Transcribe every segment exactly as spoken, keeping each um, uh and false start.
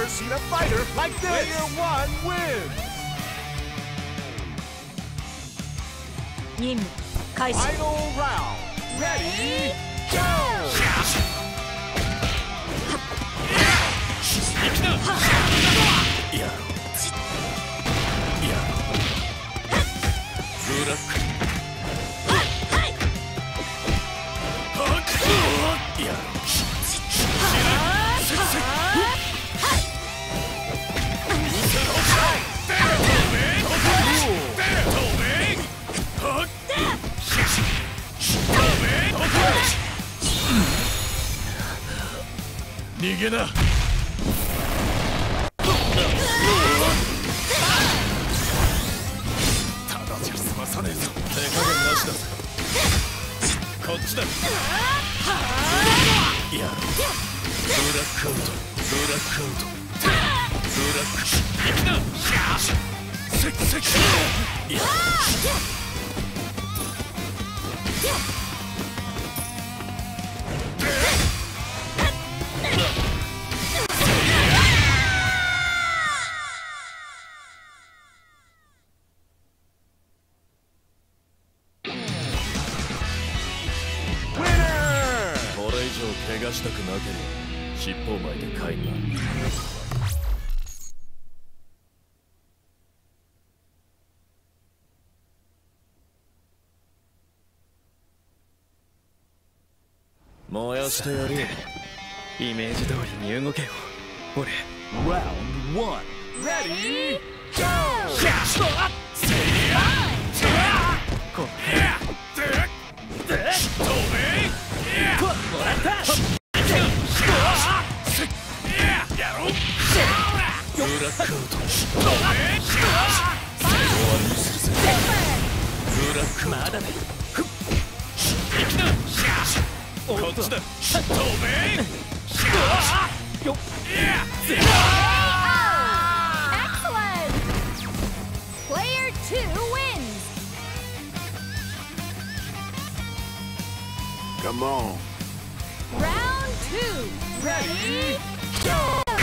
never seen a fighter like this. Player one wins. 任務開始。 Final round. Ready, go. やろう。やろう。ブラック。やろう。逃げな。ただじゃ済まさねえぞ。手加減なしだぞ。こっちだ。いや、ブラックアウト、ブラックアウト、ブラック。行くな。せっせっ。いや。怪我したくなければ尻尾を巻いて帰んな。燃やしてやるよ。イメージ通りに動けよ俺。 Round one. Ready, go. こもらった。ブラックアウト。終わりにするぜ。ブラックまだね。行くな。こっちだ。透明。よっ。 Excellent. Player two wins. Come on. Round two. Ready, go.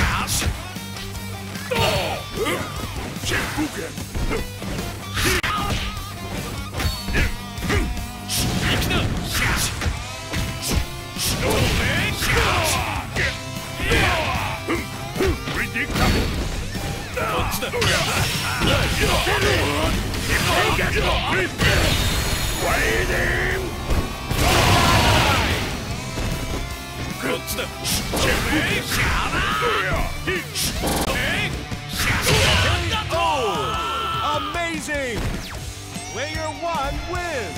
Oh, amazing! Player one wins.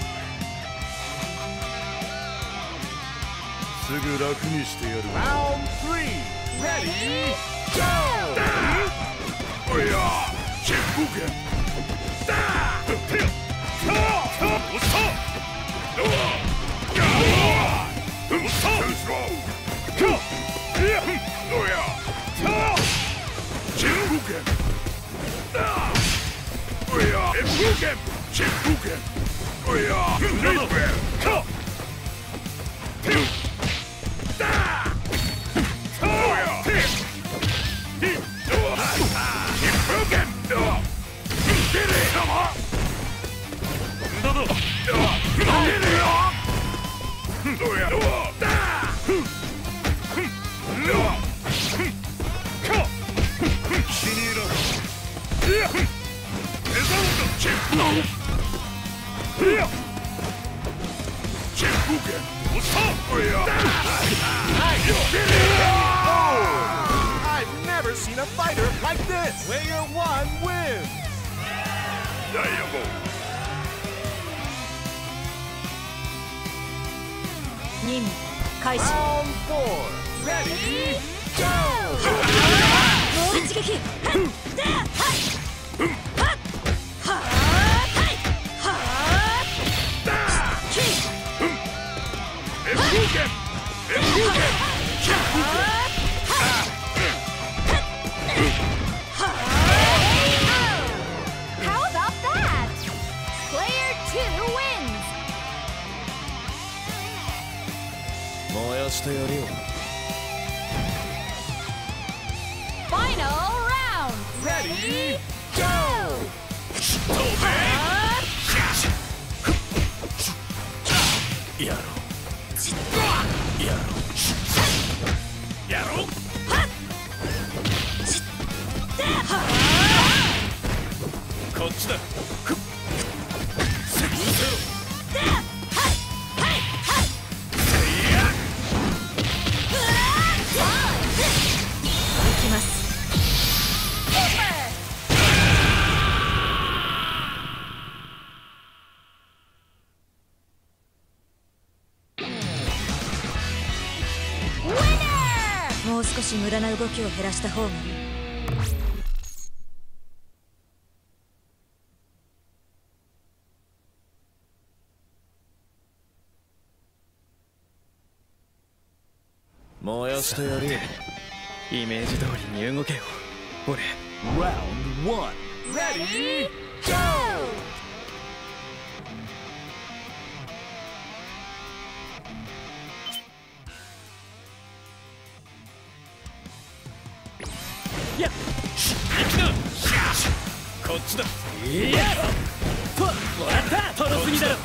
すぐ楽にしてやる。 Round three. Ready, go. おや、チェックゲ。だ。手よ。さあ、さあ、おっさ。どう。やあ。おっさ。か。いや、どうや。さあ。チェックゲ。だ。おや、エフゲ。チェックゲ。おや、レイベ。か。手よ。だ。さあ。手。 I've never seen a fighter like this. Player one wins. 任務開始。 Round four. Ready, go. もう一撃。How about that? Player two wins. 燃やしてやるよ。 Ready, go! 飛べやろうやろうやろうこっちだせ行きます。もう少し無駄な動きを減らした方がいい。 燃やしてやるよ。イメージ通りに動けよ俺。 Round one. Ready, go! やっ行きなこっちだいやともらったトロすぎだろ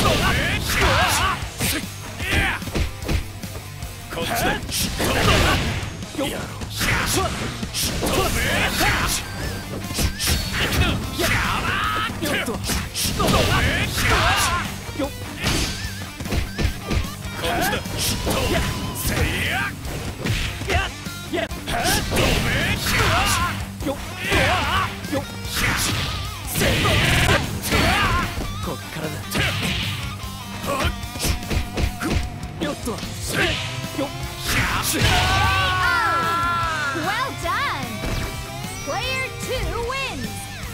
こっちだよっやろうとめ行きなよっととめよっこっちだせいやややとめよっよっせいやこっからだよっとせいよっ Well done! Player two wins!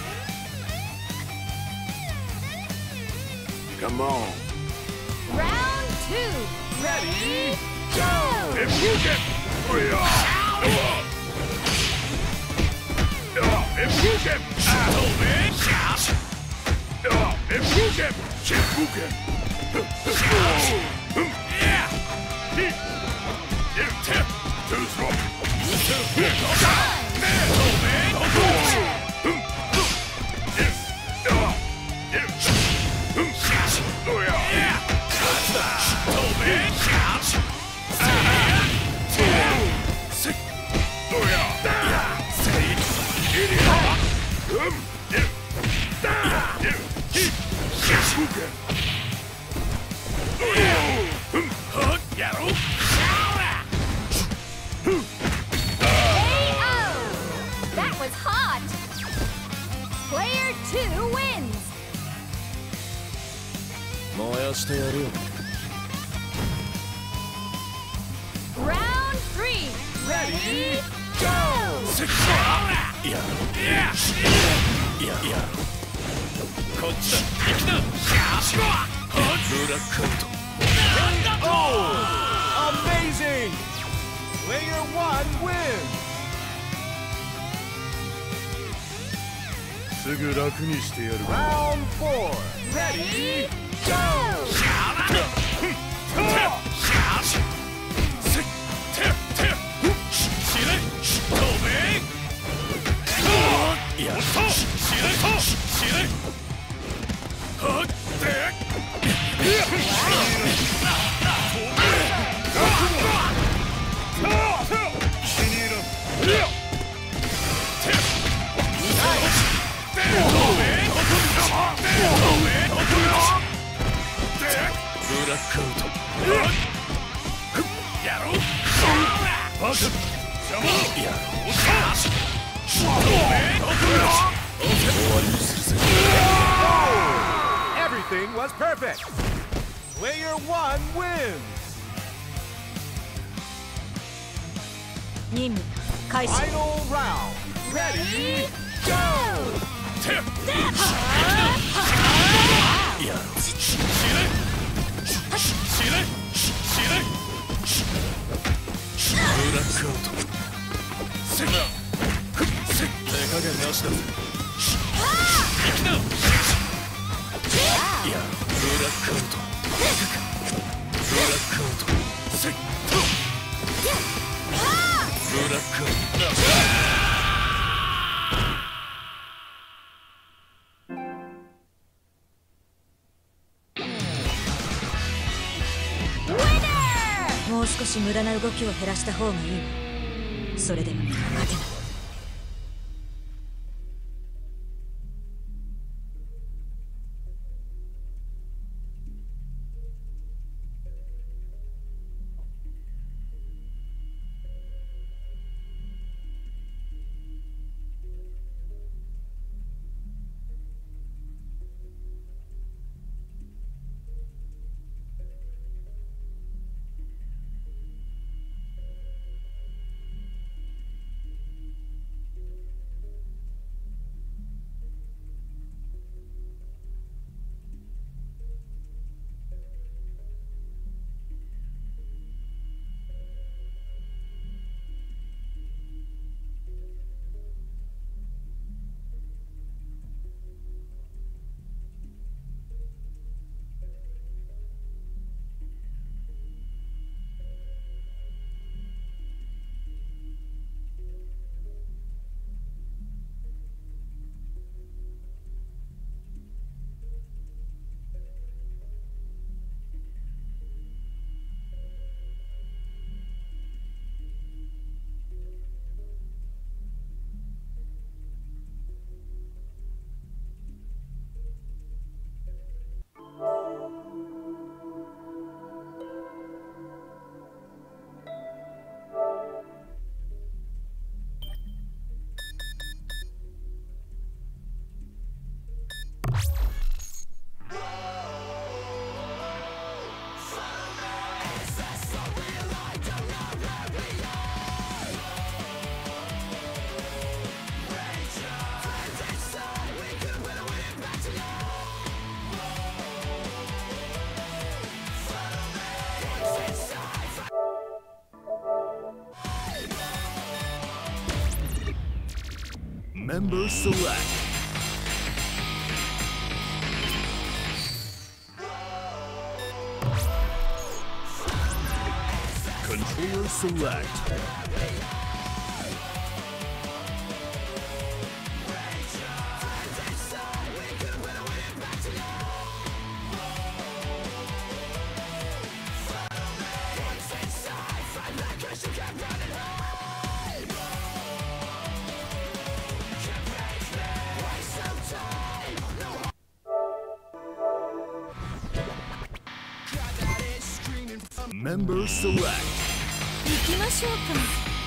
Come on. Round two! Ready, go! If you get if you get if you get Shibuken yeah you tip too strong That was hot! Player two wins! 燃やしてやるよ Round three! Ready, go! いやいやいやこっちだ行きなブラックアウト Oh! Amazing! Player one wins! すぐ楽にしてやる Round four. Ready, go! ブラックアウトやろうバカ邪魔やろう終わりにするぜ Everything was perfect! Player one wins! 任務開始。 Final round. Ready, go! やろう死ね死ね死ねブラックアウトせっせっ手加減なしだぜ行きなやろうブラックアウトブラックアウトせっブラックアウトし無駄な動きを減らした方がいいわ。それでは勝てない。 Member select. Controller select. Member select. 行きましょうか。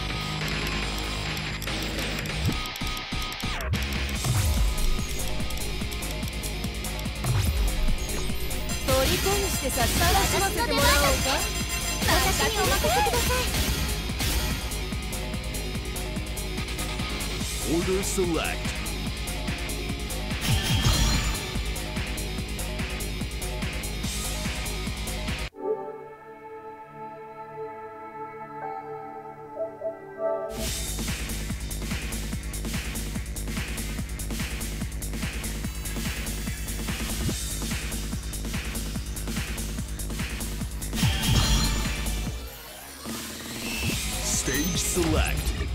虜にしてさっさらしませてもらおうか。 私にお任せください。 Order select. Stage select.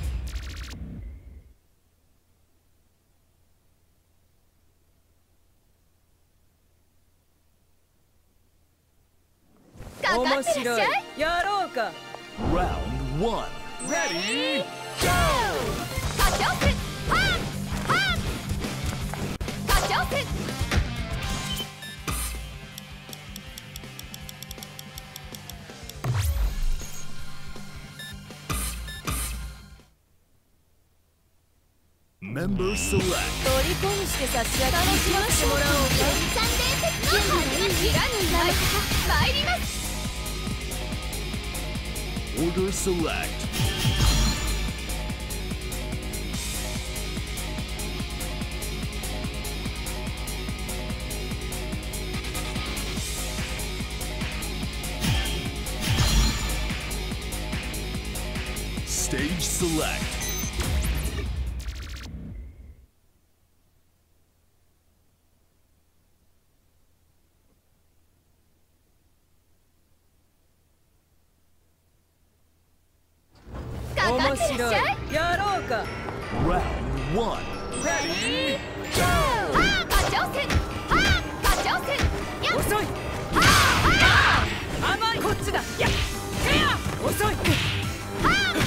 Round one. Ready, go! カチョクハンハンカチョク Member select. 虜にしてさっしゃ楽しませてもらおうか。 三伝説の春のキラに参ります。 Order select. Stage select. Round one. Ready, go! はあカチョクはあカチョクやっ遅い。 はあはあ甘いこっちだ。やっ。 遅い。はあ。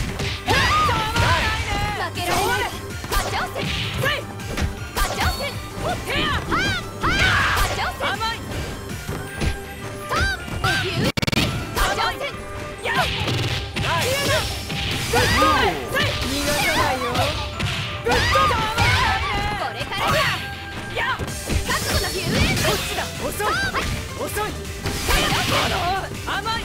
負けられない。波長線。波長線。はあ。はあ。波長線。甘い。トン。ビュー。波長線。や。ナイス。グッド。逃がさないよ。グッド。これからだ。や。覚悟のビュー。こっちだ。遅い。遅い。甘い。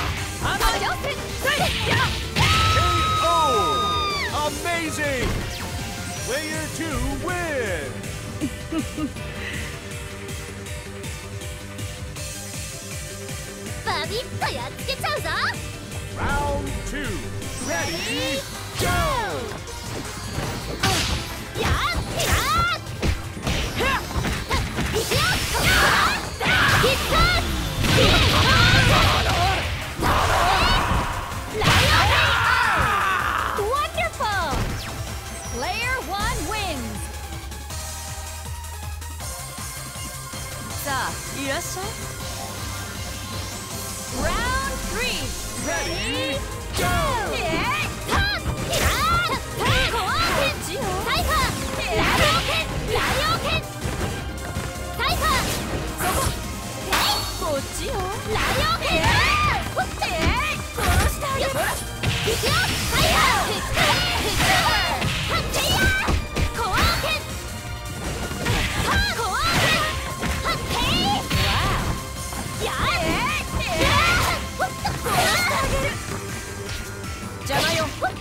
K O! Amazing! Player two win! バビッとやっつけちゃうぞ。 Round two. Ready? Go! やっやっいくよ。必殺Wonderful! Player one wins! さあ、いらっしゃい。Round three! Ready? Go! えー、タンヒラータンコアーテンサイファーラリオケンラリオケンサイファーそこえいこっちよラリオケンえー、殺してあげるいくよサイファーフックフックハッチェイヤーコアーケンハーコアーケンハッテイやーえー、えー、殺してあげる邪魔よ。やー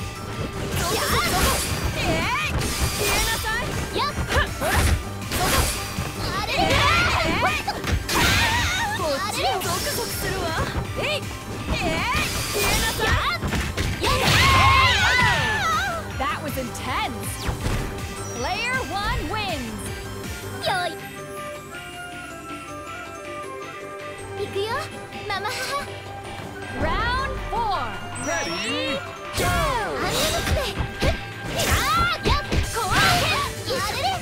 えー、消えなさい。やっほらそこあれれこっちよゾクゾクするわ。えいえー、消えなさい。やっ That was intense. Player one wins. よいいくよママ母。Round four. Ready? Go! アニメスであーやっこわけあれれ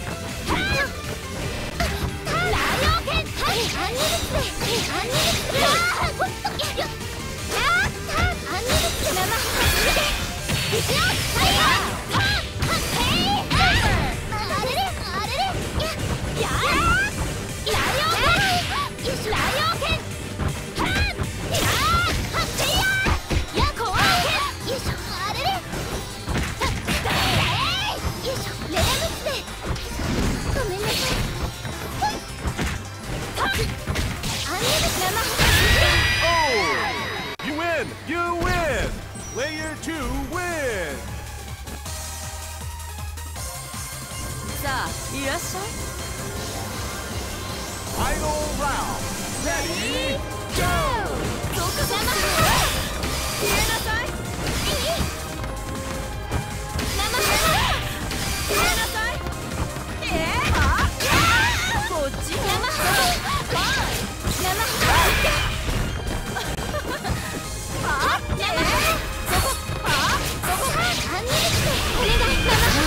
ラリオケンはいアニメスでアニメスであーほっとやよあーアニメスで生ハムでいくよはいはーはっへいあれれあれれややーラリオケンラリオケンはーやーはっへいややこわけよいしょあれれただよいしょレアムスでごめんなさいたくアニメ生 Oh! You win! You win! Player two win! さあいらっしゃい。 Final round. Ready? Go! ゾクゾク消えなさい。いい生ハム消えなさい。えー、あこっち生ハム生ハムあ生ハムそこあそこアニメスでお願い生ハム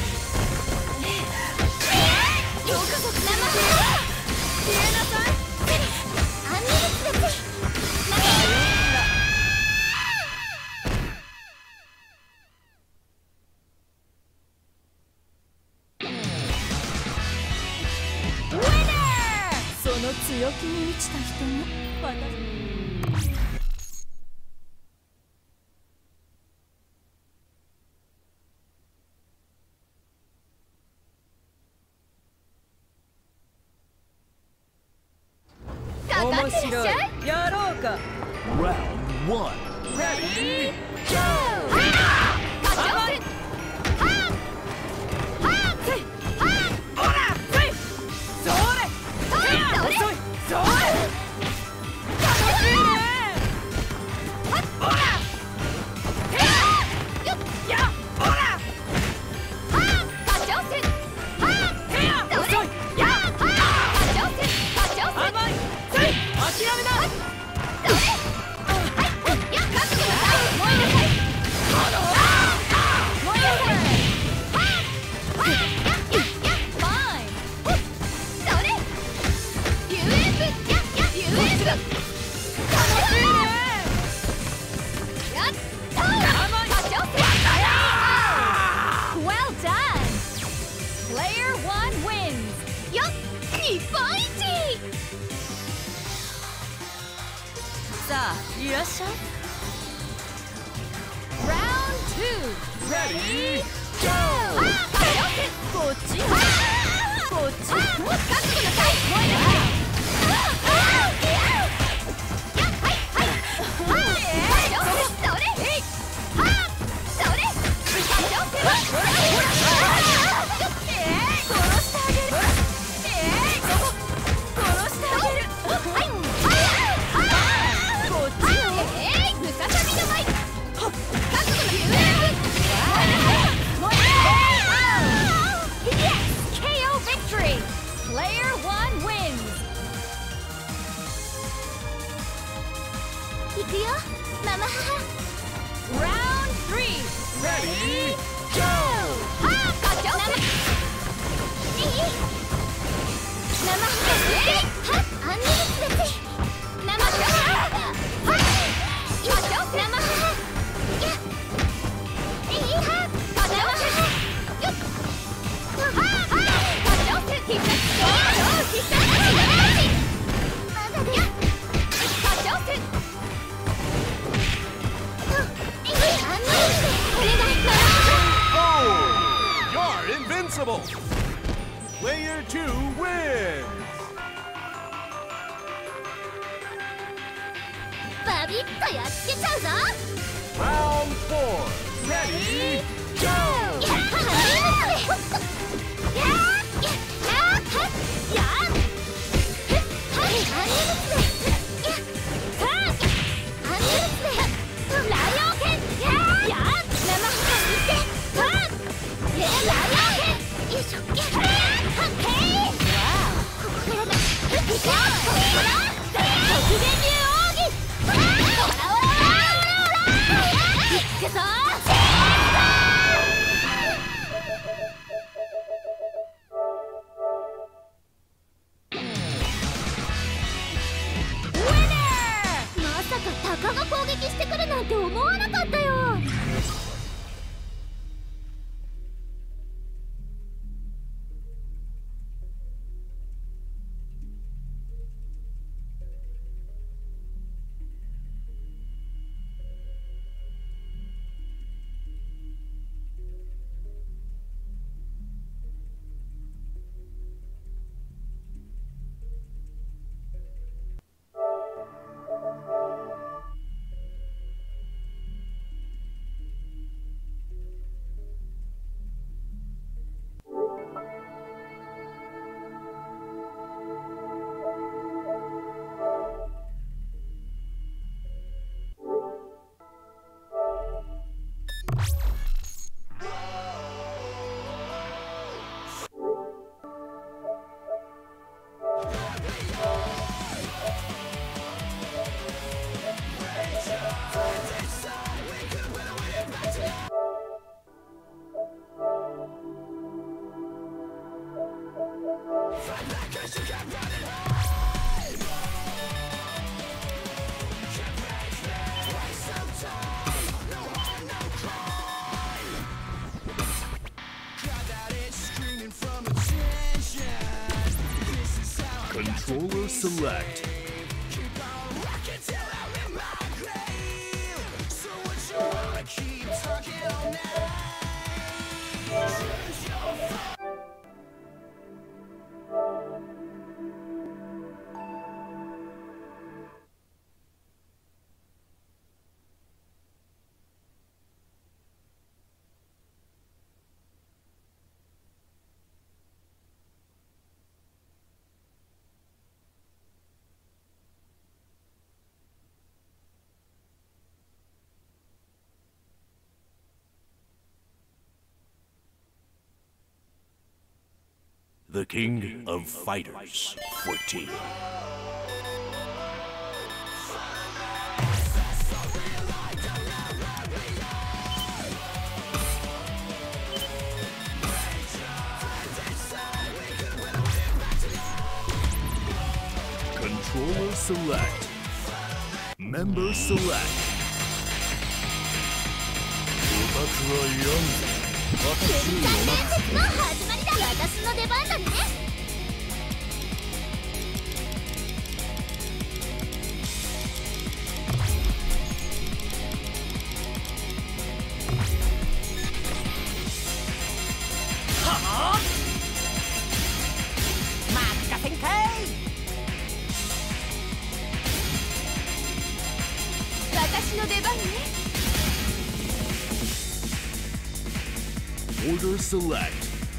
ゾクゾク生ハム消えなさい。アニメスで生ハムその強気に満ちた人も私。かかってらっしゃい。やろうか。 Round one. Ready? Go! 諦めな。 らっしゃい。Round two. Ready? Go! こっちよ。こっち。覚悟なさい。燃えなさい。行くよ、ママ母。Round three. Ready? Go! はあ、課長。いい。生母。は、アンニュースです。生母。は、いいよ、生母。いや。いい。は、生母。よっ。は、は、課長。必殺。必殺。まだで。課長。 Oh! You're invincible! Player two wins! バビッとやっつけちゃうぞ。 Round four. Ready? Go! まさかタカが攻撃してくるなんて思わなかったよ。 Controller select. The King of Fighters fourteen. Controller select. Member select. 伝説の始まりだ。私の出番だね。 任せんかい。私の出番ね。 Order select.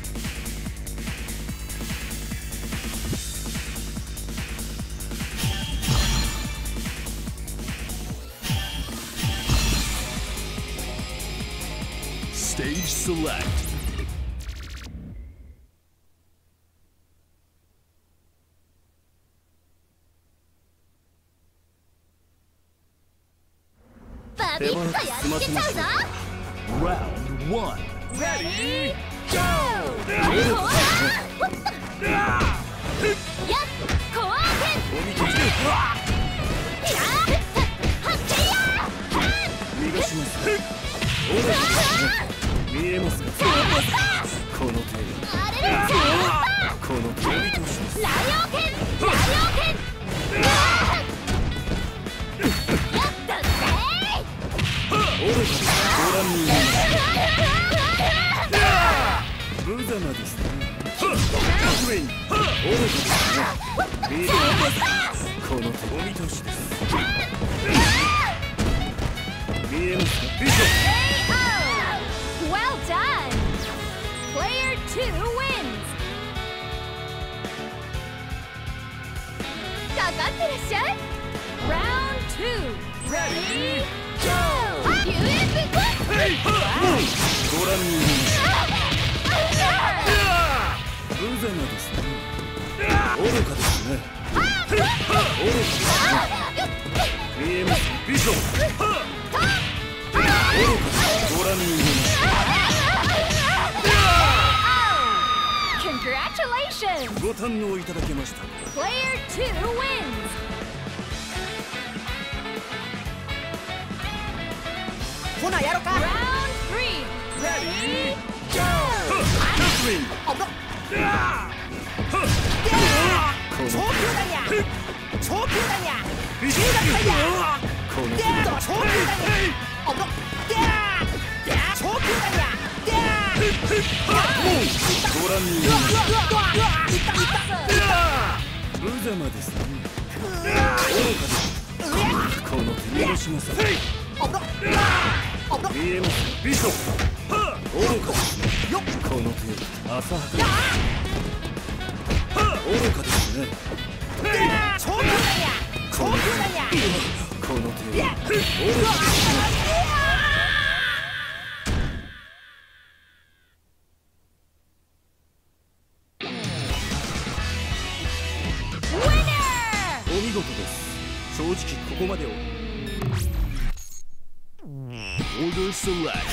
Stage select. Round one. Ready, go! Well done! Player two wins! かかってらっしゃい Round two! Ready, go! ユーエフご覧に入れましょう。無様ですね。愚かですね。愚かですね。見えますビジョン。愚かです。ご覧に入れましょう。 Congratulations! ご堪能いただけました。 Player two wins! ほなやろか。 Round three! Ready, go! 超級だにゃ超級だにゃビジョンこの超級だにゃおっと超級だにゃご覧に入れましょう。無様ですね。愚かです。この手戻します。見えますビジョン。愚かですね。この手浅はか。愚かですね。 超級だにゃ超級だにゃこの手愚かですね。お見事です。正直ここまでを。 Order select.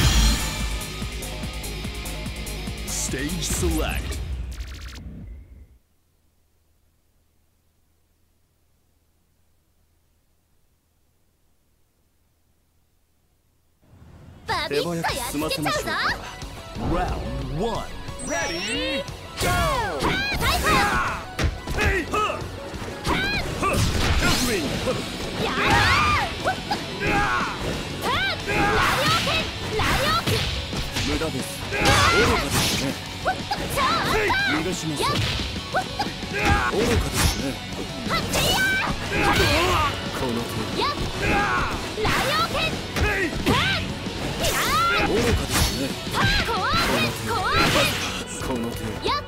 Stage select. バビッとやっつけちゃうぞ Round one. Ready, go! タイプ Hey! Just win! やーラリオケンラリオケン無駄です。愚かですね。 さあ逃がします。 やっ愚かですね。 はっちやこの手やっラリオケン愚かですね。 コアケンコアこの手ケンやっ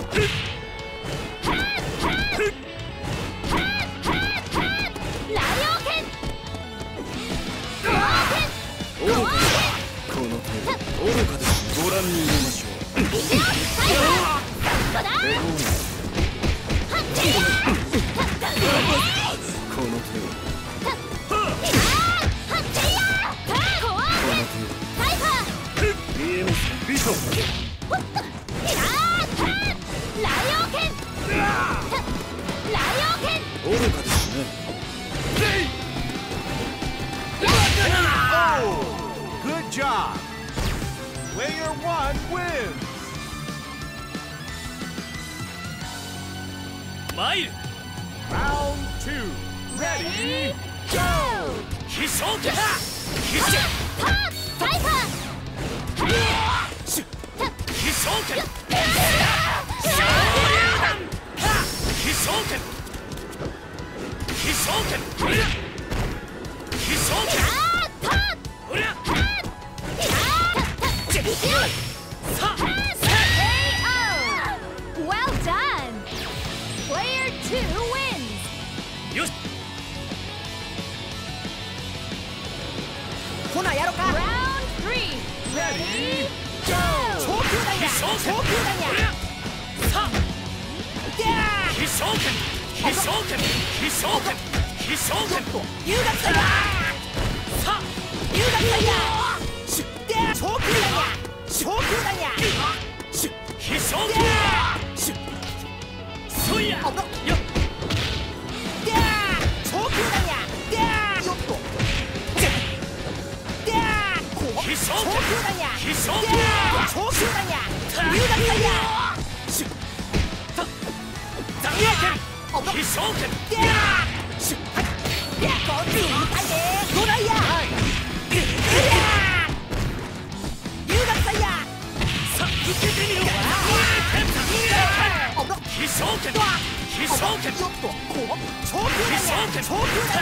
ラリオケンコアケン愚かです。この手愚かです。ご覧に入れましょう。 ビジョンタイプこだレゴーナはっちやこの手はっちやコアこのケンタイプ手見えますビジョン。 ラリオケンラリオケン愚かですね。 Oh! Good job. Player one wins. 参る。 Round two. Ready, go! 必勝決必タイプ必勝決勝剣こりゃ必勝剣こりゃさあ Well done! Player two wins! よしほなやろか Round three! Ready? Go! 長球弾や必勝剣長球弾やこりゃさあでー必勝剣必勝剣必勝剣必勝剣遊学祭やさあ遊学祭やシュッでー長球弾や長球弾やシュッ必勝剣でーシュッそいやあぶなよっでー長球弾やでーよっとでーこう必勝長球弾や必勝でー長球弾や遊学祭やシュッ残影剣あぶな必勝剣でーシュッはいでーこっちにいたいでーどないやでー遊学祭やさあ受けてみろ残影剣残影あぶな剣必勝剣必勝剣よっとこう長球弾や長球弾や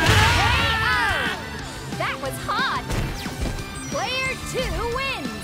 That was hot! Player two wins!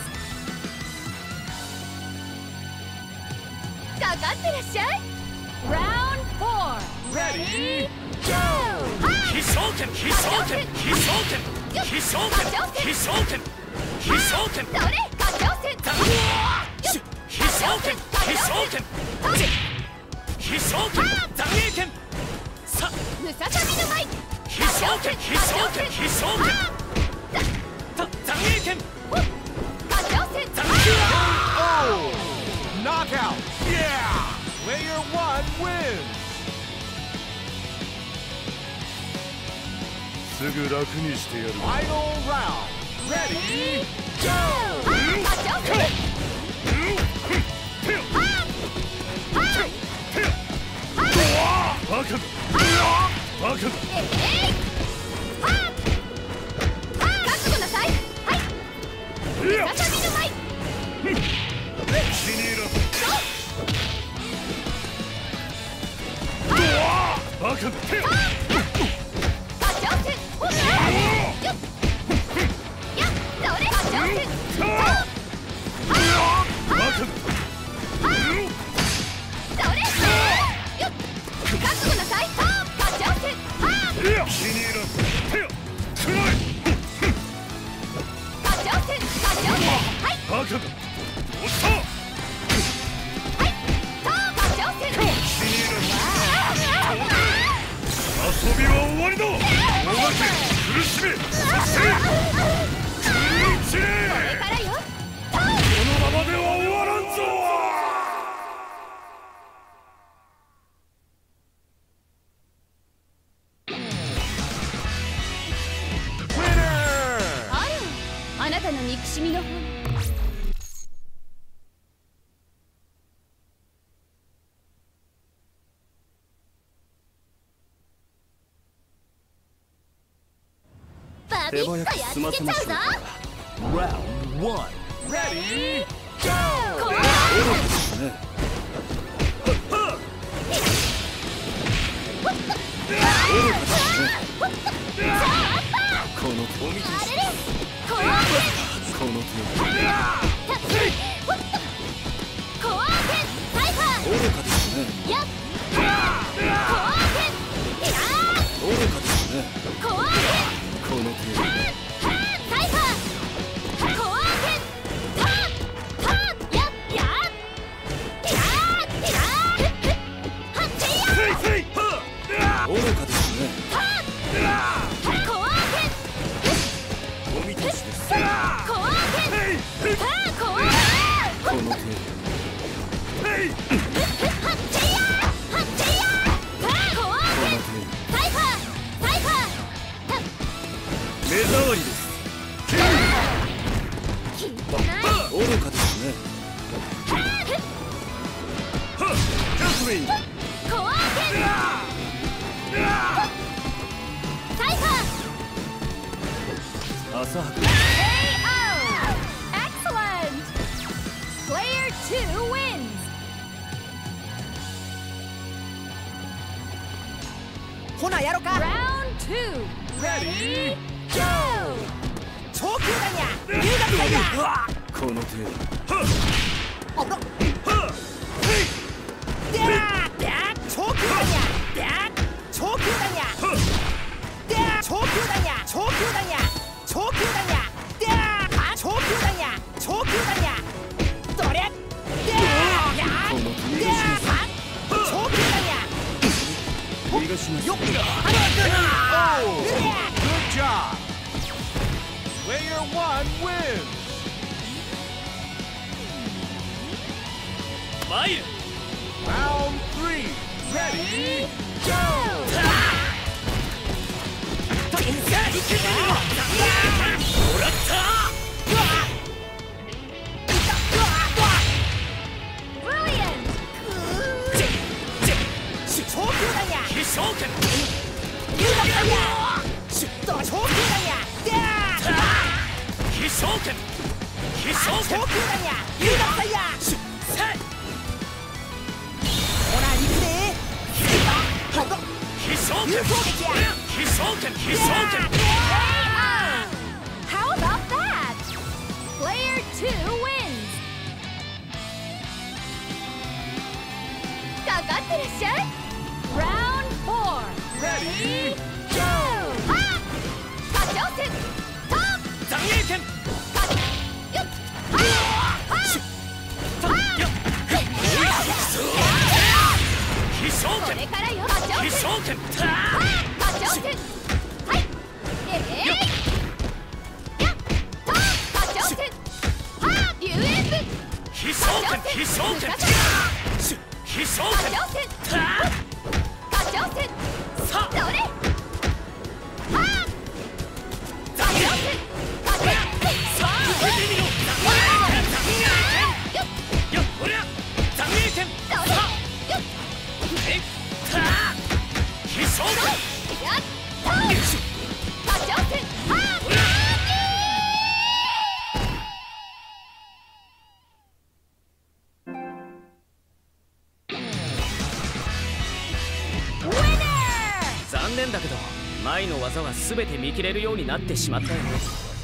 かかってらっしゃい Round four! Ready? Go! 必勝剣必勝剣必勝剣必勝剣必勝剣必勝剣それ歌唱戦必勝剣必勝剣必勝剣残影剣さあムササビの舞必勝剣必勝剣必勝剣た残影剣歌唱戦残影剣 Oh! Knockout! Yeah! Player one wins! すぐ楽にしてやる Final round! Ready? Go! 歌唱戦バカだバカだえいはっ覚悟なさいはいムササビの舞気に入らんバカだ歌唱戦ほらよっやっそれ歌唱戦バカだそれよっ覚悟なさい歌唱戦はっ気に入らん手やくらえ歌唱戦歌唱戦はいバカだおっさはい歌唱戦気に入らん遊びは終わりだ大負け苦しめそしてクリーチレこれからよこのままでは終わらんぞ Winner! あらあなたの憎しみの方バビッとやっつけちゃうぞ Round one! Ready? Go! こうこのあれれこうこのコアーケンサイファー愚かですねやっコアーケンいや愚かですねーコアーケンこのサイファーコアーケンターターやっやっいやーいやーはっせいやせいせいは愚かですねターコアーケンおみたちですコアーケンターコアーこの程度へいはっせいやはっせいやターコアーケンサイファーサイファー目障りです聞いてない愚かですねはっジャスミンコアーケンサイファー浅はかケーオー Excellent! Player two wins! ほなやろか Round two, ready, go! 長球弾や龍学隊やこの程おっでらで長球弾やで長球弾やで長球弾や長球弾や長球弾やでら長球弾や長球弾やどれでらやでら長球弾やよっあら Oh! Good job! Player one wins! マイル Round three, ready, go! もらった Brilliant! 長球弾や飛翔剣龍学隊やシュッと長球弾やでら飛翔剣飛翔長球剣弾や龍学隊やシュッほら行くでほど飛翔剣流攻撃や飛翔剣飛翔剣 How about that? Player two wins! かかってらっしゃい Round four, ready, go! はっ滑長戦トップ残影剣よっはっはっ飛翔こ剣れからよ滑長飛戦翔剣はっ滑長戦はいええいやっと滑長戦はっ竜炎部飛翔剣飛翔剣飛翔剣滑長戦滑長戦さあどれはっ残影滑長戦滑長戦さあ受けてみろ残影剣よっよっほら残影剣どれさあよっえった飛翔剣やっと滑長戦はっ残念だけど前の技は全て見切れるようになってしまったよね。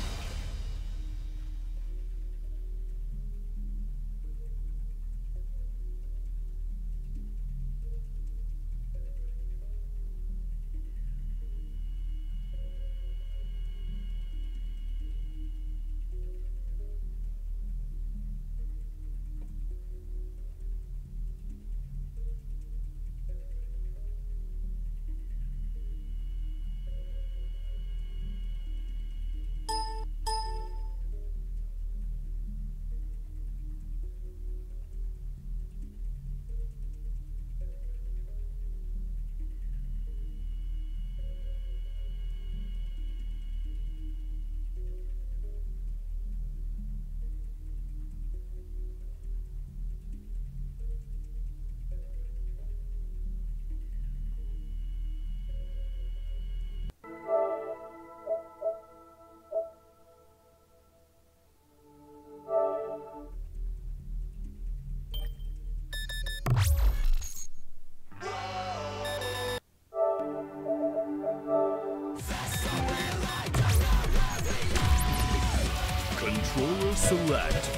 Controller select.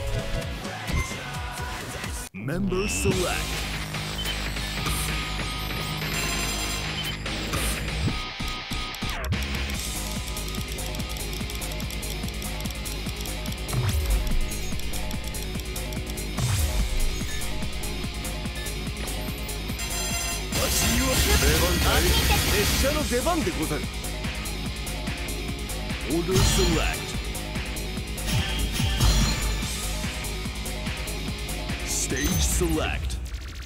Member select. Order select. Stage select.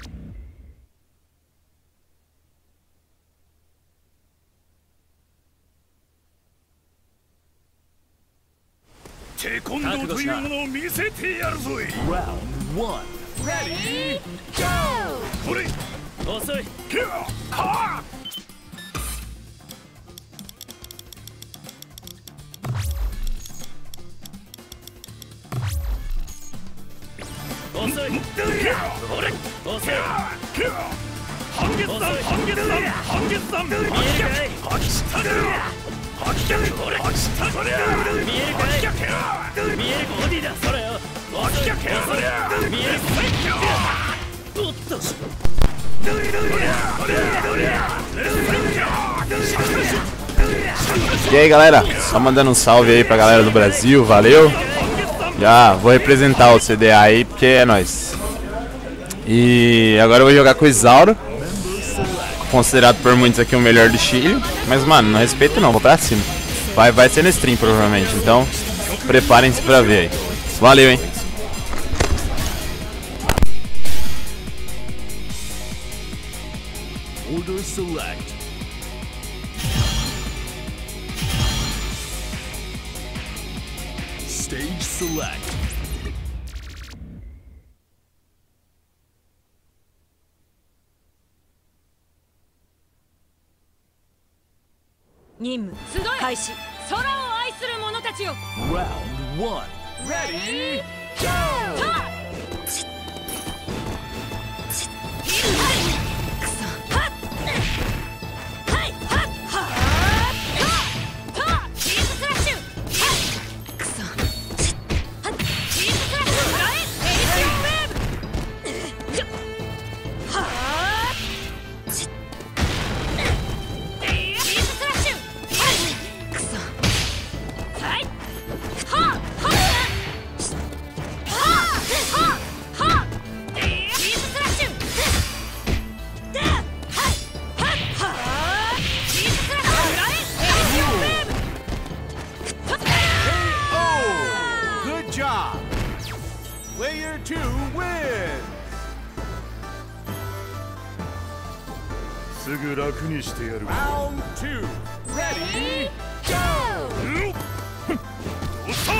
Taekwondo というものを見せてやるぞい。Round one. Ready, go! これ。 遅い。 キャー。はあ。 遅い。 これ。 遅い。 キャー。 半月山半月山半月山見えるかい吐きしたね吐き客これ吐きしたそりゃ見えるかい見えるボディだそれよ吐き客そりゃ見える最強おっと E aí galera, só mandando um salve aí pra galera do Brasil, valeu. Já vou representar o C D A aí porque é nóis. E agora eu vou jogar com o Isauro, considerado por muitos aqui o melhor do Chile. Mas mano, não respeito não, vou pra cima. Vai, vai ser no stream provavelmente, então preparem-se pra ver aí. Valeu, hein. Order select. Stage select. Nim, 開始。 空を愛する者たちよ Round one. Ready, go! すぐ楽にしてやる。 Round two. Ready, go! おっと！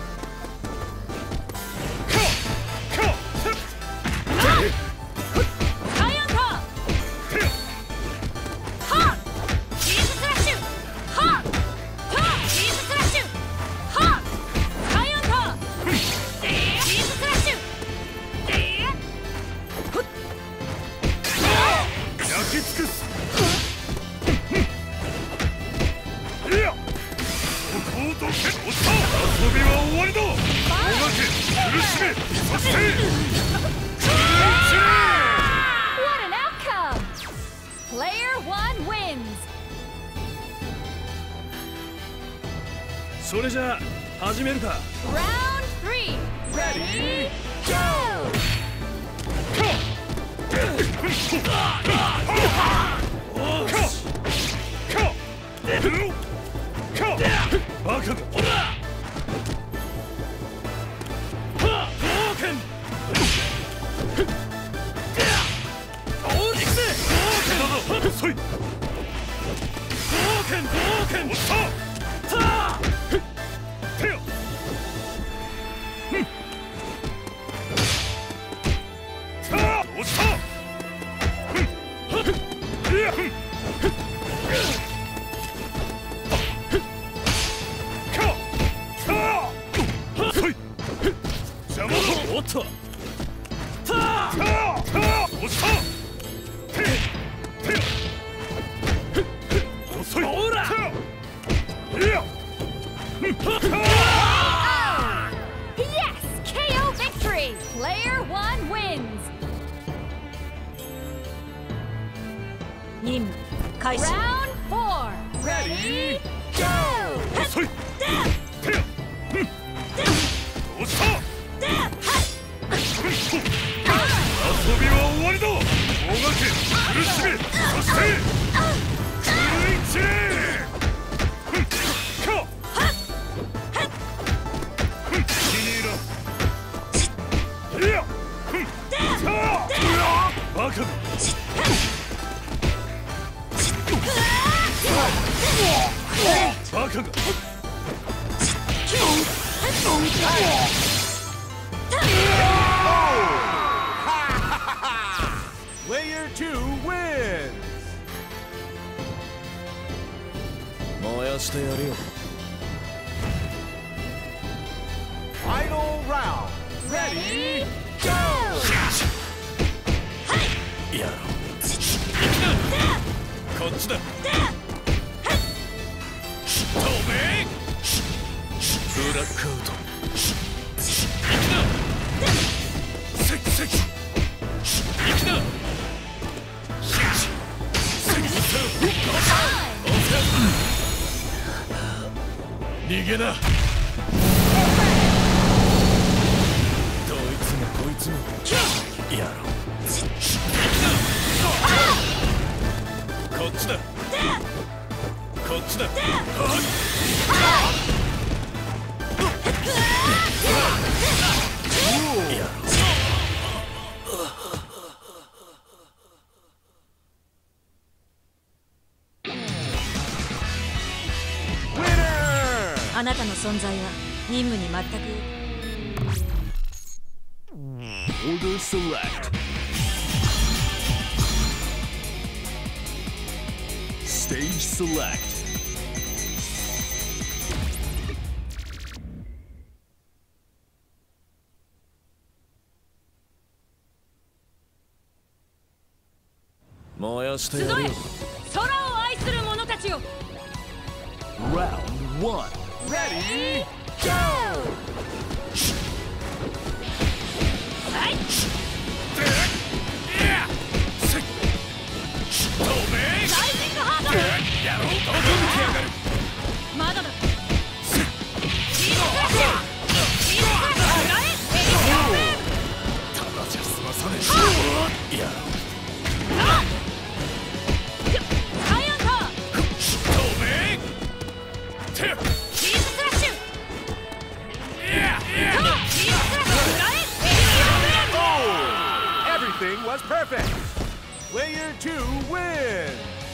What an outcome! Player one wins! それじゃあ始めるか。 Round three! Ready, go! バカだ。遅い。冒険冒険。おっと。たあ。手よ。たあ。おっと。いや。か。たあ。遅い。邪魔だ。おっと。たあ。たあ。たあ。おっと。 Yes! K O victory! Player one wins! Nim, 開始。 Round four! Ready, go! 遅い。手よ。おっと。遊びは終わりだ。もがけ、苦しめ、そして空一礼。か。気に入らん。いや。さあ。バカだ。バカだ。 Player two wins. 燃やしてやるよ。 Final round. Ready, go! やろう。 っちだ透明ブラックアウト行くなせっせき行くな逃げなどいつもこいつもやろうこっちだこっちだやろうあなたの存在は任務に全く。 Order select Stage select燃やしてやるよ空を愛する者たちよ Round one Ready, go! はい透明ライジングハートやろうとどけやがるまだだチーズクラッシュチーズクラッシュフライただじゃ済まさねえやろうサイアンカー透明てチーズクラッシュチーズクラッシュフライ Everything was perfect. Player two wins.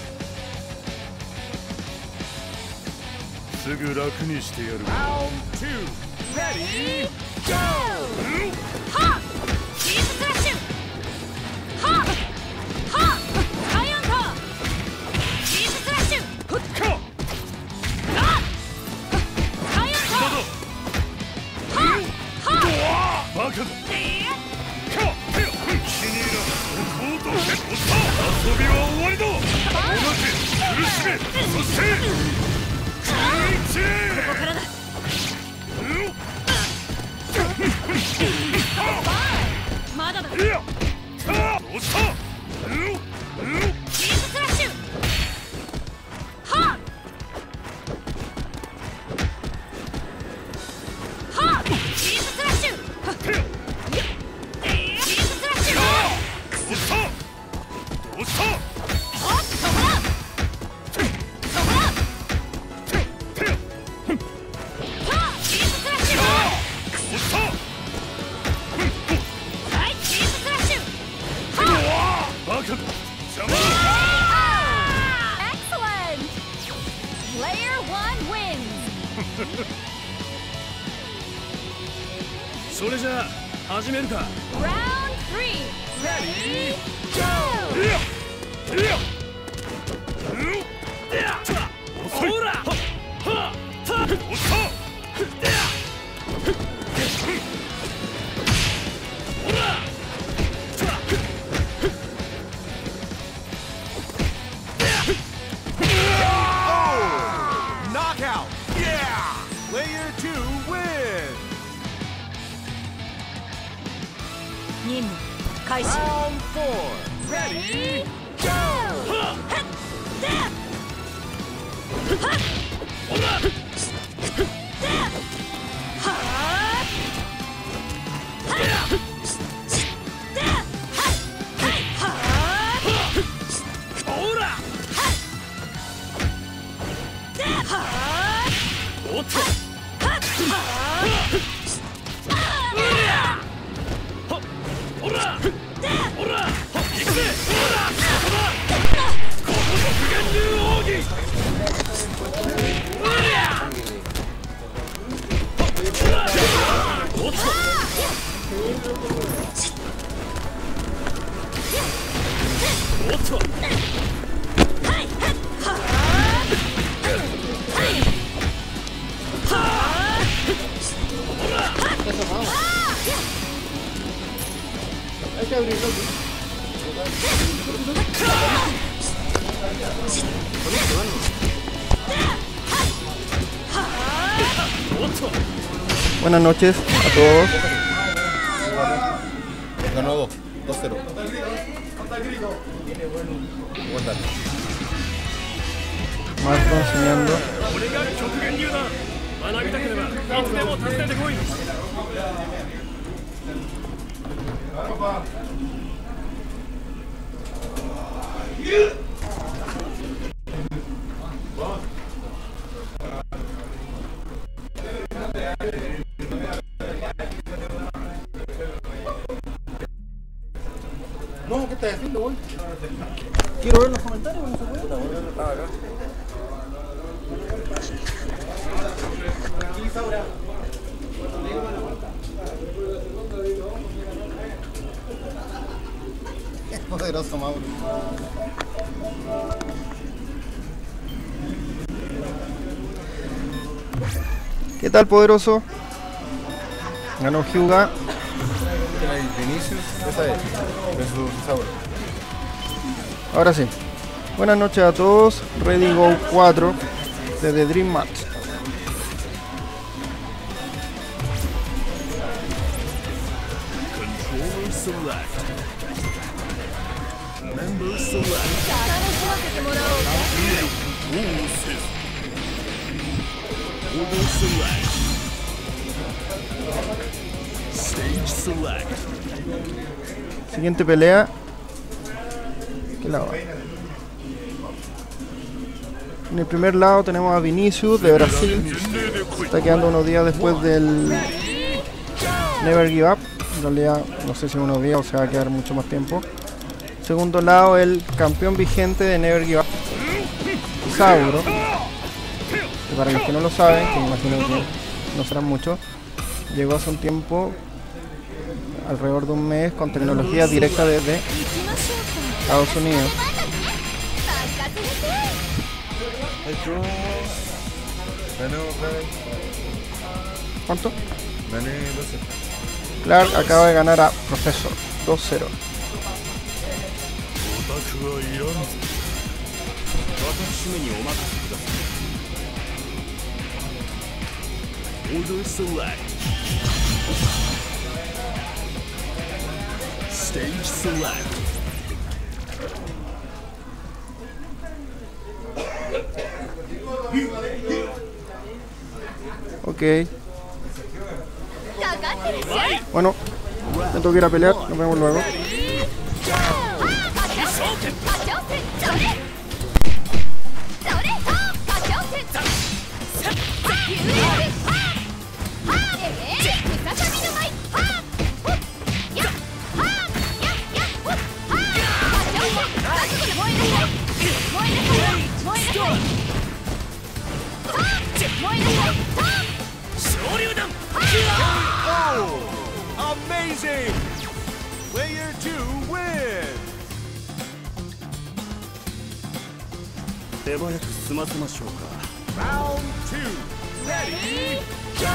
すぐ楽にしてやる Round two. Ready, go! はっチーズクラッシュはっはっサイアンカーチーズクラッシュかあっサイアンカーはっはっバカだかえー気に入らんここをどけ遊びは終わりだおまけ苦しめそしてクイチここからだまだだいやかどうしたチーズクラッシュはっはっチーズクラッシュチーズクラッシュどうしたどうしたはっそこだそこだはっチーズクラッシュどうしたはいチーズクラッシュはっバカだ邪魔だ Excellent! Player one wins! それじゃあ始めるか Round three! Ready, go! いやいやうんいやほらははたおっさほら Knockout! Yeah! Player two wins. 任務開始。 Round four. Ready, go! ほらほらおっとほらほら行くぜほらそこだこの極限流奥義おっとおっと Buenas noches a todos. Ganó dos, dos cero. Marco enseñando. No, ¿qué estás haciendo, güey? Quiero ver los comentarios, no se puede. Es poderoso, Mauro. ¿Qué tal, poderoso? Ganó Hyuga. Vinicius, esa es. Versus Sauro. Ahora sí. Buenas noches a todos. Ready Go cuatro desde Dream Match. Controller select. Member select. Order select. Stage select. Siguiente pelea. ¿Qué lado va? En el primer lado tenemos a Vinicius de Brasil. Está quedando unos días después del Never Give Up. En realidad no sé si unos días o se va a quedar mucho más tiempo. Segundo lado, el campeón vigente de Never Give Up, Sauro. Que para los que no lo saben, que me imagino que no serán muchos, llegó hace un tiempo, alrededor de un mes, con tecnología directa desde Estados Unidos. ¿Cuánto? Gané doce. Clark acaba de ganar a Professor dos cero. Order select. Stage select. Ok. Bueno, me tengo que ir a pelear, nos vemos luego. Oh, amazing! Player two wins! 手早く済ませましょうか。 Round two, ready, go!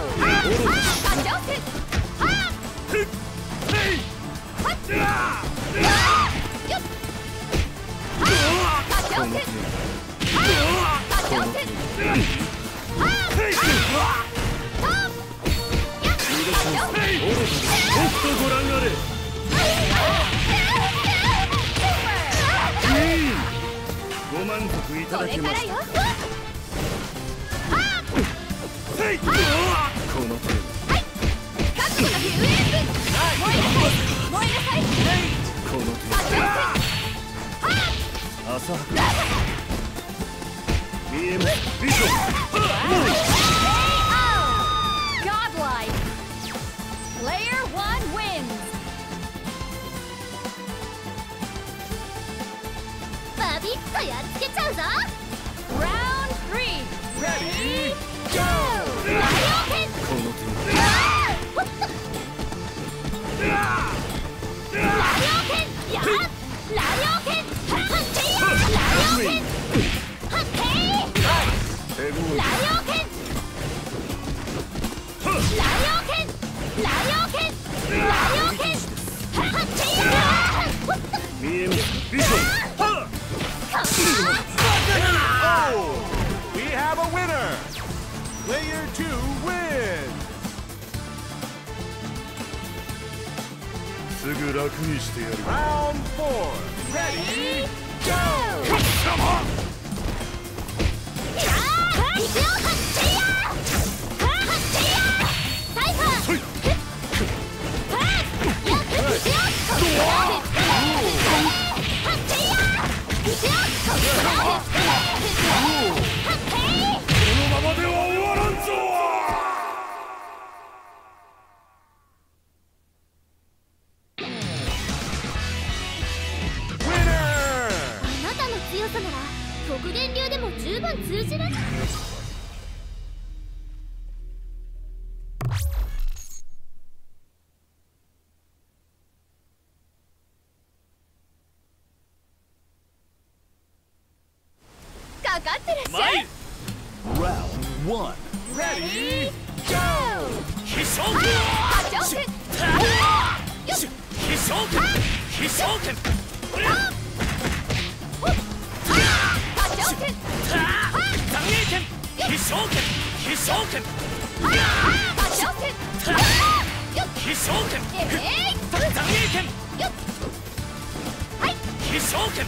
Godlike. Player one wins. Round three. Ready, go! Oh! We have a winner! Player two wins! すぐ楽にしてやる。 Round four! Ready, go! Winner! あなたの強さなら極限流でも十分通じる。かかってらっしゃい。 Round one! Ready, go! 必勝あちょっ必勝拳必勝拳残影拳必勝拳必勝拳必勝拳残影拳必勝拳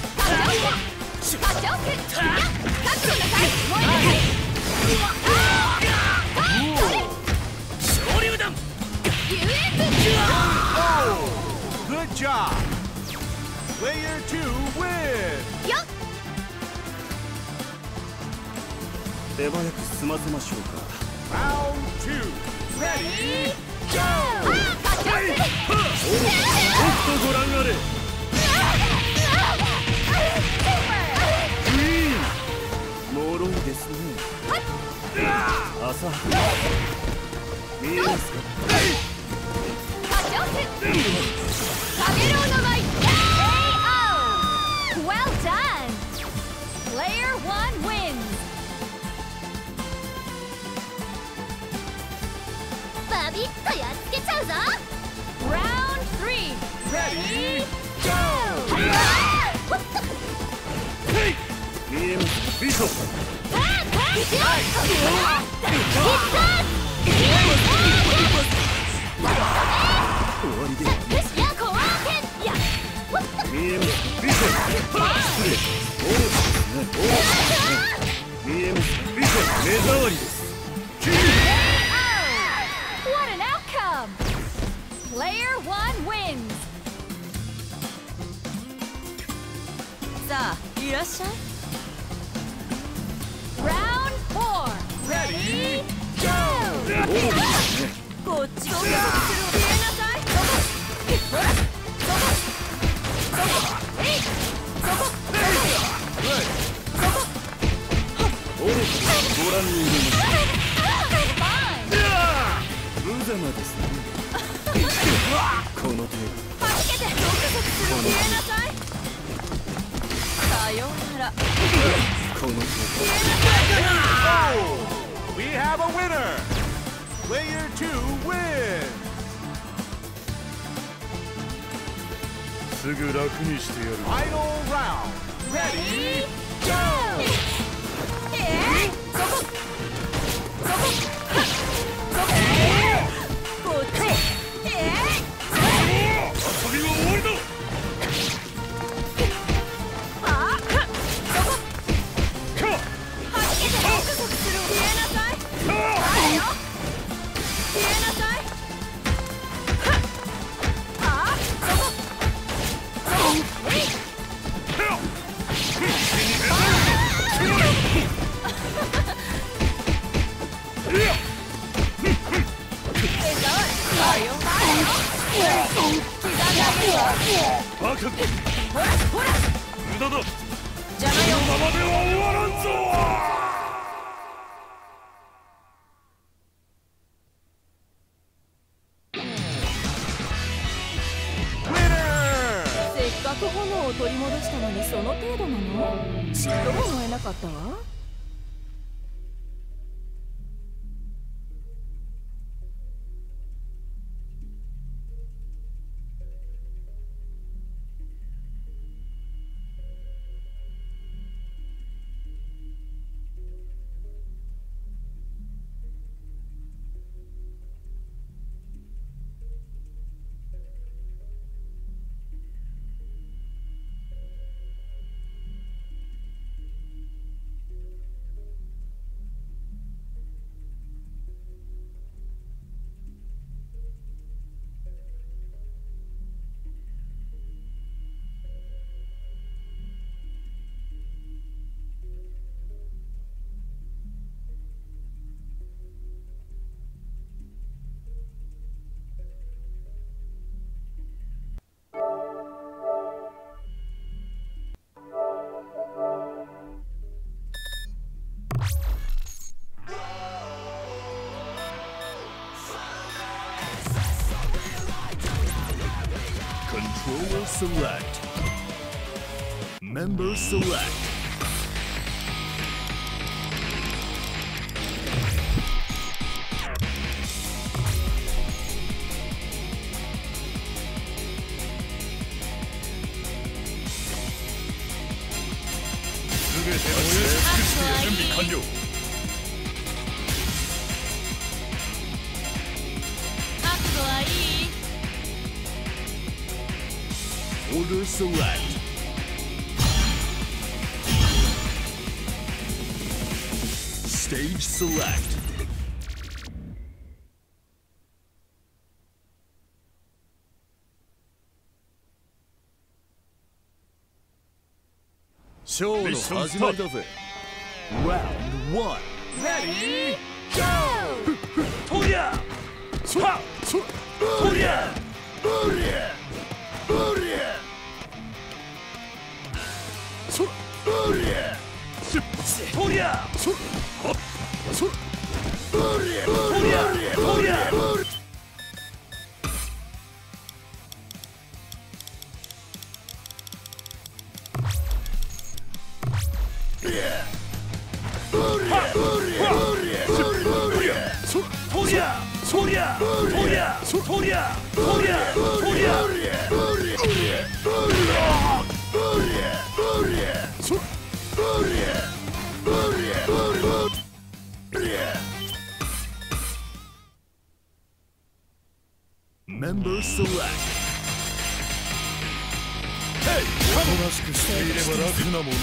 昇竜弾 Oh! Good job! Player two wins! 手早く済ませましょうか。 Round two! Ready, go! おっとご覧あれ。もろいですね。朝見えますか。 Well done! Player one wins! バビッとやっつけちゃうぞ Round three! Ready, go! 見えますビショップ。 終わりで見えますビショップ。失礼。オーですね。オーですね。見えますビショップ目障りです。 What an outcome! Player one wins! さあ、いらっしゃい Round four! Ready, go! こっちが消えなさいほらそこそこえいそこオーご覧に入れます。 Fine! 無様ですね。この程度。 はじけて毒殺する消えなさいさようならこの程度。 Oh! We have a winner! Player two wins! すぐ楽にしてやる。 Final round! Ready, go! えーそこそこはっそここっちえー遊びは終わりだ。 あっそこはじけて毒殺する消えなさいあれよ消えなさいはっあっそこそこえいバカ。 ほらほら無駄だ。 邪魔よこのままでは終わらんぞ。 winner! せっかく炎を取り戻したのにその程度なのちっとも思えなかったわ Controller select. Member select. Order select. Stage select. Mission start. Round one. Ready, go! Toya! Toya! Toya! Toya! Toya! Member select. Hey! おとなしくしていれば楽なもの。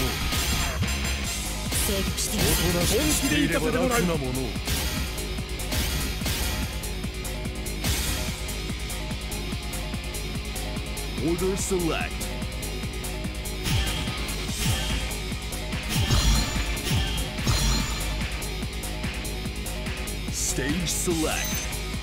おとなしくしていれば楽なもの。Order select. Stage select.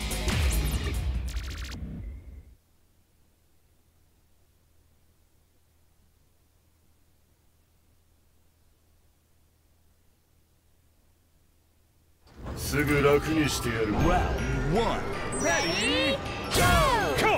Round one. Ready, go!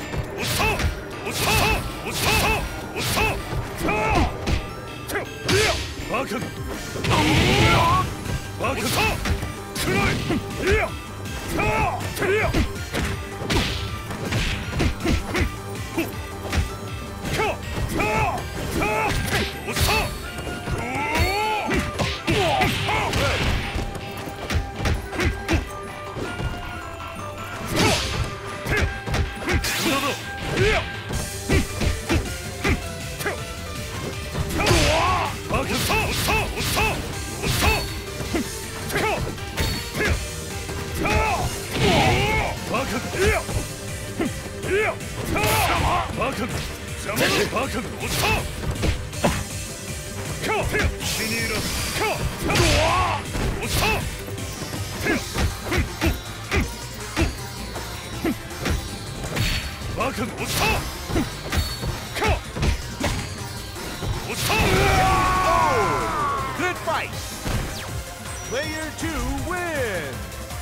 Good fight! Player two wins!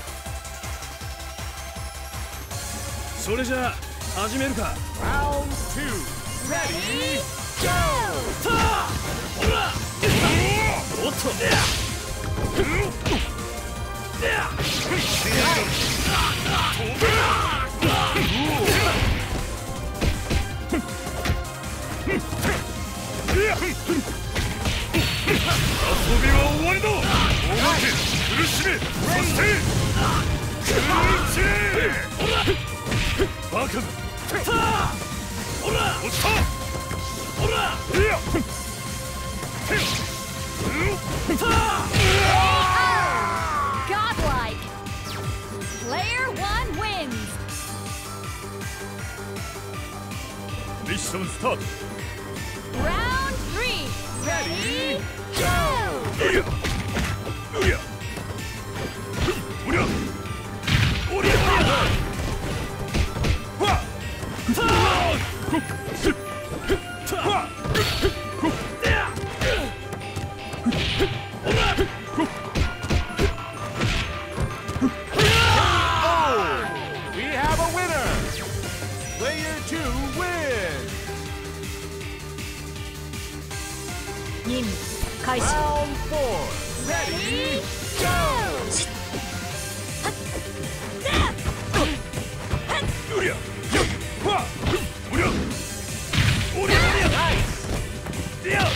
それじゃあ始めるか。 Round two. Ready, go! ほらおっと遊びは終わりだ。おまけ苦しめ、そして苦しめバカだ。ほら落ちた。ほらいや Godlike! Player one wins! ミッションスタート。 Round three! Ready, go! いやうやおりゃおりゃわったた We have a winner! Player two wins! 任務開始。 Round four. Ready, go! うりゃよっわうりゃおりゃいや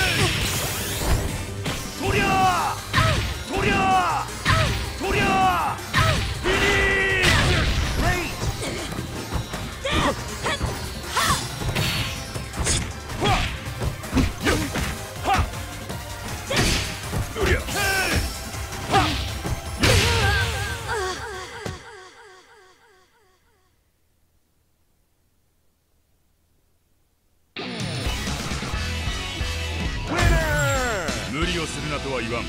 とりゃとりゃとりゃフィニッシュ Great! わよっはうりゃは無理をするなとは言わん。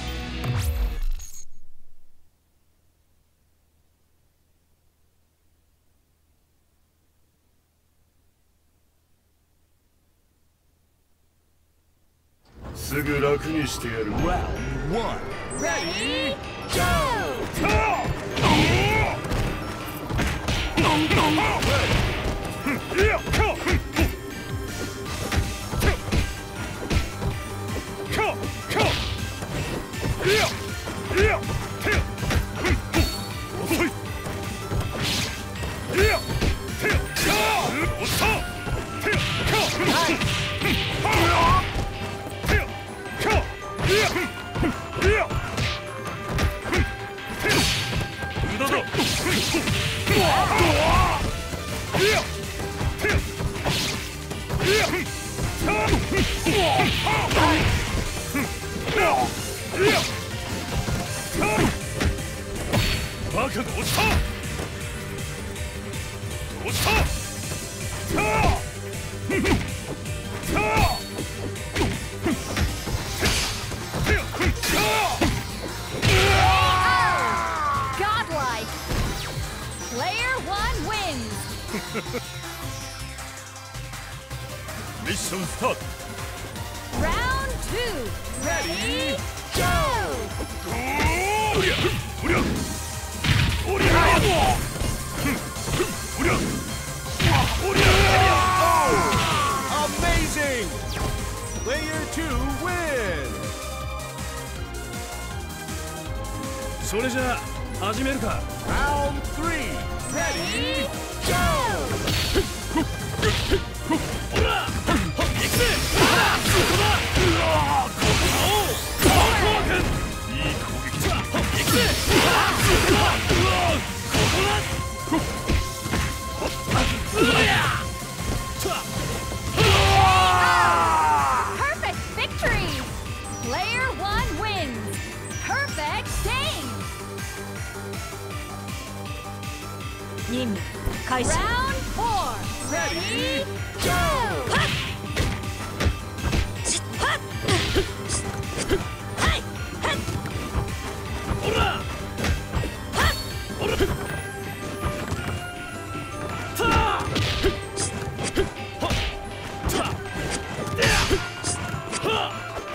すぐ楽にしてやる。 Round one. Ready, go! バカが落ちた落ちた Godlike. Player one wins. ミッションスタート。 Round two. Ready, go! おりゃおりゃおりゃおりゃおりゃ Amazing! Player two wins! それじゃあ始めるか。 Round three. Ready, go! ほら行くぜ。そこだ。うわここだ。いい攻撃だ。行くぜ。そこだ。うわここだ。うわや。 Perfect victory! Player one wins. Perfect game. 任務開始。 Round four. Ready, go! ほらほらたあたでやは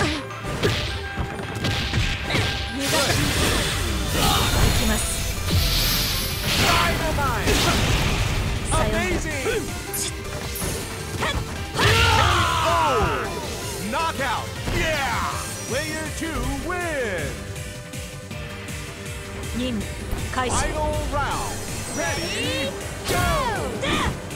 行きます。 Dynamite! Amazing! Oh! Knockout! Yeah! Player two wins! 任務開始。 Final round. Ready, go!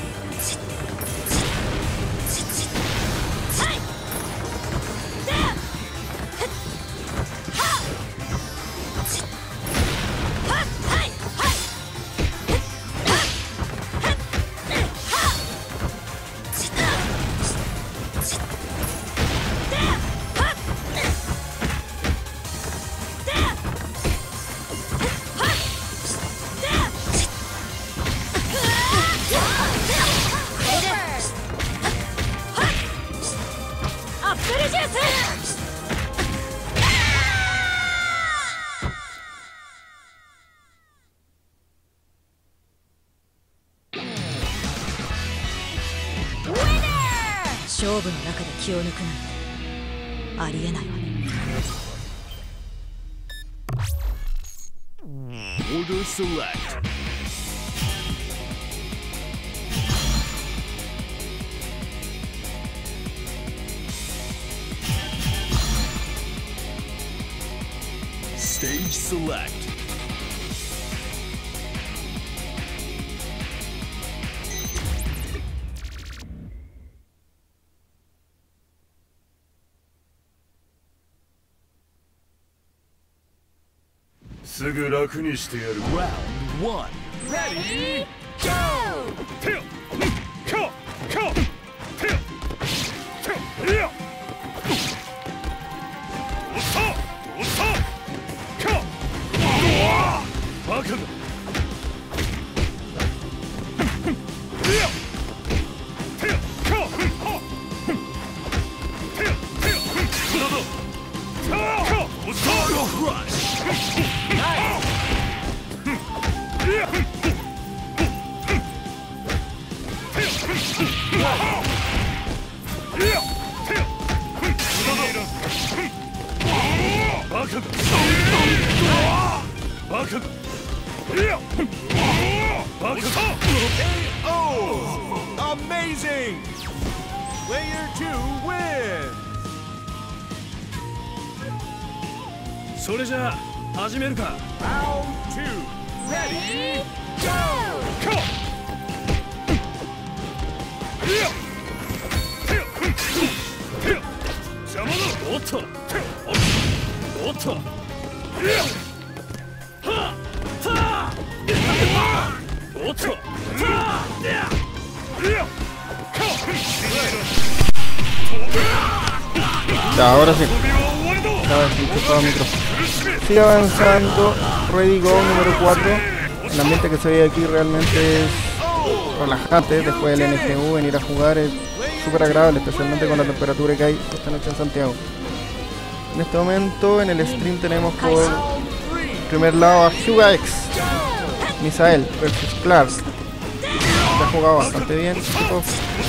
アップルジュース。 勝負の中で気を抜くなんてありえないわね。 Order select. Stage select. Round one. Ready, go! Kill! Kill! Kill! Kill! Kill! Osa! Osa! Kill! Baka da! Kill! Kill! Kill! Kill! Kill! Kill! Kill! Osa! Crush! Oh! Amazing! Player two wins! それじゃあ始めるか。 Round two. Ready, go! Kill! Kill! Kill! 邪魔だ。おっと。おっと。はっ。はっ。おっと。はっ。 Ya, ahora sí. Ahora sí, todo el micrófono. Sigue avanzando. Ready Go número cuatro. El ambiente que se ve aquí realmente es relajante. Después del N G U, venir a jugar es súper agradable, especialmente con la temperatura que hay esta noche en Santiago. En este momento en el stream tenemos por primer lado a Hyuga X, Misael versus Clark. Se ha jugado bastante bien, chicos.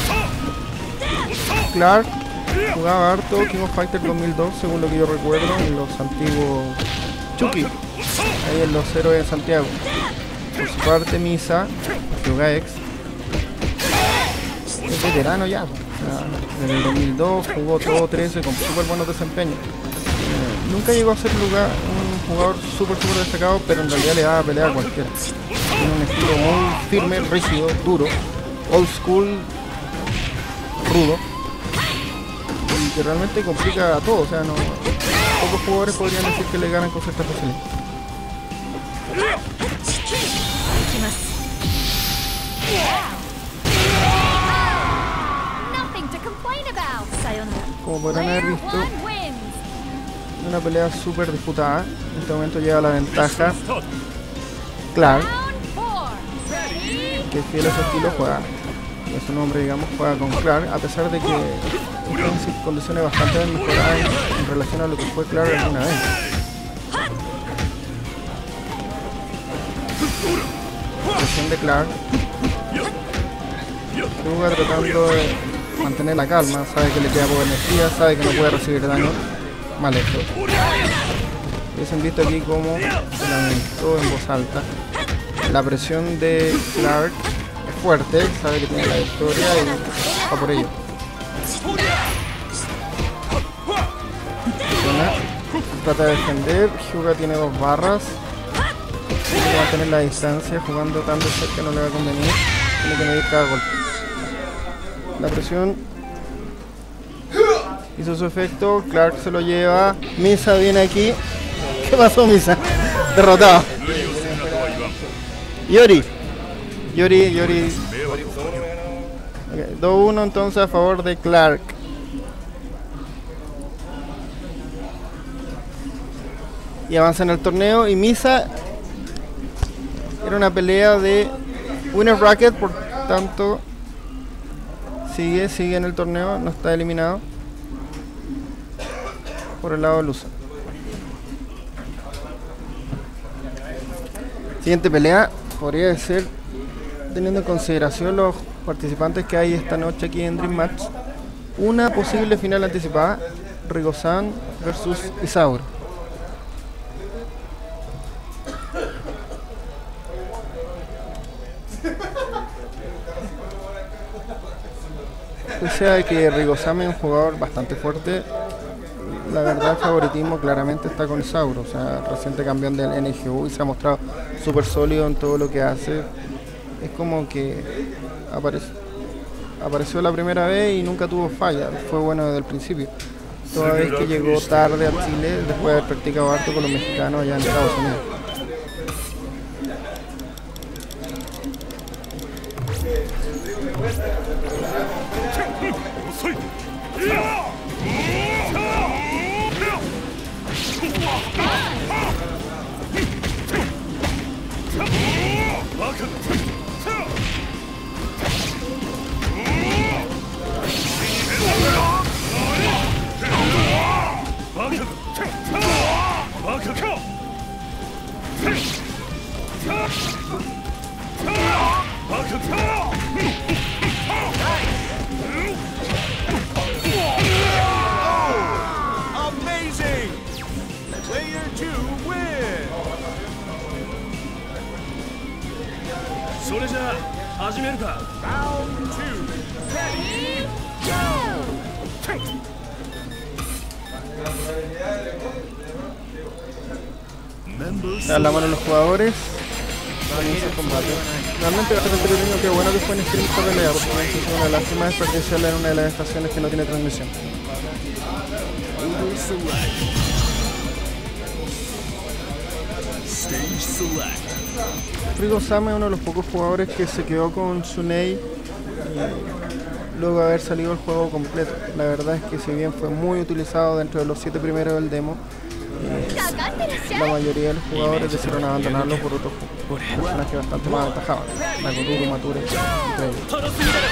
Clark jugaba harto King of Fighters dos mil dos, según lo que yo recuerdo, en los antiguos Chucky, ahí en los héroes de Santiago. Por su parte, Misa, Hyuga X, es veterano ya. O sea, en el dos mil dos jugó todo trece con súper buenos desempeños. Eh, nunca llegó a ser lugar, un jugador súper súper destacado, pero en realidad le daba pelea a cualquiera. Tiene un estilo muy firme, rígido, duro, old school, rudo, y que realmente complica a todo. O sea, no, pocos jugadores podrían decir que le ganan con cierta facilidad. Como podrán haber visto, una pelea súper disputada. En este momento lleva la ventaja Clark, que fiel a su estilo juega, a su nombre digamos, juega con Clark, a pesar de que está en condiciones bastante mejoradas en, en relación a lo que fue Clark alguna vez. Presión de Clark. Hyuga tratando de mantener la calma, sabe que le queda poca energía, sabe que no puede recibir daño. Mal hecho. Hubiesen visto aquí cómo se lamentó en voz alta. La presión de Clark es fuerte, sabe que tiene la victoria y va por ello. Presiona, trata de defender. Hyuga tiene dos barras. Tiene que mantener la distancia, jugando tan de cerca no le va a convenir. Tiene que medir cada golpe. La presión hizo su efecto, Clark se lo lleva, Misa viene aquí. ¿Qué pasó, Misa? Derrotado. Yori. Yori, Yori. Okay, dos uno entonces a favor de Clark. Y avanza en el torneo. Y Misa era una pelea de winner bracket, por tanto sigue, sigue en el torneo, no está eliminado por el lado de Lusa. Siguiente pelea podría ser, teniendo en consideración los participantes que hay esta noche aquí en Dream Match, una posible final anticipada: Rigo-san versus Isauro. Pese a que Rigo-san es un jugador bastante fuerte, la verdad el favoritismo claramente está con Sauro, o sea, reciente campeón del N G U y se ha mostrado súper sólido en todo lo que hace. Es como que apareció, apareció la primera vez y nunca tuvo falla, fue bueno desde el principio. Toda vez que llegó tarde a Chile, después de haber practicado harto con los mexicanos allá en Estados Unidos. Amazing! Player two win! それじゃあ始めるか。 Round two. Ready, go! Le dan la mano a los jugadores. Comienza el combate. Realmente bastante entretenido, qué bueno que fue en stream esta pelea, porque es una lástima desperdiciarla en una de las estaciones que no tiene transmisión. Rigo Sam es uno de los pocos jugadores que se quedó con Tsunei luego de haber salido el juego completo. La verdad es que si bien fue muy utilizado dentro de los siete primeros del demo, eh, la mayoría de los jugadores decidieron abandonarlo por otros personajes bastante más aventajados. Nakoruru, Mature, entre ellos.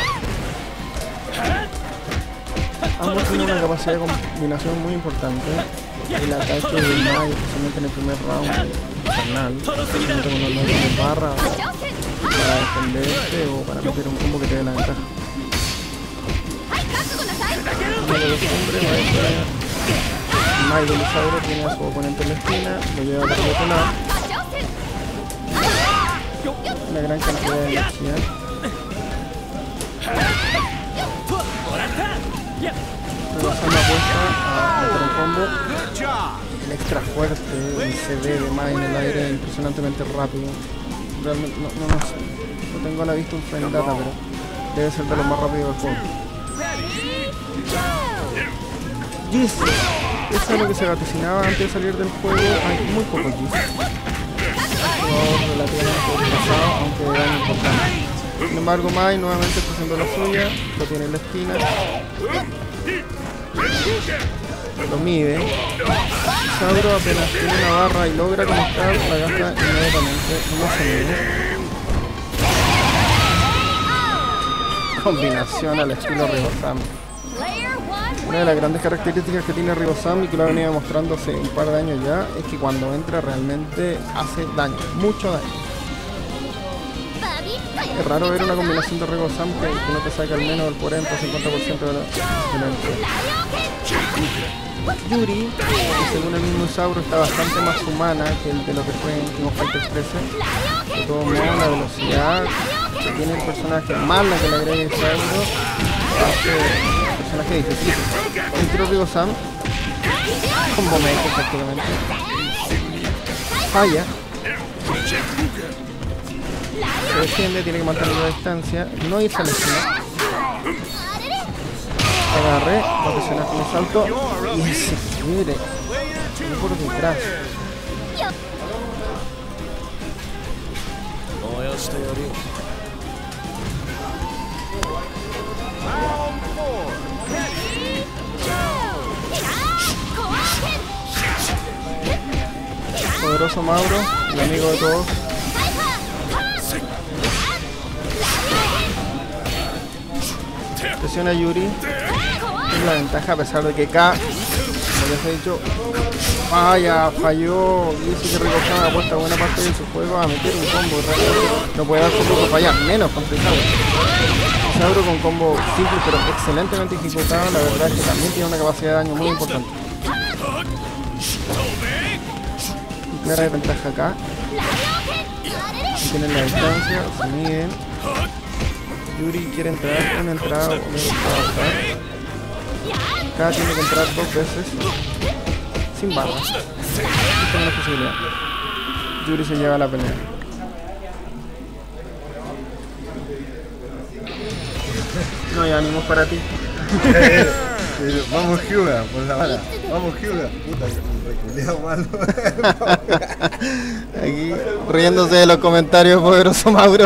Ambos tienen una capacidad de combinación muy importante. El ataque del Mai, especialmente en el primer round, infernal, especialmente cuando no tienes barra para defenderte o para meter un combo que te dé la ventaja. Uno de los hombres va a ser Mai de Lisauro, tiene a su oponente en la esquina, lo lleva por el otro lado. Una gran cantidad de energía. Rebasando apuesta a meter un combo. El extra fuerte, el C D de Mai en el aire impresionantemente rápido. Realmente no, no, no sé, no tengo a la vista un frame data, pero debe ser de lo más rápido del juego. Jizz, eso es lo que se vaticinaba antes de salir del juego. Hay muy pocos Jizz. Jugador relativamente pasado, aunque de daño importante. Sin embargo, Mai nuevamente está haciendo la suya, lo tiene en la esquina. Lo mide. Sauro apenas tiene una barra y logra conectar, la gasta inmediatamente. No se mide. Combinación al estilo Rigo Sam. Una de las grandes características que tiene Rigo Sam y que lo ha venido demostrando hace un par de años ya es que cuando entra realmente hace daño, mucho daño. Es raro ver una combinación de Rigo Sam que, que no te saca al menos el cuarenta o cincuenta por ciento de la energía. Yuri, que según el mismo Sauro está bastante más humana que el de lo que fue en King of Fighters trece. De todos modos, la velocidad que tiene el personaje, más la que le agrega el Sauro, hace el personaje difícil. Entró Rigo Sam, combo meco prácticamente. Falla. Se defiende, tiene que mantener la distancia, no irse a la esquina. Agarré, va a presionar con el salto y se quiere. Viene por detrás. Poderoso Mauro, el amigo de todos. Presiona a Yuri. Es la ventaja a pesar de que K, como les he dicho, falla, falló. Y eso que Rigo Sam ha puesto buena parte de su juego a meter un combo. Realmente no puede dar su poco fallar, menos contra el Sauro. Sauro con combo simple pero excelentemente ejecutado. La verdad es que también tiene una capacidad de daño muy importante. Y clara desventaja acá. Tienen la distancia, se miden. Yuri quiere entrar, una entrada, una entrada. Acá tiene que entrar dos veces. sin barra. Tengo una posibilidad. Yuri se lleva la pelea. No hay ánimos para ti. Vamos Hyuga, por la bala. Vamos Hyuga. Puta, reculeado malo. Aquí riéndose de los comentarios, poderoso Mauro.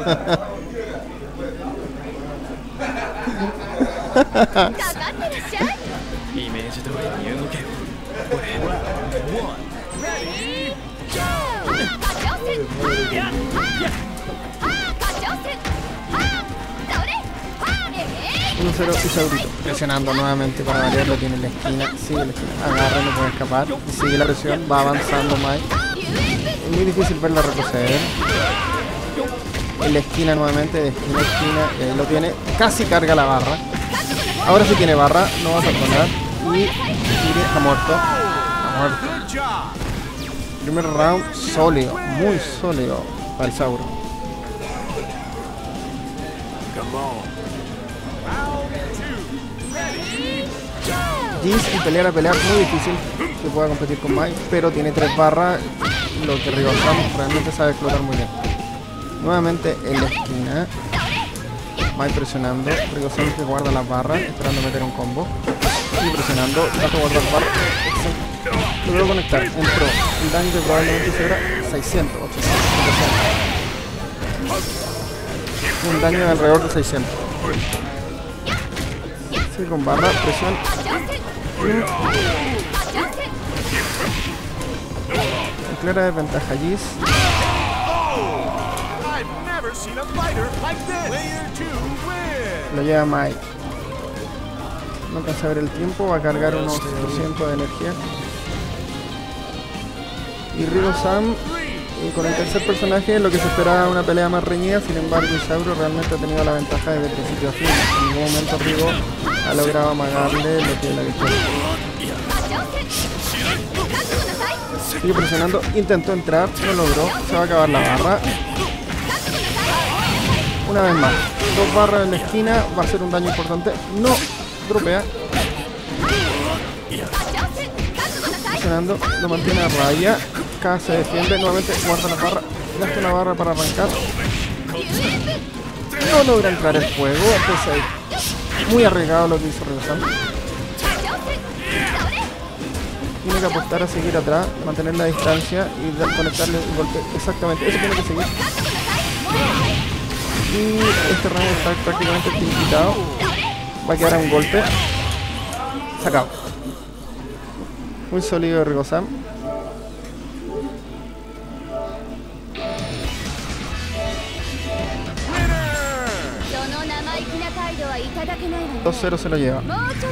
uno cero y Saurito. Presionando nuevamente para variar, lo tiene en la esquina. Sigue en la esquina. Agarra, no puede escapar. Y sigue la presión. Va avanzando Mike. Es muy difícil verla retroceder. En la esquina nuevamente, de esquina a esquina. Y ahí lo tiene. Casi carga la barra. Ahora sí tiene barra. No va a perdonar. Y Yuri está muerto. Está muerto. Primer round sólido. Muy sólido para el Sauro. Jizz y pelear a pelear muy difícil que pueda competir con Mike, pero tiene tres barras, lo que Rigosam realmente sabe explotar muy bien. Nuevamente en la esquina, Mike presionando, Rigosam que guarda las barras, esperando meter un combo, y presionando, trato de guardar las barras, logró conectar, entró, el daño que probablemente será seiscientos, ochocientos, setecientos. Un daño de alrededor de seiscientos. Sigue con barra, presión. En clara desventaja Jizz. Lo lleva Mike. No alcanza a ver el tiempo, va a cargar unos doscientos de energía. Y Rigosam, y con el tercer personaje, lo que se esperaba una pelea más reñida. Sin embargo, Isauro realmente ha tenido la ventaja desde principio a fin. En ningún momento Rigo ha logrado amagarle lo que es la victoria. Sigue presionando, intentó entrar, no logró, se va a acabar la barra. Una vez más, dos barras en la esquina, va a ser un daño importante. No, dropea. Presionando, lo mantiene a raya. K se defiende, nuevamente guarda la barra, gasta una barra para arrancar. No logra entrar el fuego, entonces muy arriesgado lo que hizo Rigosam. Tiene que apostar a seguir atrás, mantener la distancia y conectarle un golpe. Exactamente, eso tiene que seguir. Y este rango está prácticamente limitado. Va a quedar a un golpe. Sacado. Muy sólido de Rigosam. dos cero se lo lleva.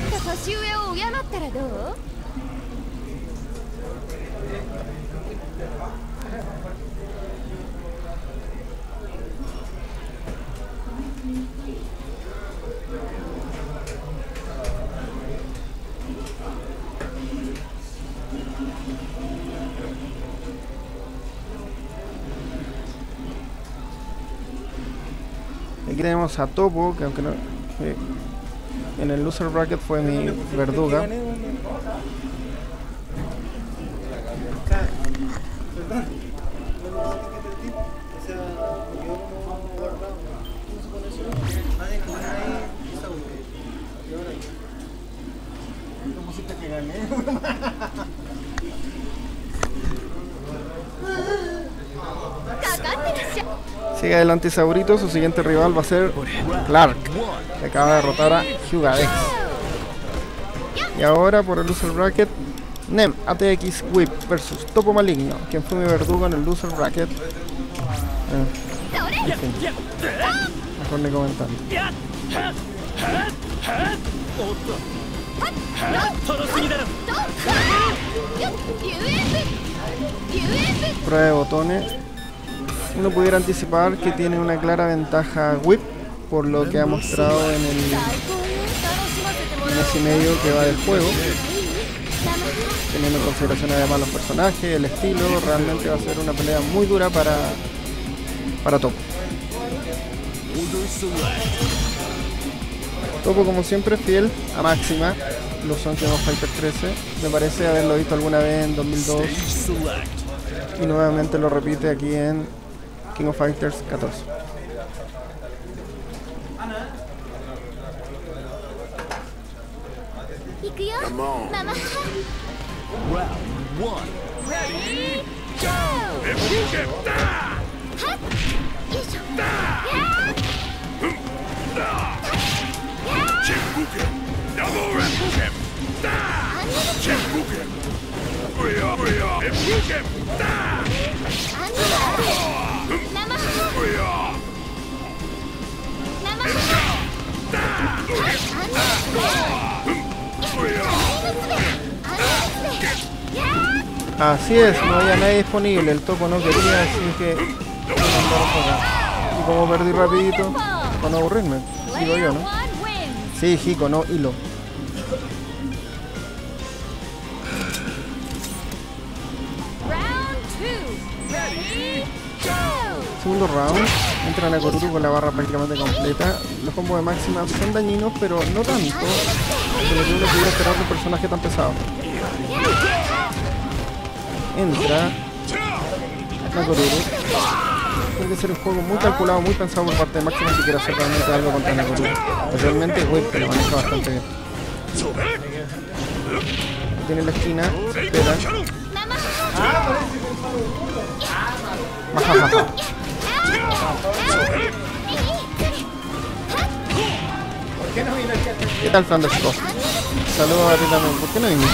Aquí tenemos a Topo, que aunque no... Eh, en el loser bracket fue mi verduga. Sigue adelante Saurito, su siguiente rival va a ser Clark, que acaba de derrotar a Hyuga Dex. Y ahora por el loser bracket, Nem A T X Whip versus Topo Maligno, quien fue mi verdugo en el loser bracket. Eh, en fin, mejor ni comentar. Prueba de botones. Uno pudiera anticipar que tiene una clara ventaja Whip por lo que ha mostrado en el mes y medio que va del juego, teniendo en consideración además los personajes, el estilo. Realmente va a ser una pelea muy dura para para Topo. Topo como siempre fiel a Máxima, lo son King of Fighters trece. Me parece haberlo visto alguna vez en dos mil dos y nuevamente lo repite aquí en King of Fighters catorce. Come on. Round one. Ready, go! Chimbuken! Double Rapchem! Chimbuken! Booyah! Booyah! Chimbuken! Así es, no había nadie disponible, el Topo no quería, así que me mandaron por acá. Y como perdí rapidito, para no aburrirme, digo yo, ¿no? Sí, Hiko, no hilo. Segundo round, entra Nakoruru con la barra prácticamente completa. Los combos de Máxima son dañinos, pero no tanto de lo que uno pudiera esperar de un personaje tan pesado. Entra Nakoruru. Tiene que ser un juego muy calculado, muy pensado por parte de Máxima si quiere hacer realmente algo contra Nakoruru. Especialmente Whip, que lo maneja bastante bien. Tiene la esquina, se espera. Majajaja. ¿Qué tal, Francisco? Saludos a ti también. ¿Por qué no viniste?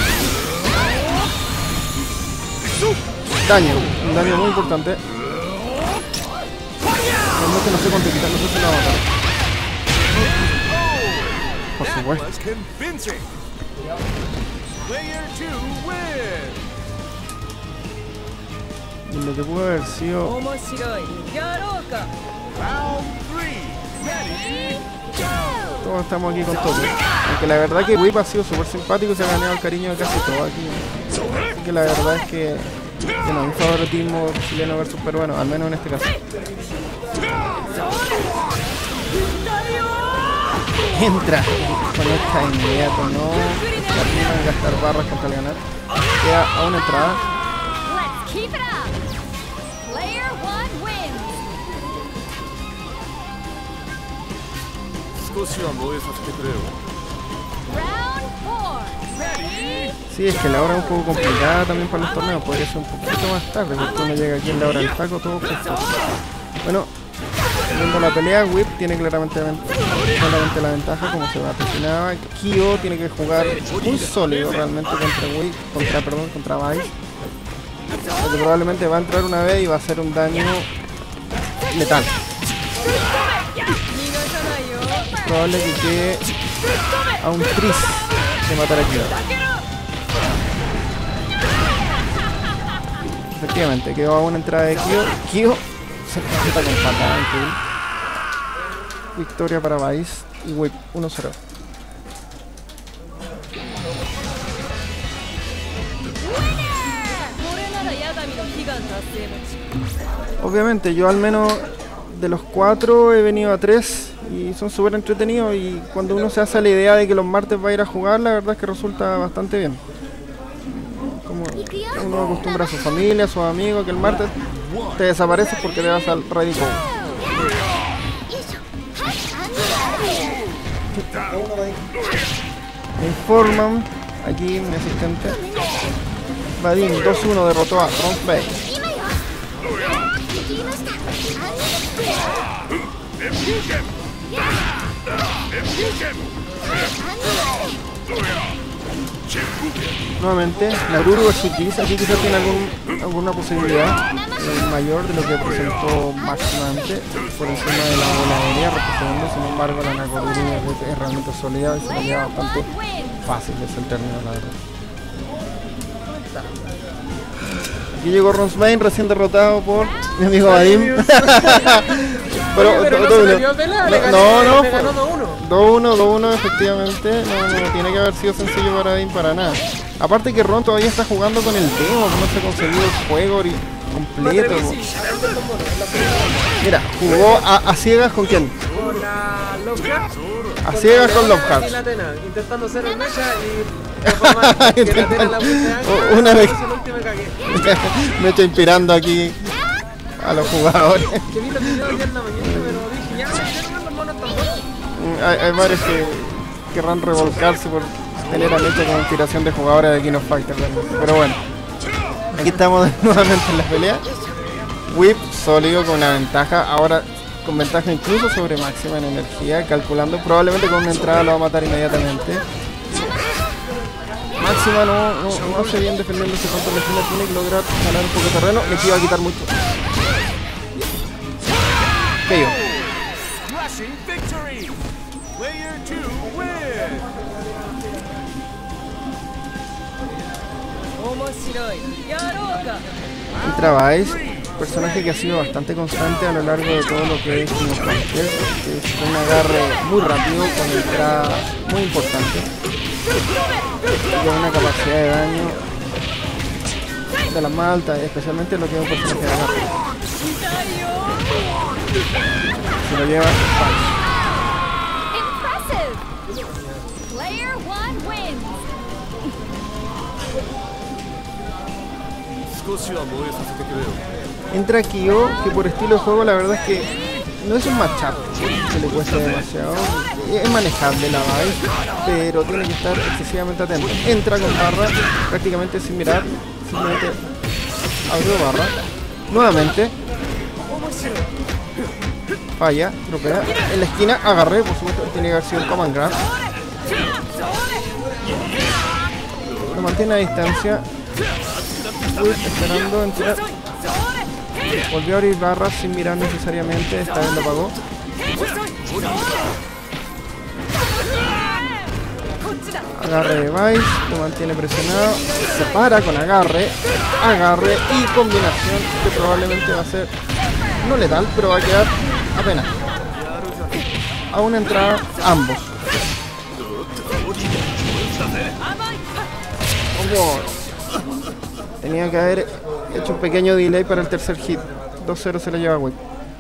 Daño, un daño muy importante. No es que no sé cuánto quitar, no sé si lo va a matar. Por supuesto. Y lo que pudo haber sido... Todos estamos aquí con todo. Aunque la verdad que Whip ha sido súper simpático y se ha ganado el cariño de casi todo aquí. Así que la verdad es que... Bueno, un favoritismo chileno versus peruano, al menos en este caso. Entra con esta inmediato, no terminan de gastar barras contra el ganar. Queda a una entrada. Sí, es que la hora es un poco complicada también para los torneos, podría ser un poquito más tarde, porque uno llega aquí en la hora del taco, todo justo. Bueno, viendo la pelea, Whip tiene claramente, claramente la ventaja, como se vaticinaba. Kyo tiene que jugar muy sólido realmente contra Whip, contra, perdón, contra Vice. Porque probablemente va a entrar una vez y va a hacer un daño letal. Es probable que quede a un tris de matar a Kyo. Efectivamente, quedó a una entrada de Kyo. Kyo se completa con patada, increíble. Victoria para Vice y Whip uno cero. Obviamente, yo al menos de los cuatro he venido a tres y son súper entretenidos, y cuando uno se hace la idea de que los martes va a ir a jugar, la verdad es que resulta bastante bien. Como uno acostumbra a su familia, a sus amigos, que el martes te desapareces porque te vas al Ready Go. Me informan aquí mi asistente. Vadim dos uno derrotó a Ronsbei. Nuevamente, Nakoruru versus Kiss. Aquí quizás tiene algún, alguna posibilidad eh, mayor de lo que presentó Máxima antes, por encima de la bola aérea, retrocediendo. Sin embargo, la Nakoruru es, es realmente sólida y se la lleva bastante fácil, es el término, la verdad. Aquí llegó Ronsbei, recién derrotado por mi amigo Vadim. Pero, Oye, pero no, se le dio pelea, le no, no, le ganó dos uno. dos uno, dos uno efectivamente. No, no tiene que haber sido sencillo para Vadim para nada. Aparte que Ron todavía está jugando con el demo, no se ha conseguido el juego completo. Mira, jugó a, a ciegas con quién. Con la loca. A ciegas con los Y Hearts. la Atena, intentando hacer el mecha y la forma que la Atena la puse O- una vez- el último me cagué. Me estoy inspirando aquí a los jugadores. Que vi los videos ayer en la mañana, pero dije, ya, ya no los monos tampoco. Hay, hay varios que querrán revolcarse por tener a Mecha como inspiración de jugadores de King of Fighters realmente. Pero bueno, aquí estamos nuevamente en la pelea. Whip sólido con una ventaja, ahora con ventaja incluso sobre Máxima en energía, calculando probablemente con una entrada lo va a matar inmediatamente. Máxima no, no, no hace bien defendiéndose contra la esquina, tiene que lograr ganar un poco de terreno, le iba a quitar mucho. K O. Crushing victory. Player two win. Entra Vice, personaje que ha sido bastante constante a lo largo de todo lo que es King of Fighters, es un agarre muy rápido con entrada muy importante y con una capacidad de daño de las más altas, especialmente en lo que es un personaje de agarre. Se lo lleva Vice. Impressive. Player one wins. Entra Kyo, que por estilo de juego la verdad es que no es un matchup que le cueste demasiado. Es manejable la Vice, pero tiene que estar excesivamente atento. Entra con barra, prácticamente sin mirar, simplemente abrió barra. Nuevamente. Falla, tropea. En la esquina agarré, por supuesto, tiene que haber sido el command grab. Lo mantiene a distancia. Uy, esperando entrar. Volvió a abrir barras sin mirar necesariamente, esta vez lo apagó. Agarre de Vice, lo mantiene presionado, se para con agarre, agarre y combinación que probablemente va a ser no letal, pero va a quedar apenas. A una entrada ambos. Oh, tenía que haber hecho un pequeño delay para el tercer hit. dos cero se le lleva a Whip.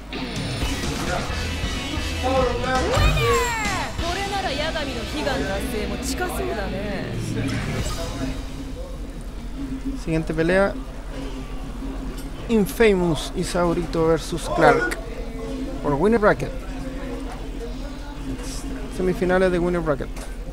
Siguiente pelea. Infamous Isaurito versus Clark por Winner Bracket. Semifinales de Winner Bracket.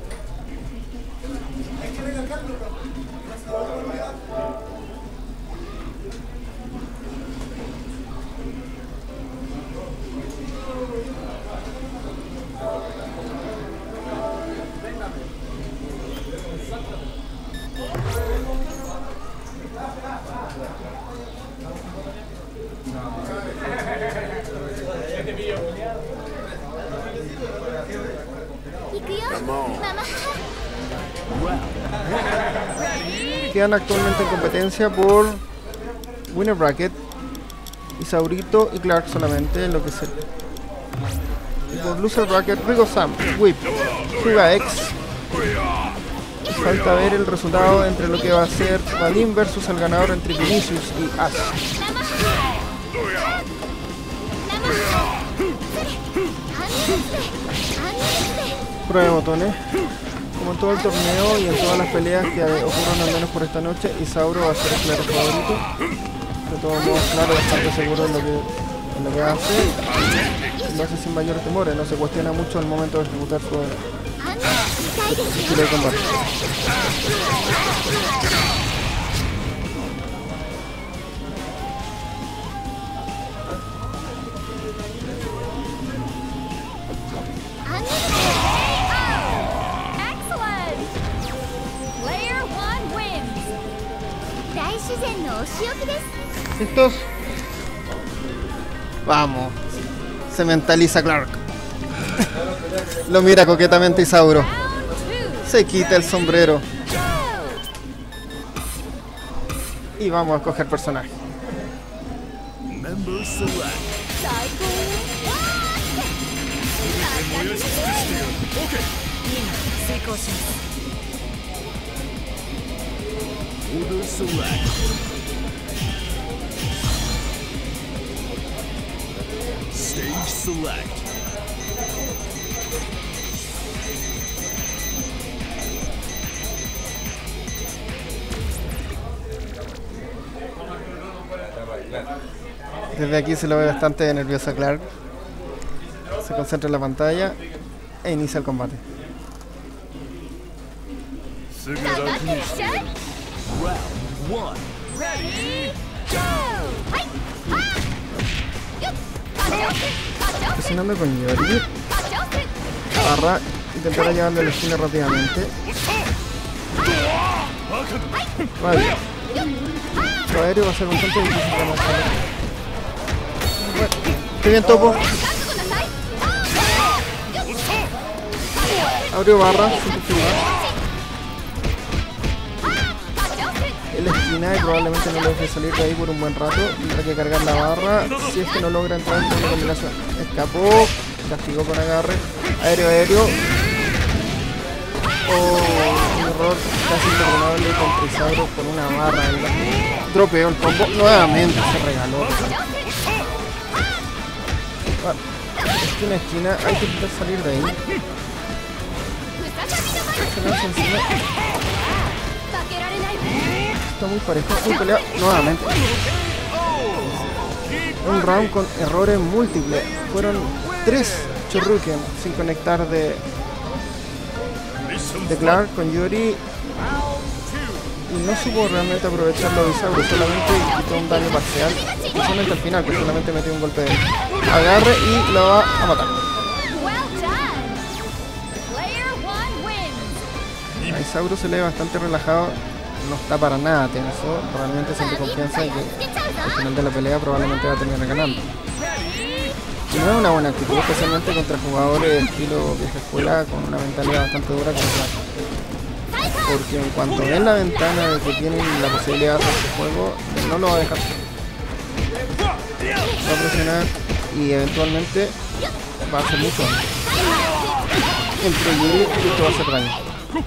Quedan actualmente en competencia por Winner Bracket Isaurito y Clark solamente en lo que se y por Loser Bracket Rigo Sam, Whip, Suga X. Falta ver el resultado entre lo que va a ser Vadim versus el ganador entre Vinicius y Ash. Prueba de botones. Como en todo el torneo y en todas las peleas que ocurran al menos por esta noche, Isauro va a ser el claro favorito. De todos modos, claro, bastante seguro en lo que, en lo que hace. Y lo hace sin mayores temores, no se cuestiona mucho al momento de ejecutar su estilo de combate. ¿Listos? Vamos. Se mentaliza Clark. Lo mira coquetamente Isauro. Se quita el sombrero. Y vamos a escoger personaje. Stage select. Desde aquí se lo ve bastante nervioso a Clark. Se concentra en la pantalla e inicia el combate. Presionando con Yori. Barra, intentará llevarle la esquina rápidamente. Vale. Lo aéreo va a ser un tanto difícil para nosotros. Bueno, qué bien topo. Abrió barra, sin figurar. En la esquina y probablemente no lo deje salir de ahí por un buen rato. Tendrá que cargar la barra. Si es que no logra entrar en una combinación. Escapó. Castigó con agarre. Aéreo, aéreo. Oh, un error casi imperdonable con Trisauro con una barra. El... Dropeó el combo. Nuevamente se regaló. Vale. Esquina, esquina. Hay que intentar salir de ahí. Se lanza encima. Está muy parejo. Muy peleado. Nuevamente. Un round con errores múltiples. Fueron tres Choruken sin conectar de, de Clark con Yori. Y no supo realmente aprovechar lo de Isauro. Solamente quitó un daño parcial. Especialmente al final, que solamente metió un golpe de agarre y lo va a matar. A Isauro se le ve bastante relajado. No está para nada tenso. Realmente siente confianza en que al final de la pelea probablemente va a terminar ganando. Y no es una buena actitud, especialmente contra jugadores de estilo vieja escuela con una mentalidad bastante dura como Clark. Porque en cuanto ven la ventana de que tienen la posibilidad de hacer este juego, no lo va a dejar. Va a presionar y eventualmente va a hacer mucho daño. Entre Yuri y esto va a hacer daño.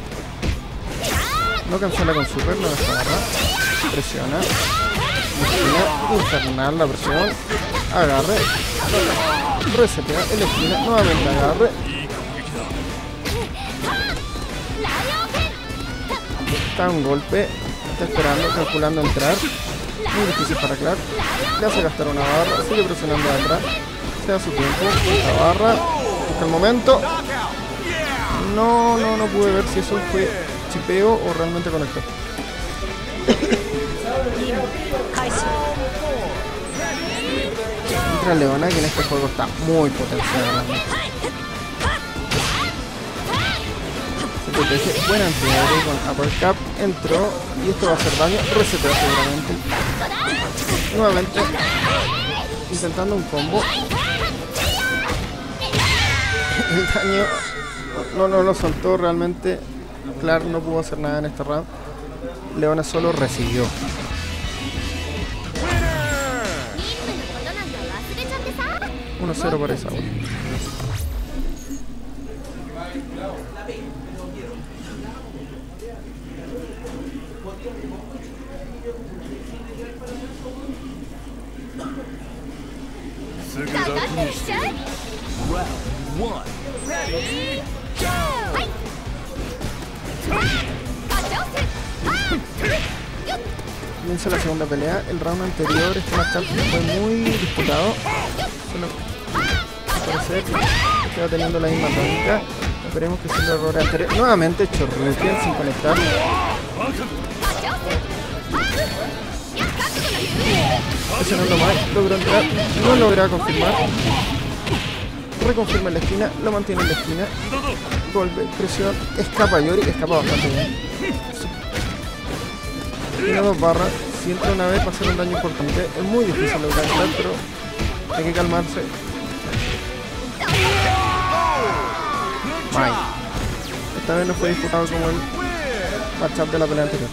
No cancela con super, no deja agarrar. Presiona. Esquina, infernal la presión. Agarre. Resetea en la esquina. Nuevamente agarre. Está un golpe. Está esperando, calculando entrar. Muy difícil para Clark. Le hace gastar una barra. Sigue presionando de atrás. Se da su tiempo. La barra. Busca el momento. No, no, no pude ver si eso fue chipeo o realmente conectó. Entra Leona, que en este juego está muy potenciada. Se protege, buena antiaéreo con uppercut, entró y esto va a hacer daño, resetea seguramente. Nuevamente, intentando un combo. El daño no, no lo soltó realmente. Clark no pudo hacer nada en este round. Leona solo recibió. uno cero para esa. Comienza la segunda pelea. El round anterior, este matchup fue muy disputado. Solo al parecer queda teniendo la misma tónica. Esperemos que sea el error anterior. Nuevamente Choruken sin conectar. Presionando mal, logró entrar, no logra confirmar. Reconfirma en la esquina, lo mantiene en la esquina. Golpe, presión, escapa Yori, escapa bastante bien. Tiene dos barras, si entra una vez va a hacer un daño importante. Es muy difícil lograr entrar, pero hay que calmarse. May. Esta vez no fue disputado como el matchup de la pelea anterior.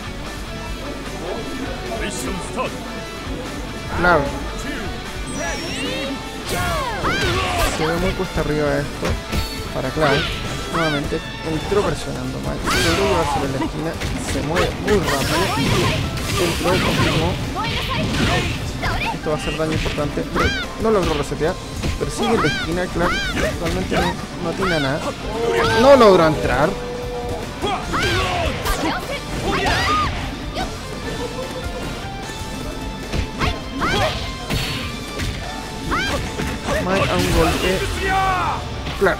Claro. Se ve muy cuesta arriba esto para Clark. Nuevamente entró presionando mal. Logró llevárselo en la esquina. Se mueve muy rápido. Entró, confirmó. Esto va a hacer daño importante. Pero no logró resetear. Persigue en la esquina. Clark realmente no, no atina nada. No logró entrar. Mai a un golpe. Claro.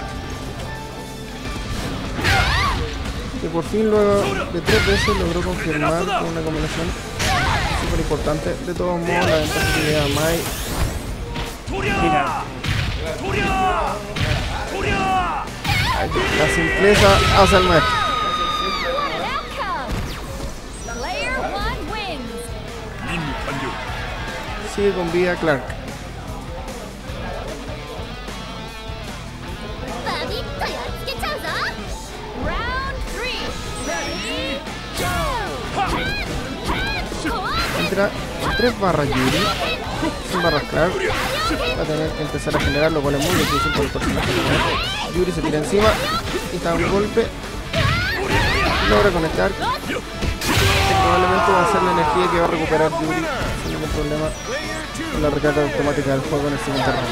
Que por fin luego de tres veces logró confirmar con una combinación súper importante. De todos modos, la ventaja que lleva Mai. Mira. La simpleza hace el maestro. Sigue con vida Clark. Entra tres barras Yuri, sin barras Clark. Va a tener que empezar a generar, lo cual es muy difícil por el personaje. Yuri se tira encima y da un golpe. Logra conectar. Probablemente va a ser la energía que va a recuperar Yuri sin ningún problema con la recarga automática del juego en el siguiente round.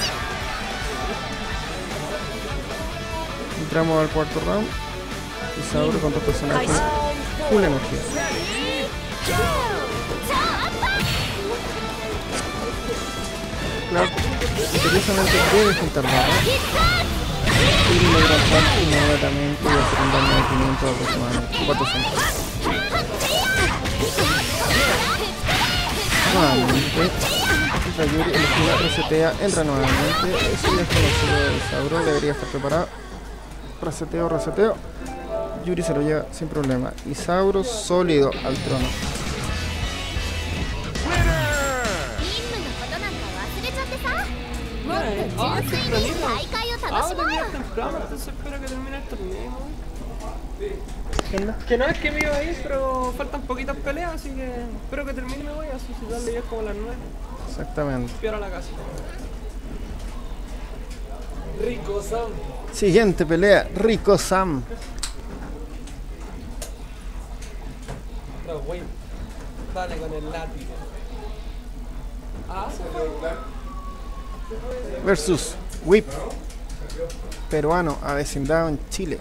Entramos al cuarto round. Isauro con dos personajes full energía. Clark curiosamente debe juntar barras y logra entrar inmediatamente y hacer un daño de quinientos aproximadamente, cuatrocientos. Nuevamente, entra Yuri, elegida, resetea, entra nuevamente. Eso ya es conocido de Isauro, debería estar preparado. Reseteo, reseteo. Yuri se lo lleva sin problema. Isauro sólido al trono. Ah, es tempranito. Ah, terminar temprano, entonces espero que termine el torneo. Que no es que me iba a ir, pero faltan poquitas peleas, así que espero que termine y me voy a suicidarle ya como a las nueve. Exactamente. Espiar a la casa. Rico Sam. Siguiente pelea, Rico Sam. No, güey. Dale con el látigo. Ah, se fue. Versus Whip, peruano, avecindado en Chile.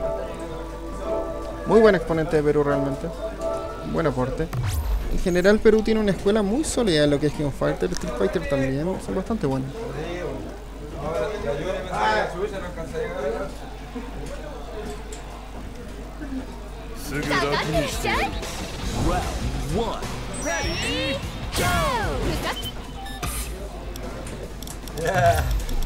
Muy buen exponente de Perú realmente. Buen aporte. En general Perú tiene una escuela muy sólida en lo que es King of Fighter. Street Fighter también, son bastante buenos. Yeah.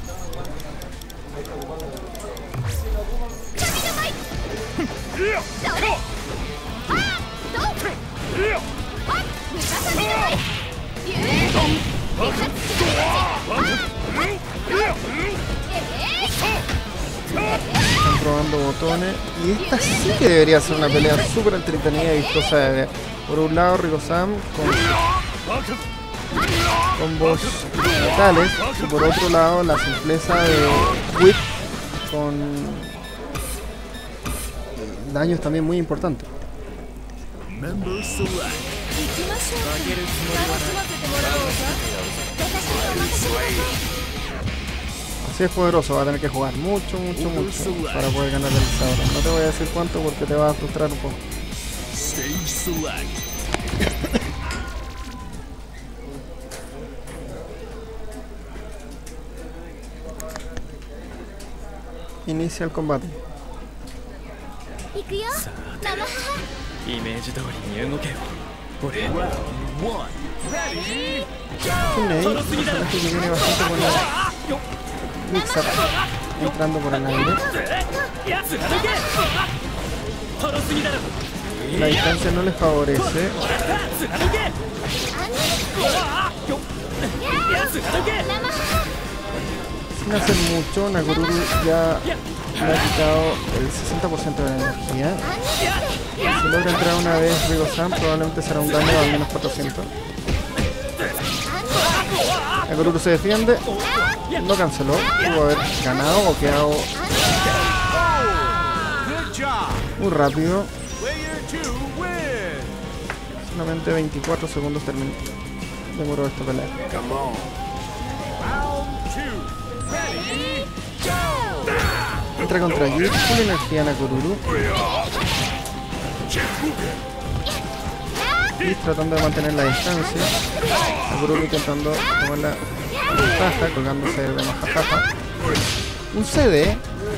Están probando botones y esta sí que debería ser una pelea súper entretenida y vistosa de ver. Por un lado Rico Sam con combos letales y por otro lado la simpleza de Whip con daños también muy importantes. Así es poderoso, va a tener que jugar mucho, mucho, mucho para poder ganar el Isauro. No te voy a decir cuánto porque te va a frustrar un poco. Inicia el combate. Funei, un personaje que viene bastante con el Mix-Up entrando por el aire. La distancia no les favorece. Sin hacer mucho, Nagoruru ya le ha quitado el sesenta por ciento de la energía. Si logra entrar una vez Rigo Sam, probablemente será un daño de al menos cuatrocientos. Nagoruru se defiende, no canceló, pudo haber ganado o quedado muy rápido. Solamente veinticuatro segundos terminó. Demoró esta pelea. Entra contra Yuri, full energía Nagoruru. Giz tratando de mantener la distancia. Nakoruru intentando tomar la ventaja, colgándose de majajaja. Un C D.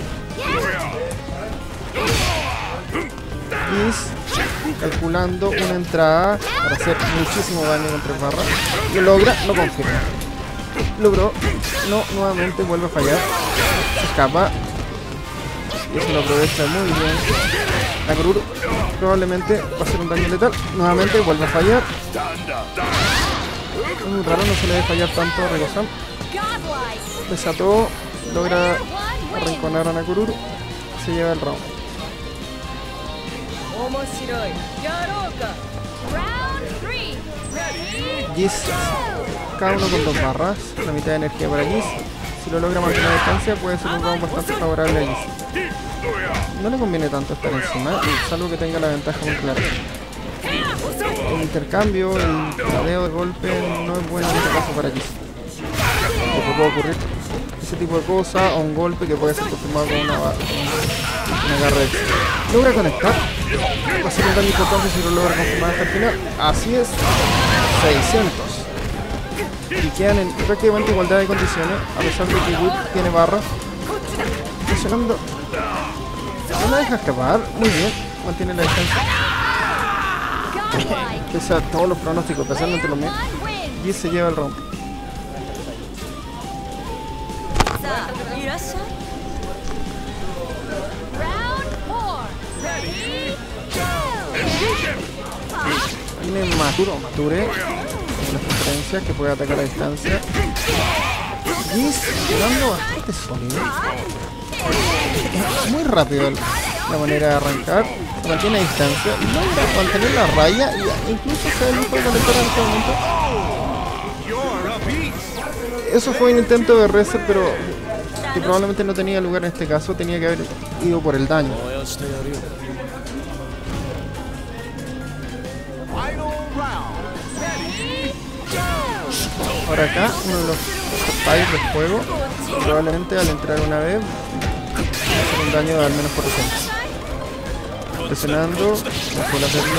Giz calculando una entrada para hacer muchísimo daño con tres barras. Lo logra, no confirma. Logró, no, nuevamente vuelve a fallar. Se escapa. Y eso lo aprovecha muy bien. Nakoruru probablemente va a hacer un daño letal. Nuevamente vuelve a fallar. Es muy raro, no se le debe fallar tanto a Rego-san. Desató, logra arrinconar a Nakoruru. Se lleva el round. Giz, cada uno con dos barras, la mitad de energía para Giz. Si lo logra mantener a distancia puede ser un round bastante favorable a Giz. No le conviene tanto estar encima, salvo que tenga la ventaja muy clara. El intercambio, el ladeo de golpe no es bueno en este caso para Giz. Porque puede ocurrir ese tipo de cosas o un golpe que puede ser confirmado con una, una garra extra. Logra conectar. Va a ser un daño importante si lo logra confirmar hasta el final. Así es. seiscientos. Y quedan en prácticamente igualdad de condiciones, a pesar de que Whip tiene barra. Presionando. No la deja escapar. Muy bien. Mantiene la distancia. Pese a todos los pronósticos, especialmente los míos. Y se lleva el round. Tiene Maturo, Mature, una preferencia que puede atacar a distancia. Giz quedando bastante sólido. Es muy rápido la manera de arrancar. Se mantiene a distancia y logra mantener la raya y incluso se el lujo de conectar en este momento. Eso fue un intento de reset, pero que probablemente no tenía lugar en este caso. Tenía que haber ido por el daño. Ahora acá, uno de los pies del juego, probablemente al entrar una vez, va a hacer un daño de al menos cuatrocientos. Presionando, después hacerlo.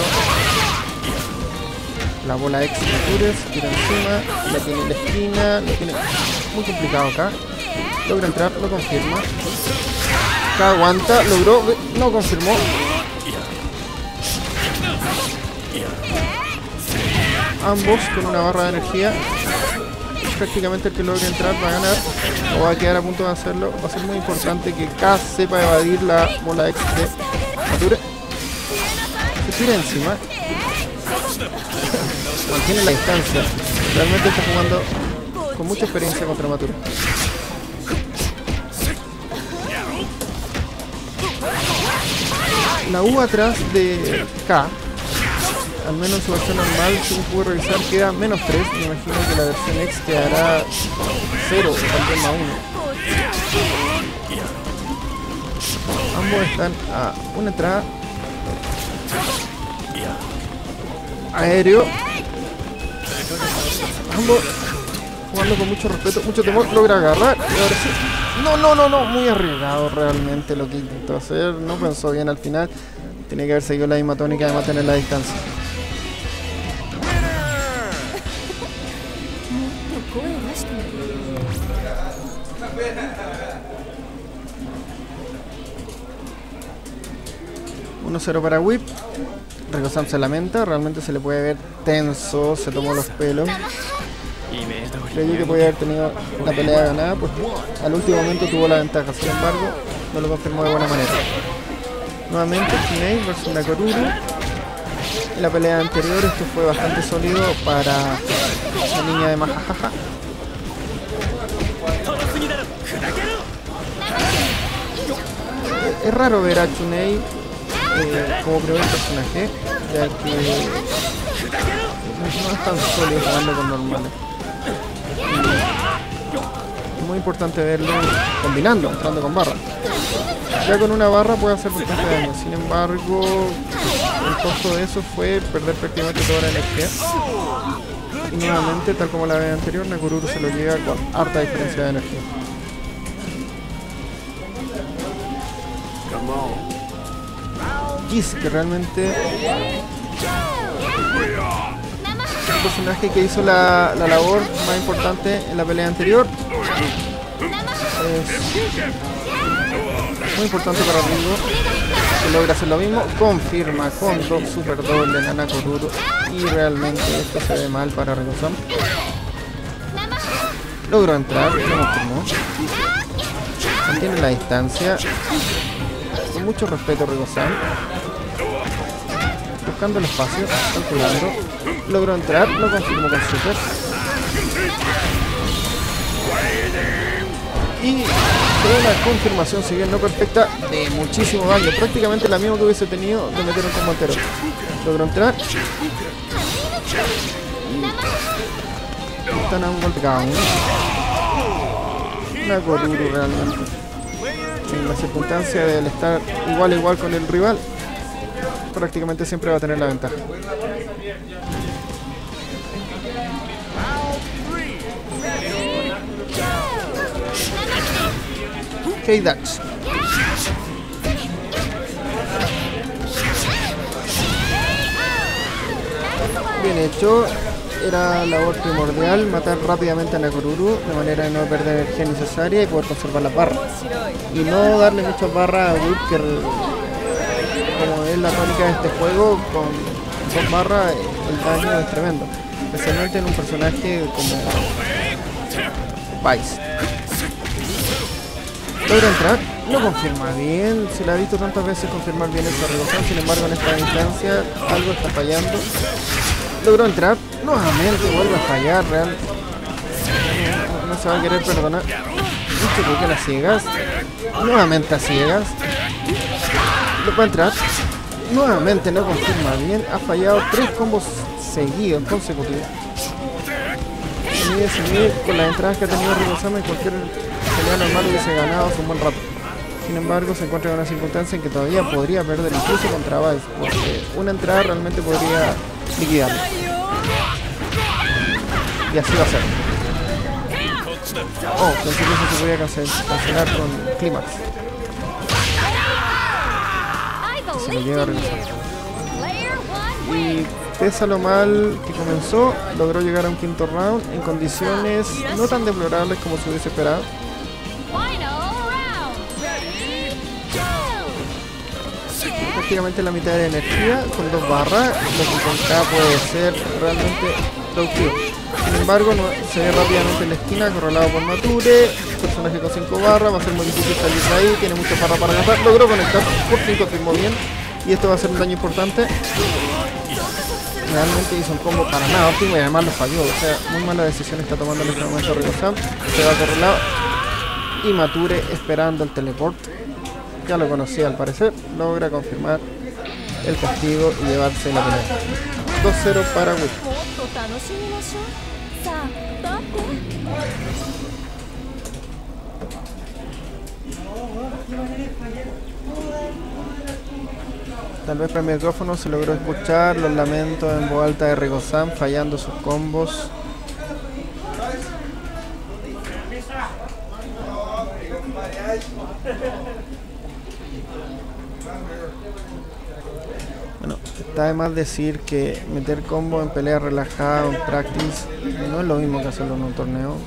La bola X de Tures, tira encima, la tiene en la esquina, lo tiene muy complicado acá. Logra entrar, lo confirma. Acá aguanta, logró, no confirmó. Ambos con una barra de energía. Prácticamente el que logre entrar va a ganar o va a quedar a punto de hacerlo. Va a ser muy importante que K sepa evadir la bola X de Mature. Se tira encima. Mantiene la distancia. Realmente está jugando con mucha experiencia contra Mature. La U atrás de K, al menos en su versión normal, si pude revisar, queda menos tres. Me imagino que la versión X quedará cero o tal vez más uno. Ambos están a una entrada. Aéreo. Ambos jugando con mucho respeto, mucho temor. Logra agarrar. Y ahora sí. No, no, no, no. Muy arriesgado realmente lo que intentó hacer. No pensó bien al final. Tenía que haber seguido la misma tónica de mantener la distancia. uno cero para Whip. Rego-san se lamenta, realmente se le puede ver tenso, se tomó los pelos. Creyó que podía haber tenido la pelea ganada, pues al último momento tuvo la ventaja, sin embargo no lo confirmó de buena manera. Nuevamente Tsunade versus Nakoruru. En la pelea anterior esto fue bastante sólido para la niña de Majajaja. Es raro ver a Tsunade eh, como primer personaje, ya que no es tan sólido jugando con normales. Y es muy importante verlo combinando, entrando con barra. Ya con una barra puede hacer bastante daño, sin embargo el costo de eso fue perder prácticamente toda la energía. Y nuevamente, tal como la vez anterior, Nakoruru se lo lleva con harta diferencia de energía. Giz, que realmente personaje que hizo la, la labor más importante en la pelea anterior. Es muy importante para Ringo, que logra hacer lo mismo. Confirma con dos super doble en Anakoruru. Y realmente esto se ve mal para Rigo-san. Logró entrar, lo confirmó. Mantiene la distancia. Con mucho respeto Rigo-san. Buscando el espacio, calculando. Logró entrar, lo confirmó con super. Y fue una confirmación, si bien no perfecta, de muchísimo daño. Prácticamente la misma que hubiese tenido de meter un combo entero. Logró entrar. Y están a un golpe cada uno. Una Koruru realmente. En la circunstancia del estar igual a igual con el rival, prácticamente siempre va a tener la ventaja. K-Dax. Bien hecho. Era labor primordial matar rápidamente a Anakoruru de manera de no perder energía necesaria y poder conservar las barras. Y no darle muchas barras a Whip, que como es la tónica de este juego, con dos barras el daño es tremendo. Especialmente en un personaje como Vice. Logra entrar, lo confirma bien, se le ha visto tantas veces confirmar bien esa revolución, sin embargo en esta instancia algo está fallando. Logró entrar, nuevamente vuelve a fallar, real. No, no se va a querer perdonar. Mucho creo que las ciegas, nuevamente a ciegas. Lo va a entrar, nuevamente no confirma bien, ha fallado tres combos seguidos, consecutivos. Seguir, seguir con las entradas que ha tenido Rigo-sama y cualquier pelea normal hubiese ganado hace un buen rato. Sin embargo, se encuentra en una circunstancia en que todavía podría perder incluso contra Vice, porque una entrada realmente podría liquidarlo. Y así va a ser. Oh, pensé que eso se podía cancelar, cancelar con Clímax. Se lo llega a regresar. Y pese a lo mal que comenzó, logró llegar a un quinto round en condiciones no tan deplorables como se hubiese esperado. Prácticamente la mitad de energía con dos barras, lo que con K puede ser realmente productivo. Sin embargo, no, se ve rápidamente en la esquina, acorralado por Mature, personaje con cinco barras, va a ser muy difícil salir de ahí, tiene muchas barras para agarrar, logró conectar, por fin confirmó bien, y esto va a ser un daño importante. Realmente hizo un combo para nada óptimo y además lo falló, o sea, muy mala decisión está tomando en este momento Rigo-san, se va acorralado, y Mature esperando el teleport. Ya lo conocía al parecer, logra confirmar el castigo y llevarse la pelea. dos cero para Whip. Tal vez por el micrófono se logró escuchar los lamentos en voz alta de Rigo-san fallando sus combos. Bueno, está de más decir que meter combo en pelea relajada o en practice no es lo mismo que hacerlo en un torneo.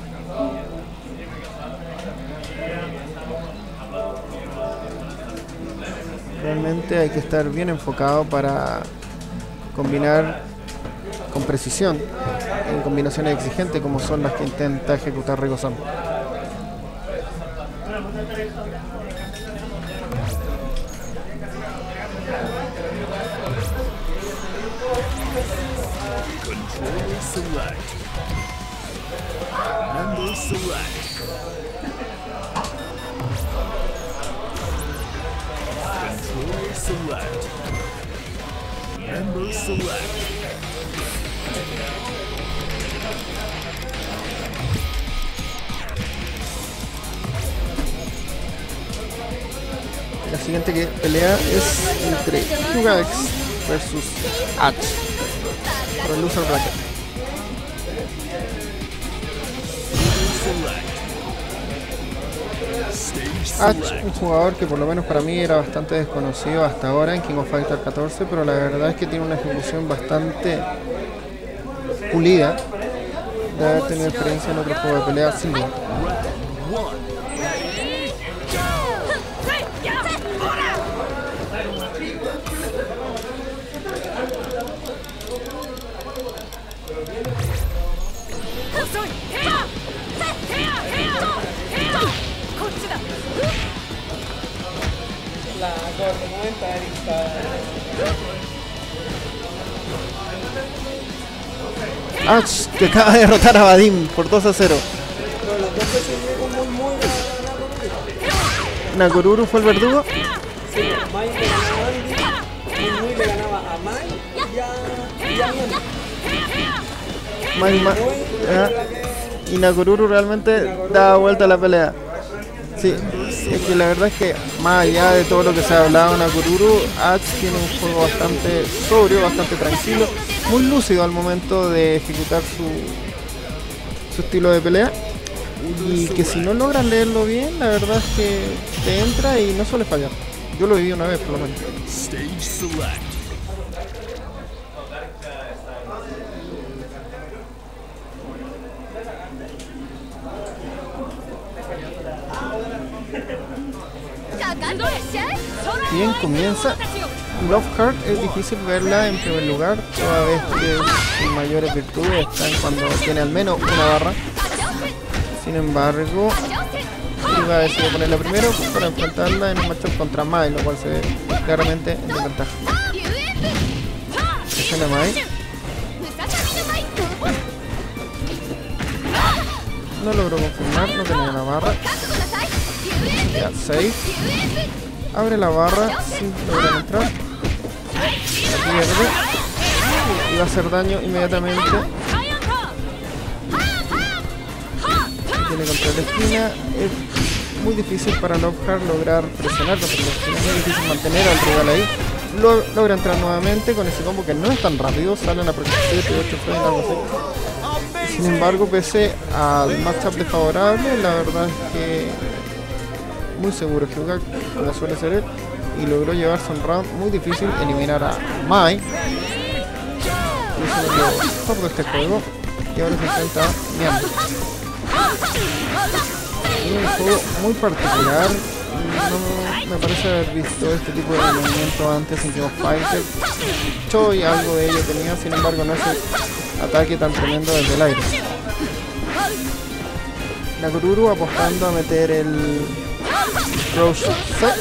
Realmente hay que estar bien enfocado para combinar con precisión en combinaciones exigentes como son las que intenta ejecutar Rigo-san. Control select. Member select. Control select. Member select. La siguiente que pelea es entre Hyuga X versus H por el loser bracket. H, un jugador que por lo menos para mí era bastante desconocido hasta ahora en King of Fighters catorce, pero la verdad es que tiene una ejecución bastante pulida de haber tenido experiencia en otro juego de pelea sin duda. La tormenta Erika. Ach, que acaba de derrotar a Vadim por dos a cero. Pero las dos veces llegó muy muy a Nakoruru fue el verdugo. Sí, Mai le ganaba a Andy, Muy Muy le ganaba a Mai y a, y a Nami. Mai, Ma- ah, y Nakoruru realmente da vuelta a la pelea. Sí, es que la verdad es que más allá de todo lo que se ha hablado en Nakoruru, Axe tiene un juego bastante sobrio, bastante tranquilo, muy lúcido al momento de ejecutar su, su estilo de pelea. Y que si no logras leerlo bien, la verdad es que te entra y no suele fallar. Yo lo viví una vez por lo menos. Stage select. Bien, comienza. Loveheart es difícil verla en primer lugar, toda vez que sus mayores virtudes están cuando tiene al menos una barra. Sin embargo, Iva decidió ponerla primero para enfrentarla en un matchup contra Mai, lo cual se ve claramente en desventaja. Presiona Mai. No logró confirmar, no tenía una barra. Ya, safe. Abre la barra sin lograr entrar. La pierde. Y va a hacer daño inmediatamente. Tiene contra la esquina. Es muy difícil para Loveheart lograr presionar contra la esquina. Es muy difícil mantener al rival ahí. Lo, logra entrar nuevamente con ese combo que no es tan rápido. Salen a siete, ocho frames, algo así. Sin embargo, pese al matchup desfavorable, la verdad es que muy seguro Hyuga, como suele ser él, y logró llevarse un round muy difícil, eliminar a Mai. Y eso es lo top de este juego. Y ahora se enfrenta a Miam. Es un juego muy particular. No me parece haber visto este tipo de movimiento antes en King of Fighters. Choi algo de ello tenía, sin embargo no ese ataque tan tremendo desde el aire. Nakoruru apostando a meter el Rose Set.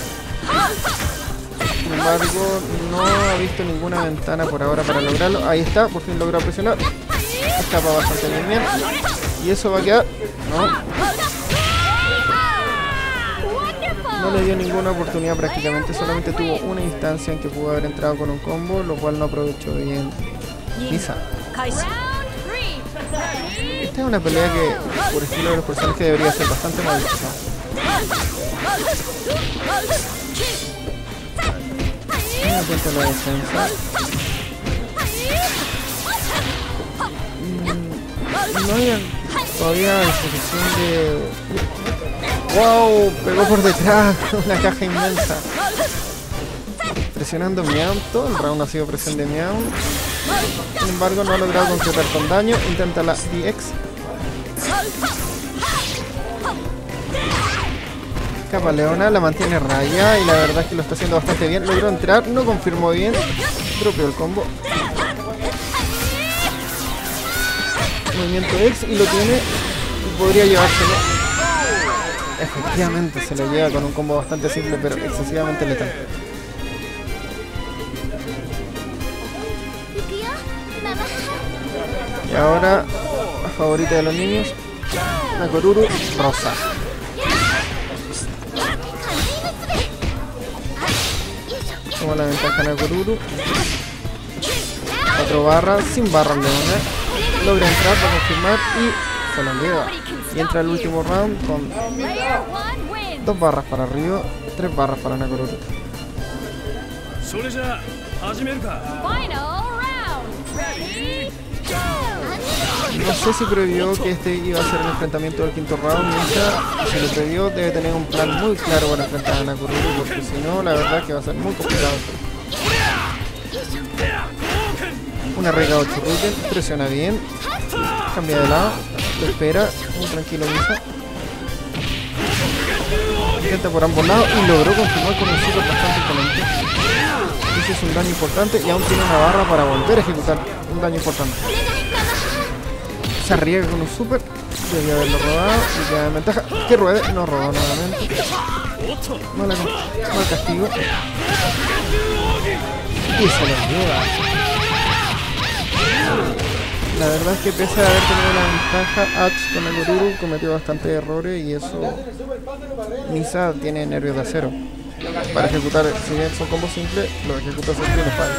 Sin embargo no ha visto ninguna ventana por ahora para lograrlo. Ahí está, por fin logró presionar. Escapa bastante bien, bien. Y eso va a quedar. No. No le dio ninguna oportunidad prácticamente, solamente tuvo una instancia en que pudo haber entrado con un combo, lo cual no aprovechó bien Misa. Esta es una pelea que, por estilo de los personajes, debería ser bastante mal vista. Muy atento a la defensa. Mm, no hay todavía disposición de... ¡Wow! Pegó por detrás una caja inmensa. Presionando Miam. Todo el round ha sido presión de Miam. Sin embargo, no ha logrado concretar con daño. Intenta la D X. Capa Leona, la mantiene raya y la verdad es que lo está haciendo bastante bien. Logró entrar, no confirmó bien. Dropeó el combo. Movimiento X y lo tiene. Y podría llevárselo. Efectivamente se lo lleva con un combo bastante simple pero excesivamente letal. Y ahora, la favorita de los niños, Nakoruru rosa. Toma la ventaja Nakoruru. Cuatro barras, sin barras leona. Logra entrar para confirmar y se lo lleva. Y entra el último round con dos barras para Ryo, tres barras para Nakoruru. No sé si previó que este iba a ser el enfrentamiento del quinto round. Misa, si lo previó, debe tener un plan muy claro para enfrentar a Nakoruru, porque si no, la verdad es que va a ser muy complicado. Una regado Churruken, presiona bien, cambia de lado, lo espera, muy tranquilo Misa. Intenta por ambos lados y logró continuar con un super bastante imponente. Ese es un daño importante y aún tiene una barra para volver a ejecutar un daño importante. Se arriesga con un super, debía haberlo rodado y queda en ventaja. Que ruede, no rodó nuevamente. Mala, mal castigo. Y se lo lleva. La verdad es que pese a haber tenido la ventaja, Ash con el Goruru cometió bastantes errores y eso Misa tiene nervios de acero. Para ejecutar, si bien son combos simples, lo ejecuta siempre y no falla.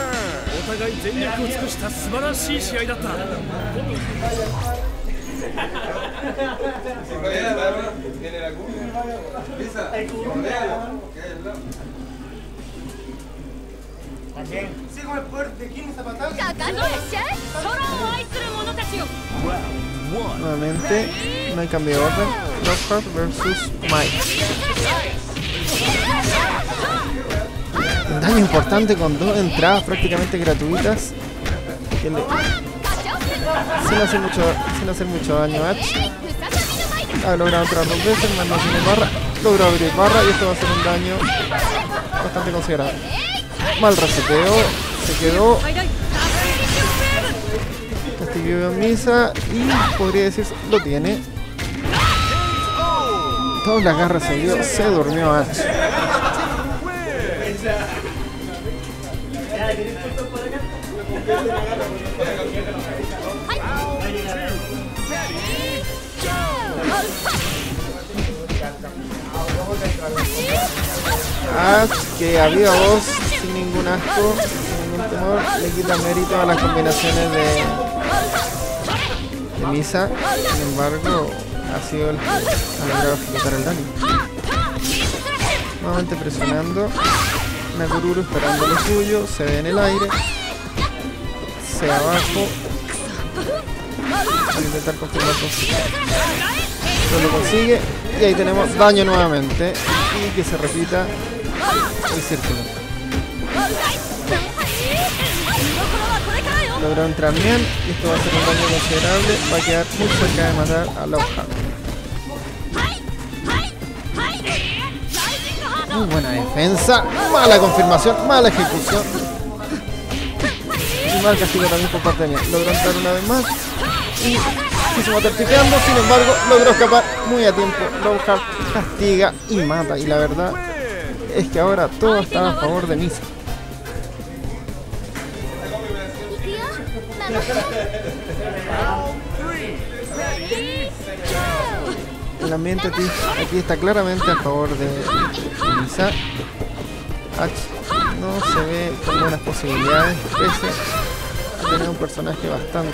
Sigo el poder de King Zapatán. Nuevamente, no hay cambio de orden. Lockhart versus Mike. Un daño importante con dos entradas prácticamente gratuitas. Que le... sin, hacer mucho, sin hacer mucho daño a Ash. Ha logrado entrar dos veces, más no tiene barra. Logró abrir barra y esto va a ser un daño bastante considerable. Mal reseteo, se quedó. Castillo de Misa y podría decirse, lo tiene. Todas las garras seguidas, se durmió Ash. Ash, que había voz sin ningún asco, sin ningún temor, le quita mérito a las combinaciones de, de Misa. Sin embargo, ha sido el que ha logrado ejecutar el daño. Nuevamente presionando. Nagururu esperando lo suyo, se ve en el aire. Se abajo. Al intentar confirmar con su... no lo consigue. Y ahí tenemos daño nuevamente. Y que se repita el círculo. Logró entrar bien. Y esto va a ser un daño considerable. Va a quedar muy cerca de matar a Lockhart. Muy buena defensa. Mala confirmación. Mala ejecución. Y mal castigo también por parte de mí. Logró entrar una vez más. Y quiso matar pipeando. Sin embargo, logró escapar muy a tiempo. Lockhart castiga y mata. Y la verdad es que ahora todo está a favor de Misa. El ambiente aquí, aquí está claramente a favor de, de Misa. Ash no se ve con buenas posibilidades, pese a tener un personaje bastante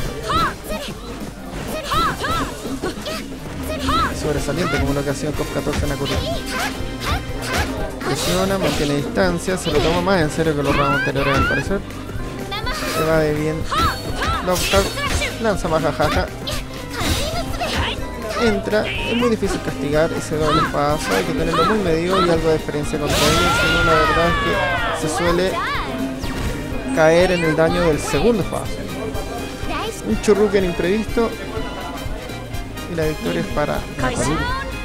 sobresaliente como lo que ha sido KOF catorce en Nakuto. Presiona, mantiene distancia, se lo toma más en serio que los rounds anteriores al parecer. Se va de bien. Lockhart lanza más jajaja. Entra, es muy difícil castigar ese doble paso, hay que tenerlo muy medido y algo de experiencia contra ellos, si no la verdad es que se suele caer en el daño del segundo paso. Un Churruken imprevisto y la victoria es para Nagururu.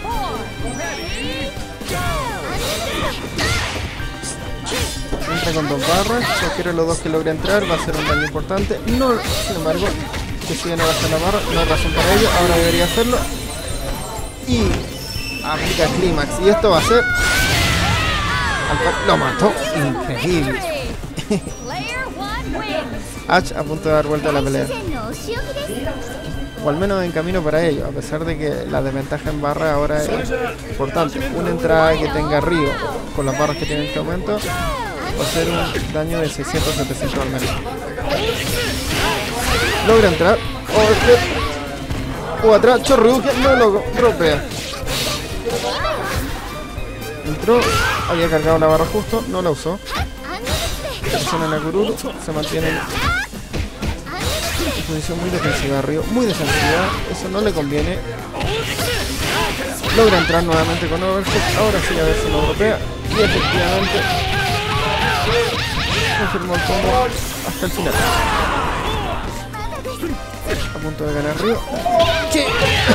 Entra con dos barras, cualquiera de los dos que logre entrar va a ser un daño importante. No, sin embargo, que si no gasta la barra, no hay razón para ello, ahora debería hacerlo. Y aplica clímax. Y esto va a ser... Lo mató. Increíble. Ash a punto de dar vuelta a la pelea. O al menos en camino para ello, a pesar de que la desventaja en barra ahora es importante. Una entrada que tenga Río con las barras que tiene en este momento va a ser un daño de seiscientos setecientos al menos. Logra entrar. Overhead. O atrás. Chorruken no lo dropea. Entró. Había cargado la barra justo. No la usó. Presiona Nagururu. Se mantiene en posición muy defensiva. Río. Muy defensiva. Eso no le conviene. Logra entrar nuevamente con Overhead. Ahora sí a ver si lo dropea. Y efectivamente confirmó el combo hasta el final. A punto de ganar Ryo. ¿Qué?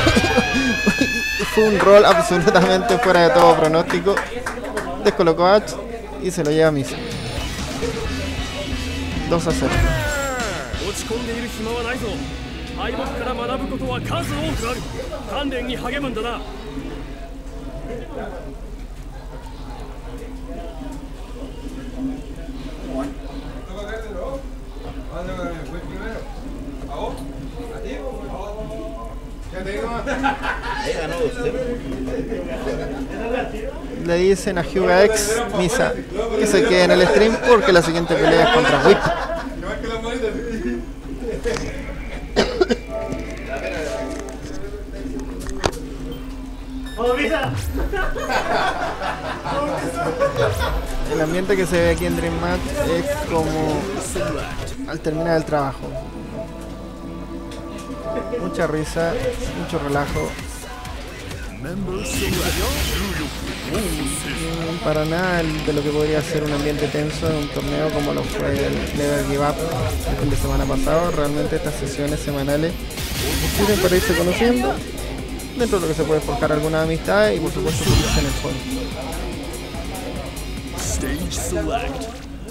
Fue un rol absolutamente fuera de todo pronóstico. Descolocó a Ash y se lo lleva a Misa. dos a cero. 落ち込んでいる暇はないぞ。敗北から学ぶことは数多くある。鍛錬に励むんだな。 Le dicen a Hyuga X Misa que se quede en el stream porque la siguiente pelea es contra Whip. El ambiente que se ve aquí en Dream Match es como al terminar el trabajo. Mucha risa, mucho relajo. Mm, para nada de lo que podría ser un ambiente tenso en un torneo como lo fue el Never Give Up el fin de semana pasado. Realmente estas sesiones semanales sirven para irse conociendo, dentro de lo que se puede forjar alguna amistad y por supuesto en el juego. Stage select.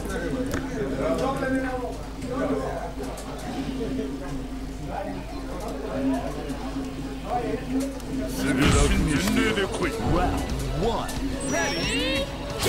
Round one. Ready,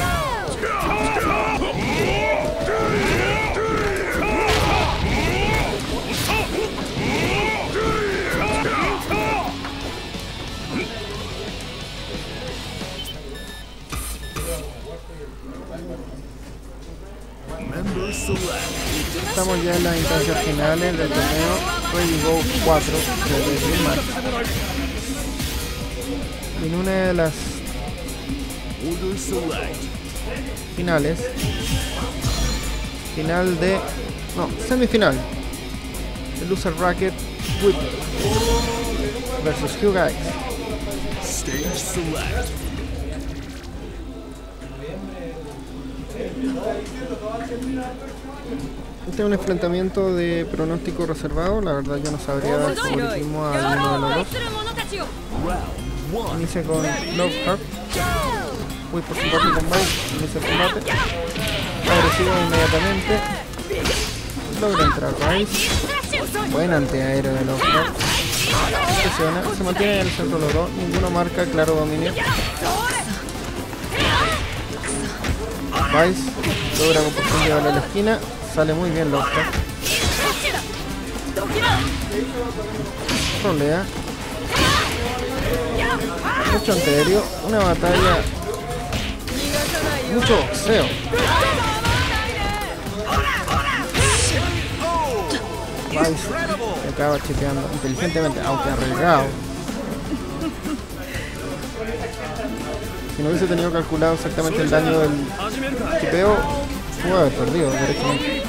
Estamos ya en las instancias finales del torneo Ready Go cuatro de Dream Match. En una de las finales, final de, no, semifinal, el Loser Bracket Whip versus Hyuga X. Stage select. Este es un enfrentamiento de pronóstico reservado, la verdad yo no sabría dar favoritismo a alguno de los dos. Inicia con Love Heart, Whip por su parte con Vice, inicia el combate, agresivo inmediatamente, logra entrar Vice, buen antiaéreo de Love Heart, presiona, se mantiene en el centro los dos, ninguno marca claro dominio. Vice logra con posición llevarlo a la esquina, sale muy bien Love Heart, rolea. Mucho antiaéreo, una batalla, mucho boxeo. Vice se acaba chipeando inteligentemente, aunque arriesgado. Si no hubiese tenido calculado exactamente el daño del chipeo, pudo haber perdido directamente.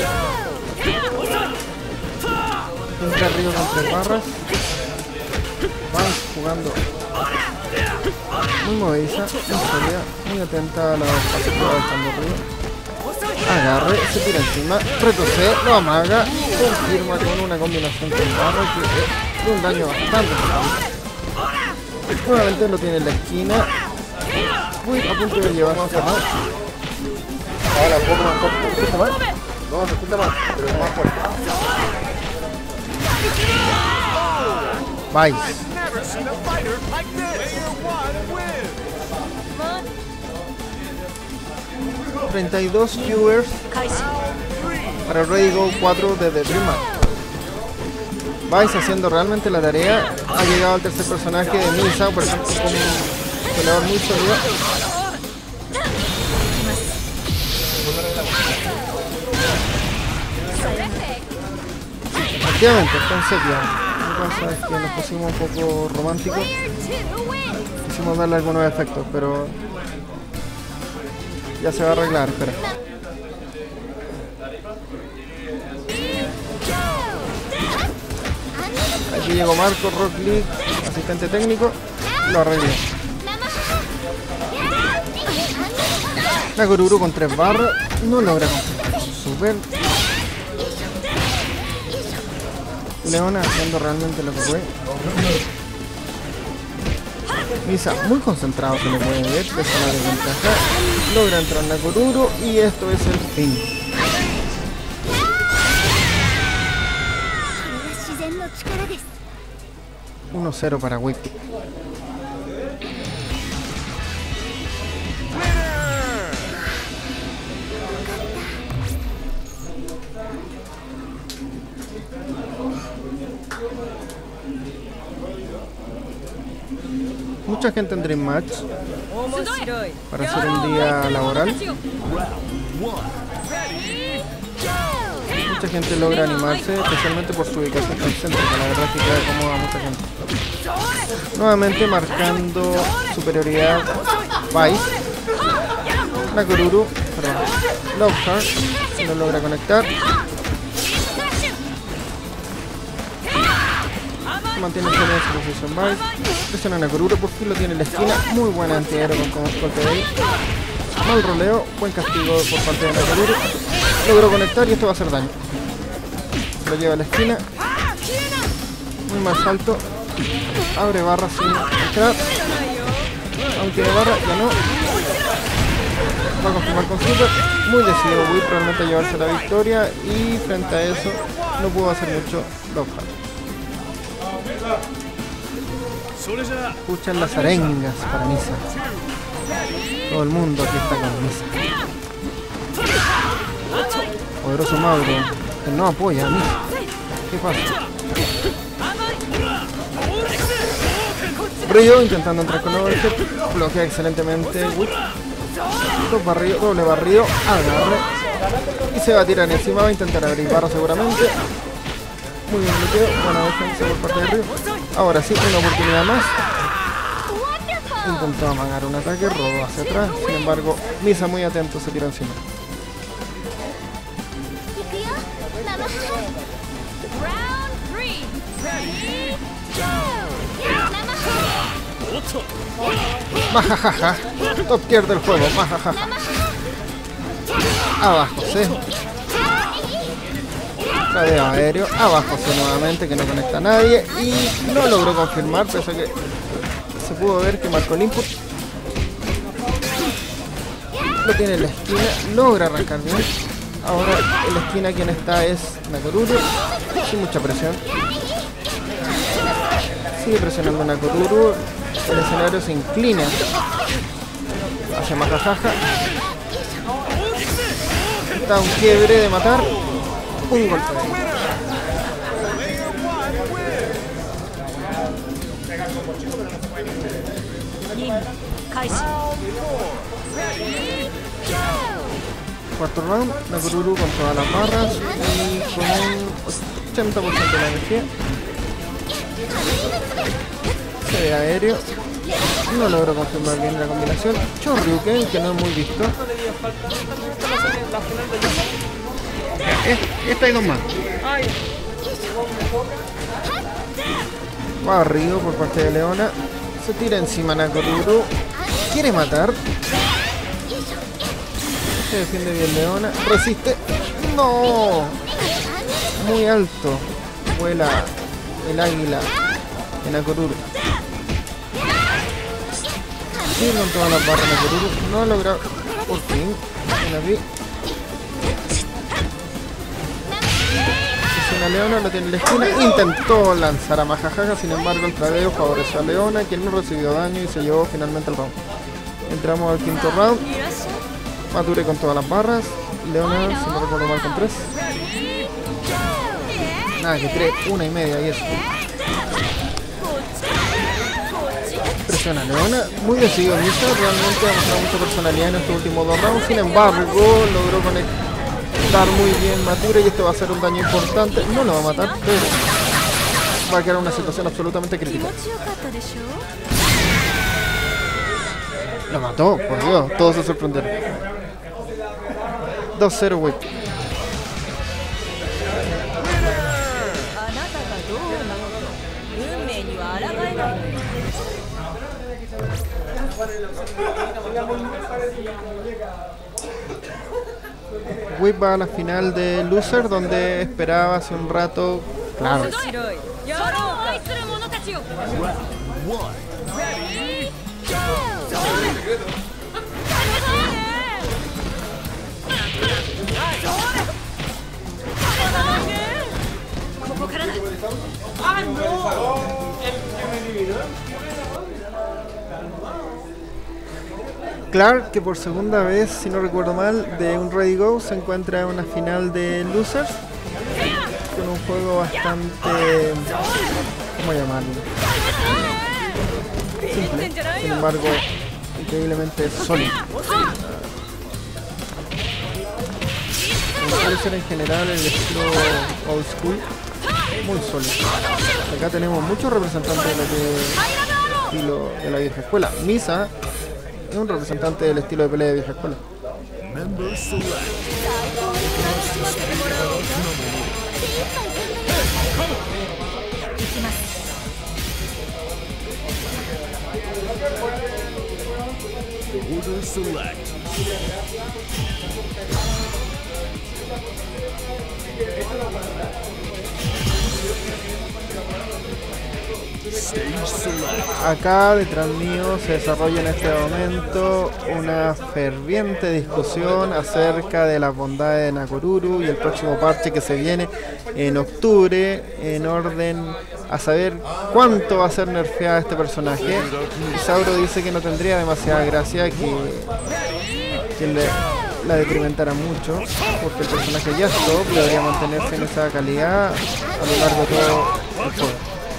Entra arriba con tres barras. Vice jugando muy movediza, muy sólida, muy atenta a la fase que va dejando arriba. Agarre, se tira encima, retrocede, lo amaga, confirma con una combinación con barra que es de un daño bastante potente. Nuevamente lo tiene en la esquina, muy a punto de llevarse a más. Ahora un poco más fuerte. ¿Se escucha más? No, se escucha más, pero es más fuerte. Vice. Never seen a fighter like this. Player one wins. treinta y dos viewers para el Ready Go cuatro de The Dream Match. Vice haciendo realmente la tarea. Ha llegado al tercer personaje de Misa, por ejemplo, como un peleador muy sólido. Efectivamente, está en sepia. Lo que pasa es que nos pusimos un poco románticos. Quisimos darle algunos efectos, pero ya se va a arreglar, espera. Aquí llegó Marco, Rock Lee, asistente técnico, lo arregló. Nagoruru con tres barras, no logra completar su super. Leona haciendo realmente lo que puede. Misa muy concentrado, se le puede ver, pese a la desventaja. Logra entrar en la Nakoruru y esto es el fin. uno cero para Whip. Mucha gente en Dream Match para hacer un día laboral. Mucha gente logra animarse, especialmente por su ubicación tan céntrica. La verdad es que queda cómoda a mucha gente. Nuevamente marcando superioridad Vice. Nakoruru, perdón, Lockhart, no logra conectar. Mantiene en su posición Vice. Presiona a Nakoruru, por fin lo tiene en la esquina. Muy buena antiaéreo con golpe de ahí. Mal roleo, buen castigo por parte de Nakoruru. Logró conectar y esto va a hacer daño. Lo lleva a la esquina. Muy mal salto. Abre barra sin entrar. Aunque de barra ya no. Va a confirmar con super. Muy decidido Whip realmente a llevarse la victoria. Y frente a eso no pudo hacer mucho Lockhart. Escuchan las arengas para Misa. Todo el mundo aquí está con Misa. Poderoso Mauro, que no apoya a Misa. ¿Qué pasa? Brillo intentando entrar con overhead. Bloquea excelentemente Whip. Dos barrido, doble barrido. Agarre. Y se va a tirar encima. Va a intentar abrir barra seguramente. Muy bien bloqueo. Buena defensa por parte de Ryu. Ahora sí, una oportunidad más. Intentó amagar un ataque, rodó hacia atrás. Sin embargo, Misa muy atento se tira encima. Majajaja. Top tier del juego. Majajaja. Abajo, sí. Tradeo aéreo. Abajo, sí, nuevamente, que no conecta a nadie. Y no logró confirmar, pese a que se pudo ver que marcó el input. Lo tiene en la esquina. Logra arrancar bien. Ahora en la esquina quien está es Nakoruru. Sin mucha presión. Sigue presionando Nakoruru. El escenario se inclina hacia Majajaja. Está un quiebre de matar. Un golpe. Cuarto round, Nakoruru con todas las barras y con un ochenta por ciento de la energía. Se ve aéreo. No logro confirmar bien la combinación. Shoryuken, que no es muy visto. Esta hay dos más. Barrido por parte de Leona. Se tira encima Nakoruru. Quiere matar. Se defiende bien Leona. Resiste. No. Muy alto. Vuela el águila de Nakoruru. Sigue con todas las barras Nakoruru. No ha logrado. Por fin. La vi. Una Leona lo tiene en la esquina. Intentó lanzar a Majajaja. Sin embargo, el tradeo favoreció a Leona, quien no recibió daño y se llevó finalmente el round. Entramos al quinto round. Mature con todas las barras. Leona, si no recuerdo mal, con tres. Nada, que tres, una y media y eso. Presiona Leona. Muy decidido Misa. Realmente ha mostrado mucha personalidad en estos últimos dos rounds. Sin embargo, logró conectar muy bien Mature y esto va a ser un daño importante. No lo va a matar, pero va a quedar una situación absolutamente crítica. Lo mató, por Dios, todos se sorprendieron. dos cero Whip. Whip va a la final de Loser, donde esperaba hace un rato Claro. Clark, que por segunda vez, si no recuerdo mal, de un Ready Go se encuentra en una final de Losers con un juego bastante, ¿cómo llamarlo? Simple, sin embargo, increíblemente sólido. Puede ser en general el estilo old school, muy sólido. Acá tenemos muchos representantes de lo que estilo de la vieja escuela. Misa es un representante del estilo de pelea de vieja escuela. Order select. Stage select. Acá detrás mío se desarrolla en este momento una ferviente discusión acerca de las bondades de Nakoruru y el próximo parche que se viene en octubre, en orden a saber cuánto va a ser nerfeado este personaje. Isauro dice que no tendría demasiada gracia que, que le, la detrimentara mucho, porque el personaje ya es top, debería mantenerse en esa calidad a lo largo de todo el juego.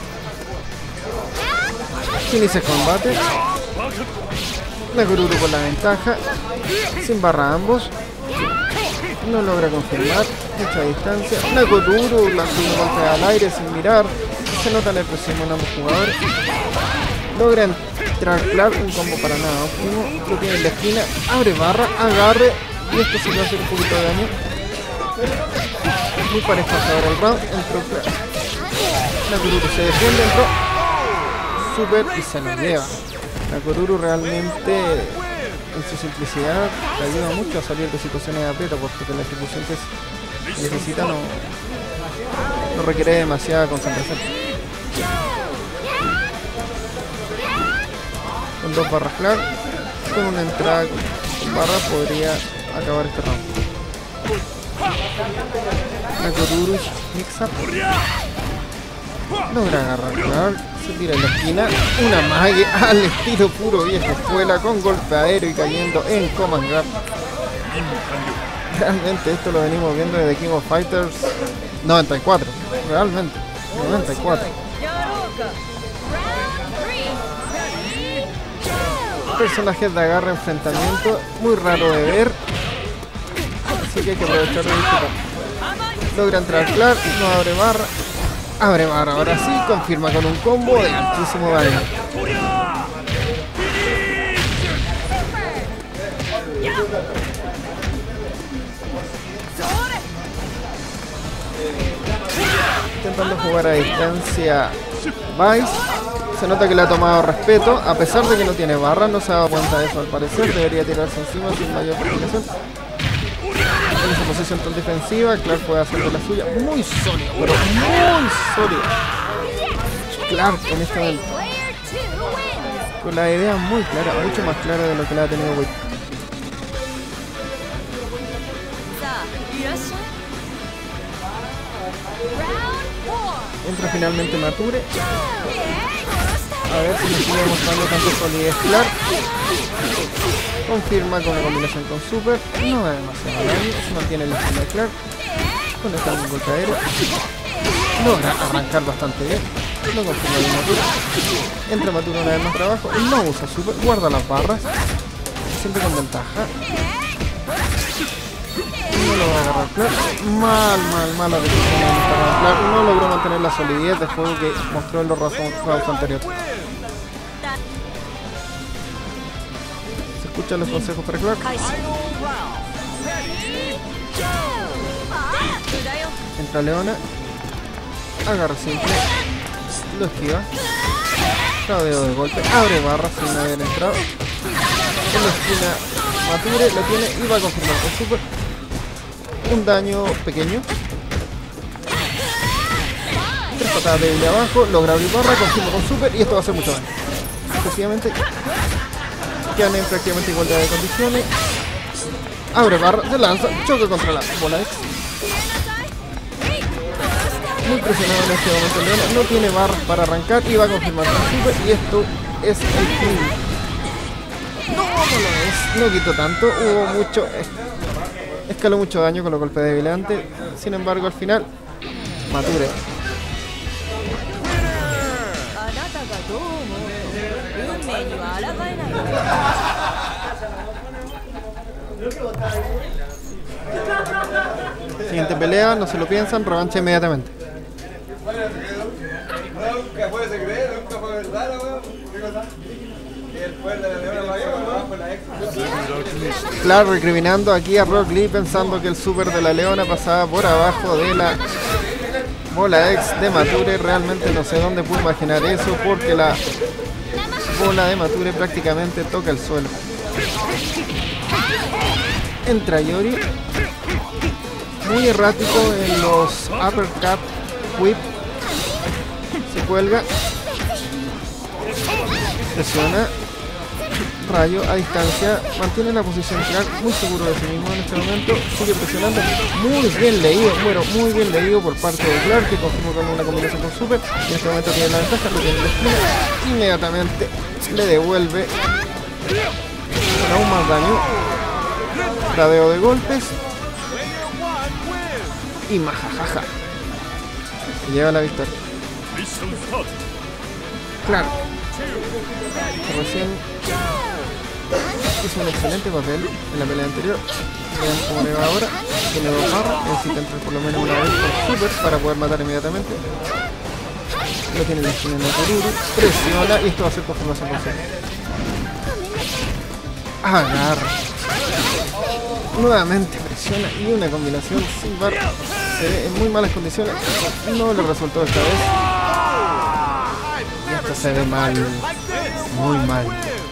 Inicia el combate. Nakoruru con la ventaja, sin barra ambos. No logra confirmar, mucha distancia. Nakoruru lanza un golpe al aire sin mirar. Se nota nerviosismo en ambos jugadores. Logra entrar Clark, un combo para nada óptimo. Lo tiene en la esquina, abre barra, agarre. Y esto sí va a hacer un poquito de daño. Muy parejo hasta ahora el round. Entró Clark. Nakoruru se defiende, entró super y se lo lleva. Nakoruru realmente en su simplicidad te ayuda mucho a salir de situaciones de aprieto, porque la ejecución que necesita no, no requiere demasiada concentración. Con dos barras Clark, con una entrada con barra podría acabar este round. Nakoruru mix up, logra agarrar Clark, se tira en la esquina, una mague al estilo puro vieja escuela, con golpe aéreo y cayendo en command grab. Realmente esto lo venimos viendo desde King of Fighters noventa y cuatro, realmente, noventa y cuatro. Personajes de agarre enfrentamiento, muy raro de ver, así que hay que aprovechar de disfrutar. Logra entrar Clark, no abre barra. Abre barra, ahora sí, confirma con un combo de altísimo daño. Intentando jugar a distancia Vice. Se nota que le ha tomado respeto, a pesar de que no tiene barra, no se ha dado cuenta de eso al parecer. Debería tirarse encima sin mayor complicación. En esa posición tan defensiva, Clark puede hacer de la suya. Muy sólido, pero muy sólido. Clark en este momento, con la idea muy clara, mucho más clara de lo que la ha tenido Wade. Entra finalmente Mature. A ver si le sigue mostrando tanto solidez Clark. Confirma con la combinación con Super. No da demasiado daño. Se mantiene la esquina de Clark. Conecta un golpe aéreo. Logra arrancar bastante bien. Lo confirma de Mature. Entra Mature una vez más para abajo. No usa Super. Guarda las barras. Siempre con ventaja. No logra agarrar Clark. Mal, mal, mal la decisión de agarrar Clark. No logró mantener la solidez del juego que mostró en los rounds anteriores. Escucha los consejos para Clark. Entra Leona. Agarra simple. Lo esquiva. Cabeo de golpe. Abre barra sin haber entrado. En la esquina Mature lo tiene y va a confirmar con Super. Un daño pequeño. patada débil de abajo, logra abrir barra, confirma con super y esto va a hacer mucho daño. Efectivamente, quedan en prácticamente igualdad de condiciones. Abre barra, se lanza, choque contra la bola X. Muy presionado en este momento el Leona, no tiene barras para arrancar y va a confirmar con super y esto es el fin. No, no lo es, no quitó tanto, hubo mucho, escaló mucho daño con los golpes de vigilante, sin embargo al final, Mature. Siguiente pelea, no se lo piensan, revancha inmediatamente. Nunca puede creer, nunca fue verdad, weón. El poder de la leona vaya para abajo la ex. Claro, recriminando aquí a Rock Lee pensando que el super de la leona pasaba por abajo de la bola X de Mature. Realmente no sé dónde pude imaginar eso porque la bola de Mature prácticamente toca el suelo. Entra Yori. Muy errático en los uppercut whip. Se cuelga. Presiona. Rayo a distancia. Mantiene la posición Clark. Muy seguro de sí mismo en este momento. Sigue presionando. Muy bien leído. Bueno, muy bien leído por parte de Clark, que confirmó con una combinación con super. Y en este momento tiene la ventaja. Lo tiene en la esquina. Inmediatamente le devuelve con aún más daño. Radeo de golpes. Y majajaja. Se lleva la victoria. Clark, que recién hizo un excelente papel en la pelea anterior. Vean cómo le va ahora. Tiene dos barras. Necesita entrar por lo menos una vez por super para poder matar inmediatamente. Lo tiene en la esquina de Kururu. Presiona y esto va a ser confirmación por ser. Agarra. Nuevamente presiona y una combinación sin bar. Se ve en muy malas condiciones. No le resultó esta vez. Y esto se ve mal. Muy mal.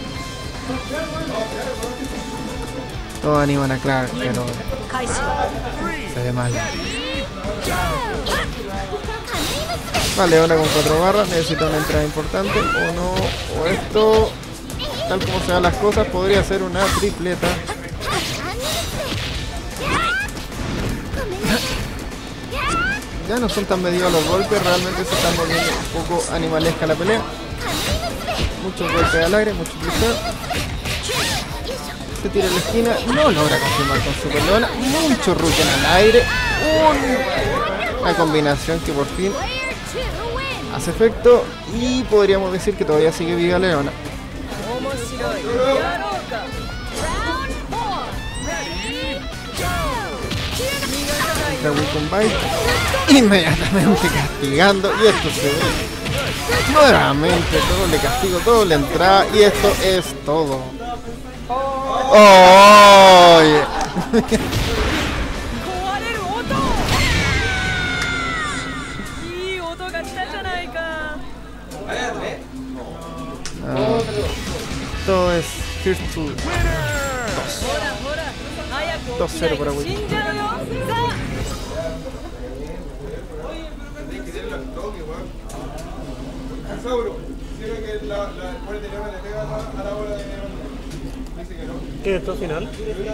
Todos animan a Clark, pero se ve mal. Vale, ahora con cuatro barras necesita una entrada importante. O no, o esto, tal como se dan las cosas, podría ser una tripleta. Ya no son tan medidos los golpes, realmente se están volviendo un poco animalesca la pelea. Muchos golpes al aire, muchos blisteos. Se tira en la esquina, no logra confirmar con Super Leona. Mucho Ruken al aire. Un... Una combinación que por fin hace efecto. Y podríamos decir que todavía sigue viva Leona. Weekend Bite, inmediatamente castigando, y esto se ve nuevamente doble castigo, doble entrada, y esto es todo. ¡Oh! Yeah. ah, todo es First to dos. dos cero para Wii. ¿Qué es esto final?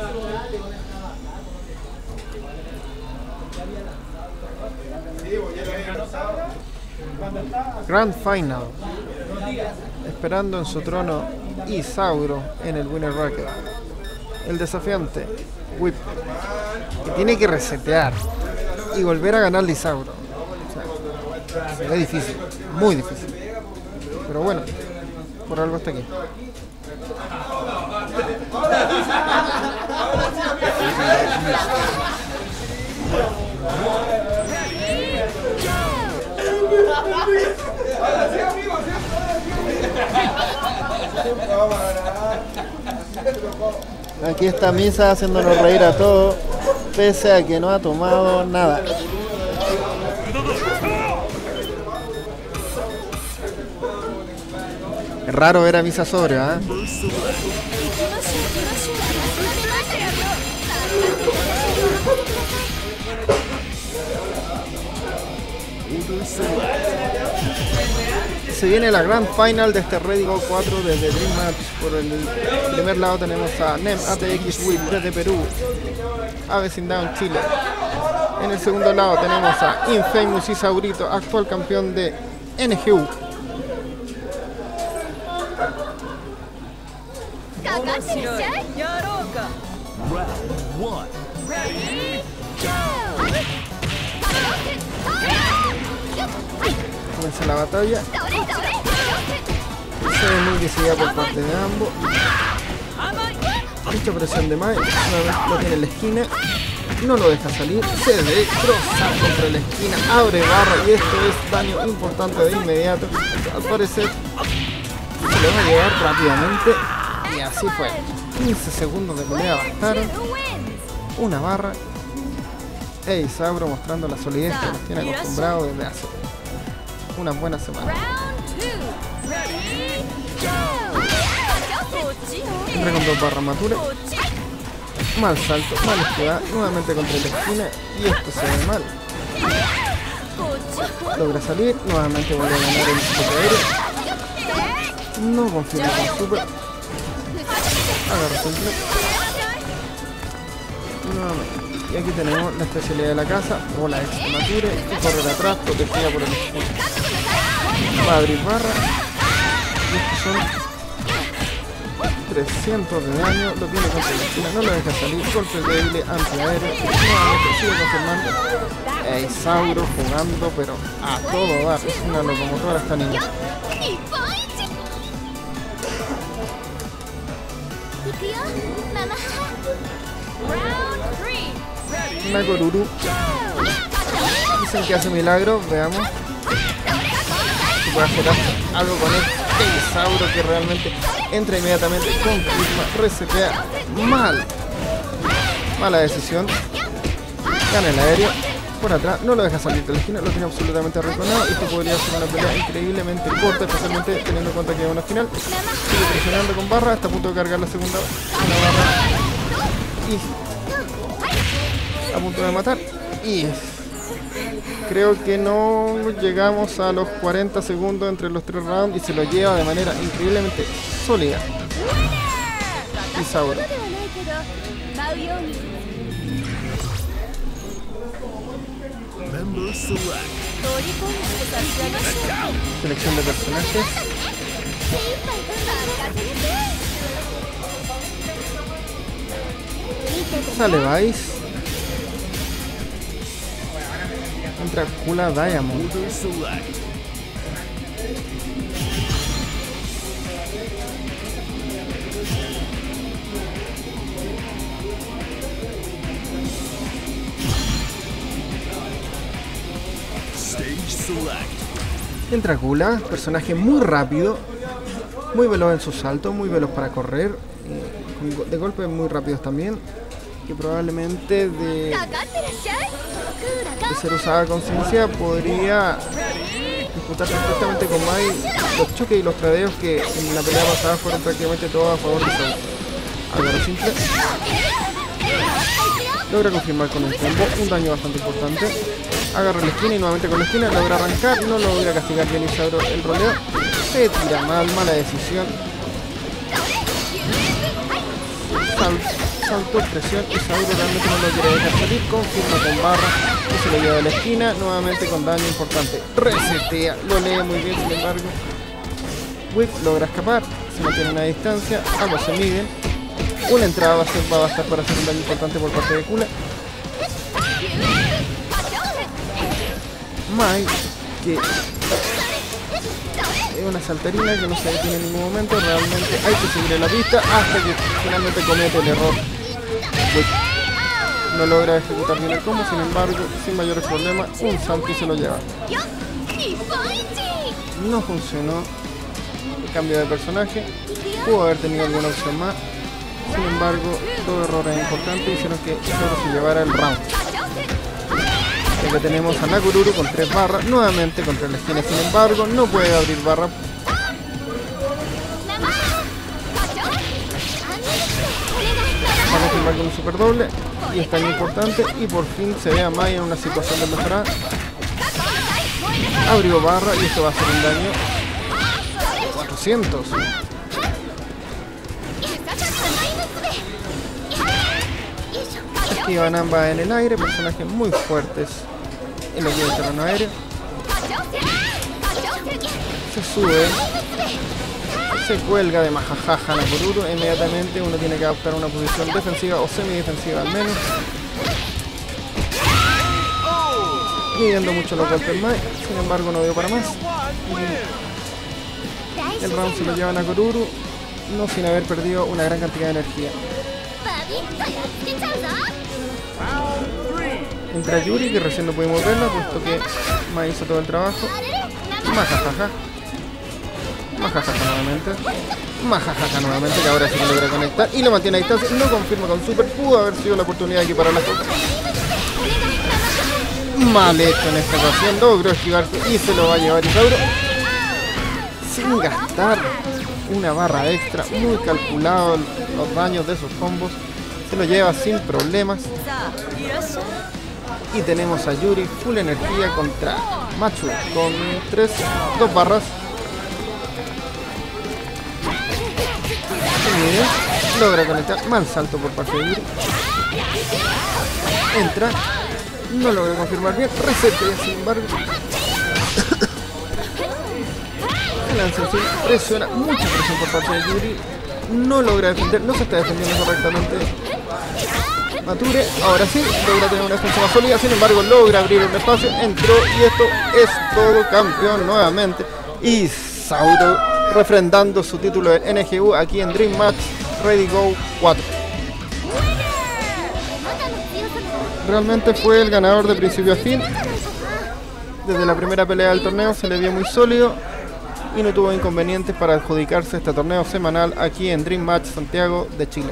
Grand Final. Esperando en su trono Isauro en el Winner Bracket. El desafiante Whip, que tiene que resetear y volver a ganar Isauro. O sea, se ve difícil, muy difícil. Pero bueno, por algo está aquí. Aquí está Misa haciéndonos reír a todos, pese a que no ha tomado nada. Es raro ver a Misa sobrio, ¿eh? Se viene la Grand Final de este Ready Go cuatro desde Dream Match. Por el primer lado tenemos a NEM A T X Whip desde Perú, a Vecindado en Chile. En el segundo lado tenemos a Infamous Isaurito, actual campeón de N G U. Comienza la batalla. Se ve muy decidida por parte de ambos. Mucha presión de Mai. Una vez lo tiene en la esquina. No lo deja salir. Se destroza contra la esquina. Abre barra y esto es daño importante de inmediato. Al parecer se le va a llevar rápidamente. Y así fue. quince segundos de pelea bastaron. Una barra. E Isauro mostrando la solidez que nos tiene acostumbrado desde hace unas buenas semanas. Entra con dos barras maturas. Mal salto, mal esquiva, nuevamente contra la esquina y esto se ve mal. Logra salir, nuevamente vuelve a ganar el super aéreo. No confirma con super. Agarra simple. Nuevamente. Y aquí tenemos la especialidad de la casa, bola extra mature y correr atrás, protegida por el escudo. Va a abrir barra. Y estos son trescientos de daño, lo tiene contra la esquina, no lo deja salir, golpe débil, antiaéreo, nuevamente sigue confirmando. E Isauro jugando, pero a todo dar, es una locomotora esta niña. Nagoruru. Dicen que hace milagros, veamos. Si puede hacer algo con él. Isauro que realmente entra inmediatamente, confirma, resetea, mal. Mala decisión. Gana el aéreo. Por atrás, no lo deja salir de la esquina, lo tiene absolutamente arrinconado. Esto podría ser una pelea increíblemente corta, especialmente teniendo en cuenta que es una final. Sigue presionando con barra, está a punto de cargar la segunda. Una barra. Y a punto de matar. Y creo que no llegamos a los cuarenta segundos entre los tres rounds y se lo lleva de manera increíblemente sólida. Isauro. Selección de personajes. Sale Vice. Entra Kula Diamond. Entra Kula, personaje muy rápido, muy veloz en sus saltos, muy veloz para correr, de golpes muy rápidos también, que probablemente de, de ser usada con ciencia podría disputar perfectamente con Mai los choques y los tradeos que en la pelea pasada fueron prácticamente todos a favor de Saul. Agarro simple. Logra confirmar con un combo, un daño bastante importante. Agarra la esquina y nuevamente con la esquina logra arrancar, no logra castigar bien Isauro el roleo. Se tira mal, mala decisión. Sal, salto, presión, Isauro realmente no lo quiere dejar salir, confirma con barra y se lo lleva a la esquina, nuevamente con daño importante. Resetea, lo lee muy bien, sin embargo. Whip logra escapar, se mantiene a una distancia, ambos se miden. Una entrada va a, ser, va a bastar para hacer un daño importante por parte de Kula. Mai, que es una saltarina que no se detiene en ningún momento, realmente hay que seguir en la pista hasta que finalmente comete el error. No logra ejecutar bien el combo, sin embargo, sin mayores problemas, un salto y se lo lleva. No funcionó el cambio de personaje, pudo haber tenido alguna opción más, sin embargo, dos errores importantes hicieron que solo se llevara el round. Aquí tenemos a Nagoruru con tres barras, nuevamente contra la esquina, sin embargo, no puede abrir barra. Va a confirmar con un super doble y es tan importante y por fin se ve a Mai en una situación de mejorada. Abrió barra y esto va a hacer un daño cuatrocientos. Esquivan ambas en el aire, personajes muy fuertes en lo que es el terreno aéreo. Se sube, se cuelga de Majajaja Nakoruru. Inmediatamente uno tiene que adoptar una posición defensiva o semidefensiva al menos, midiendo mucho los golpes más. Sin embargo no dio para más. El round se lo lleva Nakoruru, no sin haber perdido una gran cantidad de energía. Entra Yuri, que recién no pudimos verla, puesto que Mai hizo todo el trabajo. Majajaja. Majajaja nuevamente. Majajaja nuevamente, que ahora sí lo logra conectar. Y lo mantiene a distancia. Lo confirma con super. Pudo haber sido la oportunidad de equiparar las cosas. Mal hecho en esta ocasión. Logró esquivarse y se lo va a llevar Isauro. Sin gastar una barra extra. Muy calculado los daños de sus combos. Se lo lleva sin problemas. Y tenemos a Yuri full energía contra Machu con tres, dos barras. Y miren, logra conectar. Mal salto por parte de Yuri. Entra. No logra confirmar bien. Resete, sin embargo. El lanzancín presiona. Mucha presión por parte de Yuri. No logra defender. No se está defendiendo correctamente Mature. Ahora sí, logra tener una defensa más sólida. Sin embargo, logra abrir un espacio. Entró y esto es todo. Campeón nuevamente. Y Sauro refrendando su título de N G U aquí en Dream Match Ready Go cuatro. Realmente fue el ganador de principio a fin. Desde la primera pelea del torneo se le vio muy sólido y no tuvo inconvenientes para adjudicarse este torneo semanal aquí en Dream Match Santiago de Chile.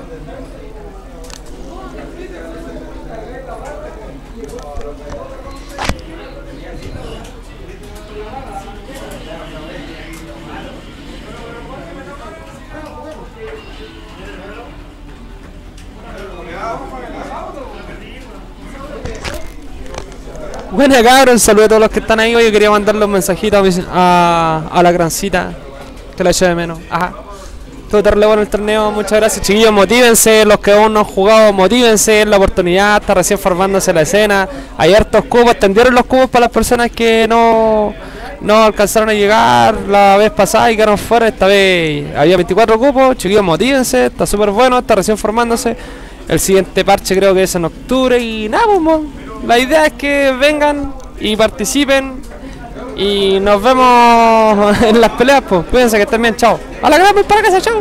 Bueno, cabrón, saludo a todos los que están ahí. Hoy quería mandarle un mensajito a, mis, a, a la grancita, que la eché de menos. Ajá. Todo terrible bueno el torneo, muchas gracias. Chiquillos, motívense, los que aún no han jugado, motívense, es la oportunidad, está recién formándose la escena. Hay hartos cubos, extendieron los cubos para las personas que no, no alcanzaron a llegar la vez pasada y quedaron fuera. Esta vez había veinticuatro cupos, chiquillos, motívense, está súper bueno, está recién formándose. El siguiente parche creo que es en octubre y nada, pues, la idea es que vengan y participen y nos vemos en las peleas, pues. Cuídense, que estén bien, chao. A la gran, para casa, chao.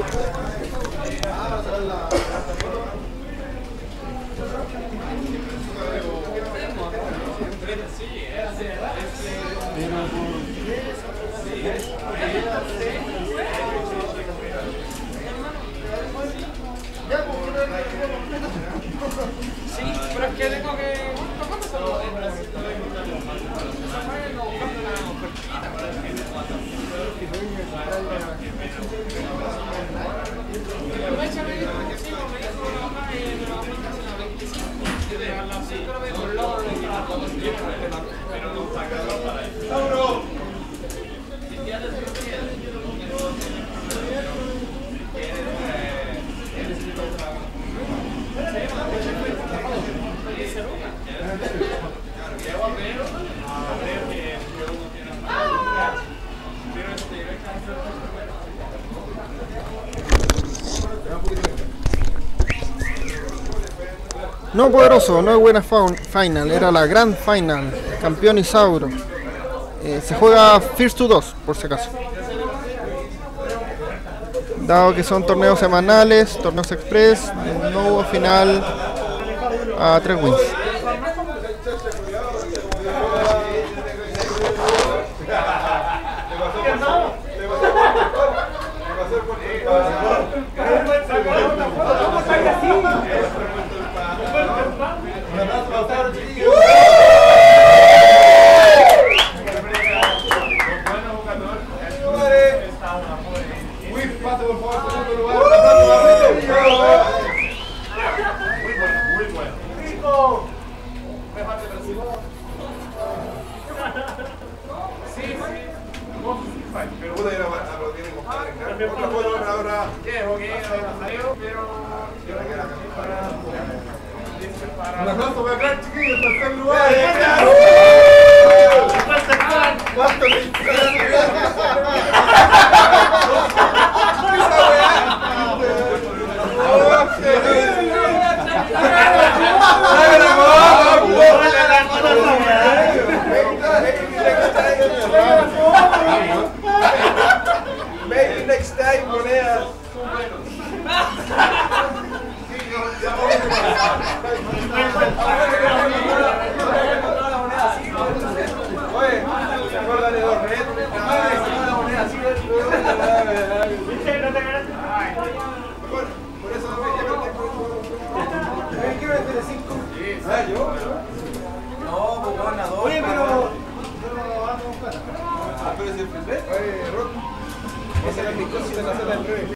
No poderoso, no es buena final, era la gran final, campeón Isauro. Eh, se juega First to dos, por si acaso. Dado que son torneos semanales, torneos express, no hubo final a tres wins. Muy bueno, muy bueno. Otra foto, otra, otra. Un aplauso para acá, chiquillos, tercer lugar. ¿Cuánto le Maybe next time, monedas. Oye, acuérdale dos retos. La moneda así. ¿Viste? No te ganaste. Por eso no me quedé. ¿Qué me vende cinco? Ah, yo. No, pues van a dos. Oye, pero. Ah, pero es el primer. Oye, Rock. Esa es la picosita de la sala del revés.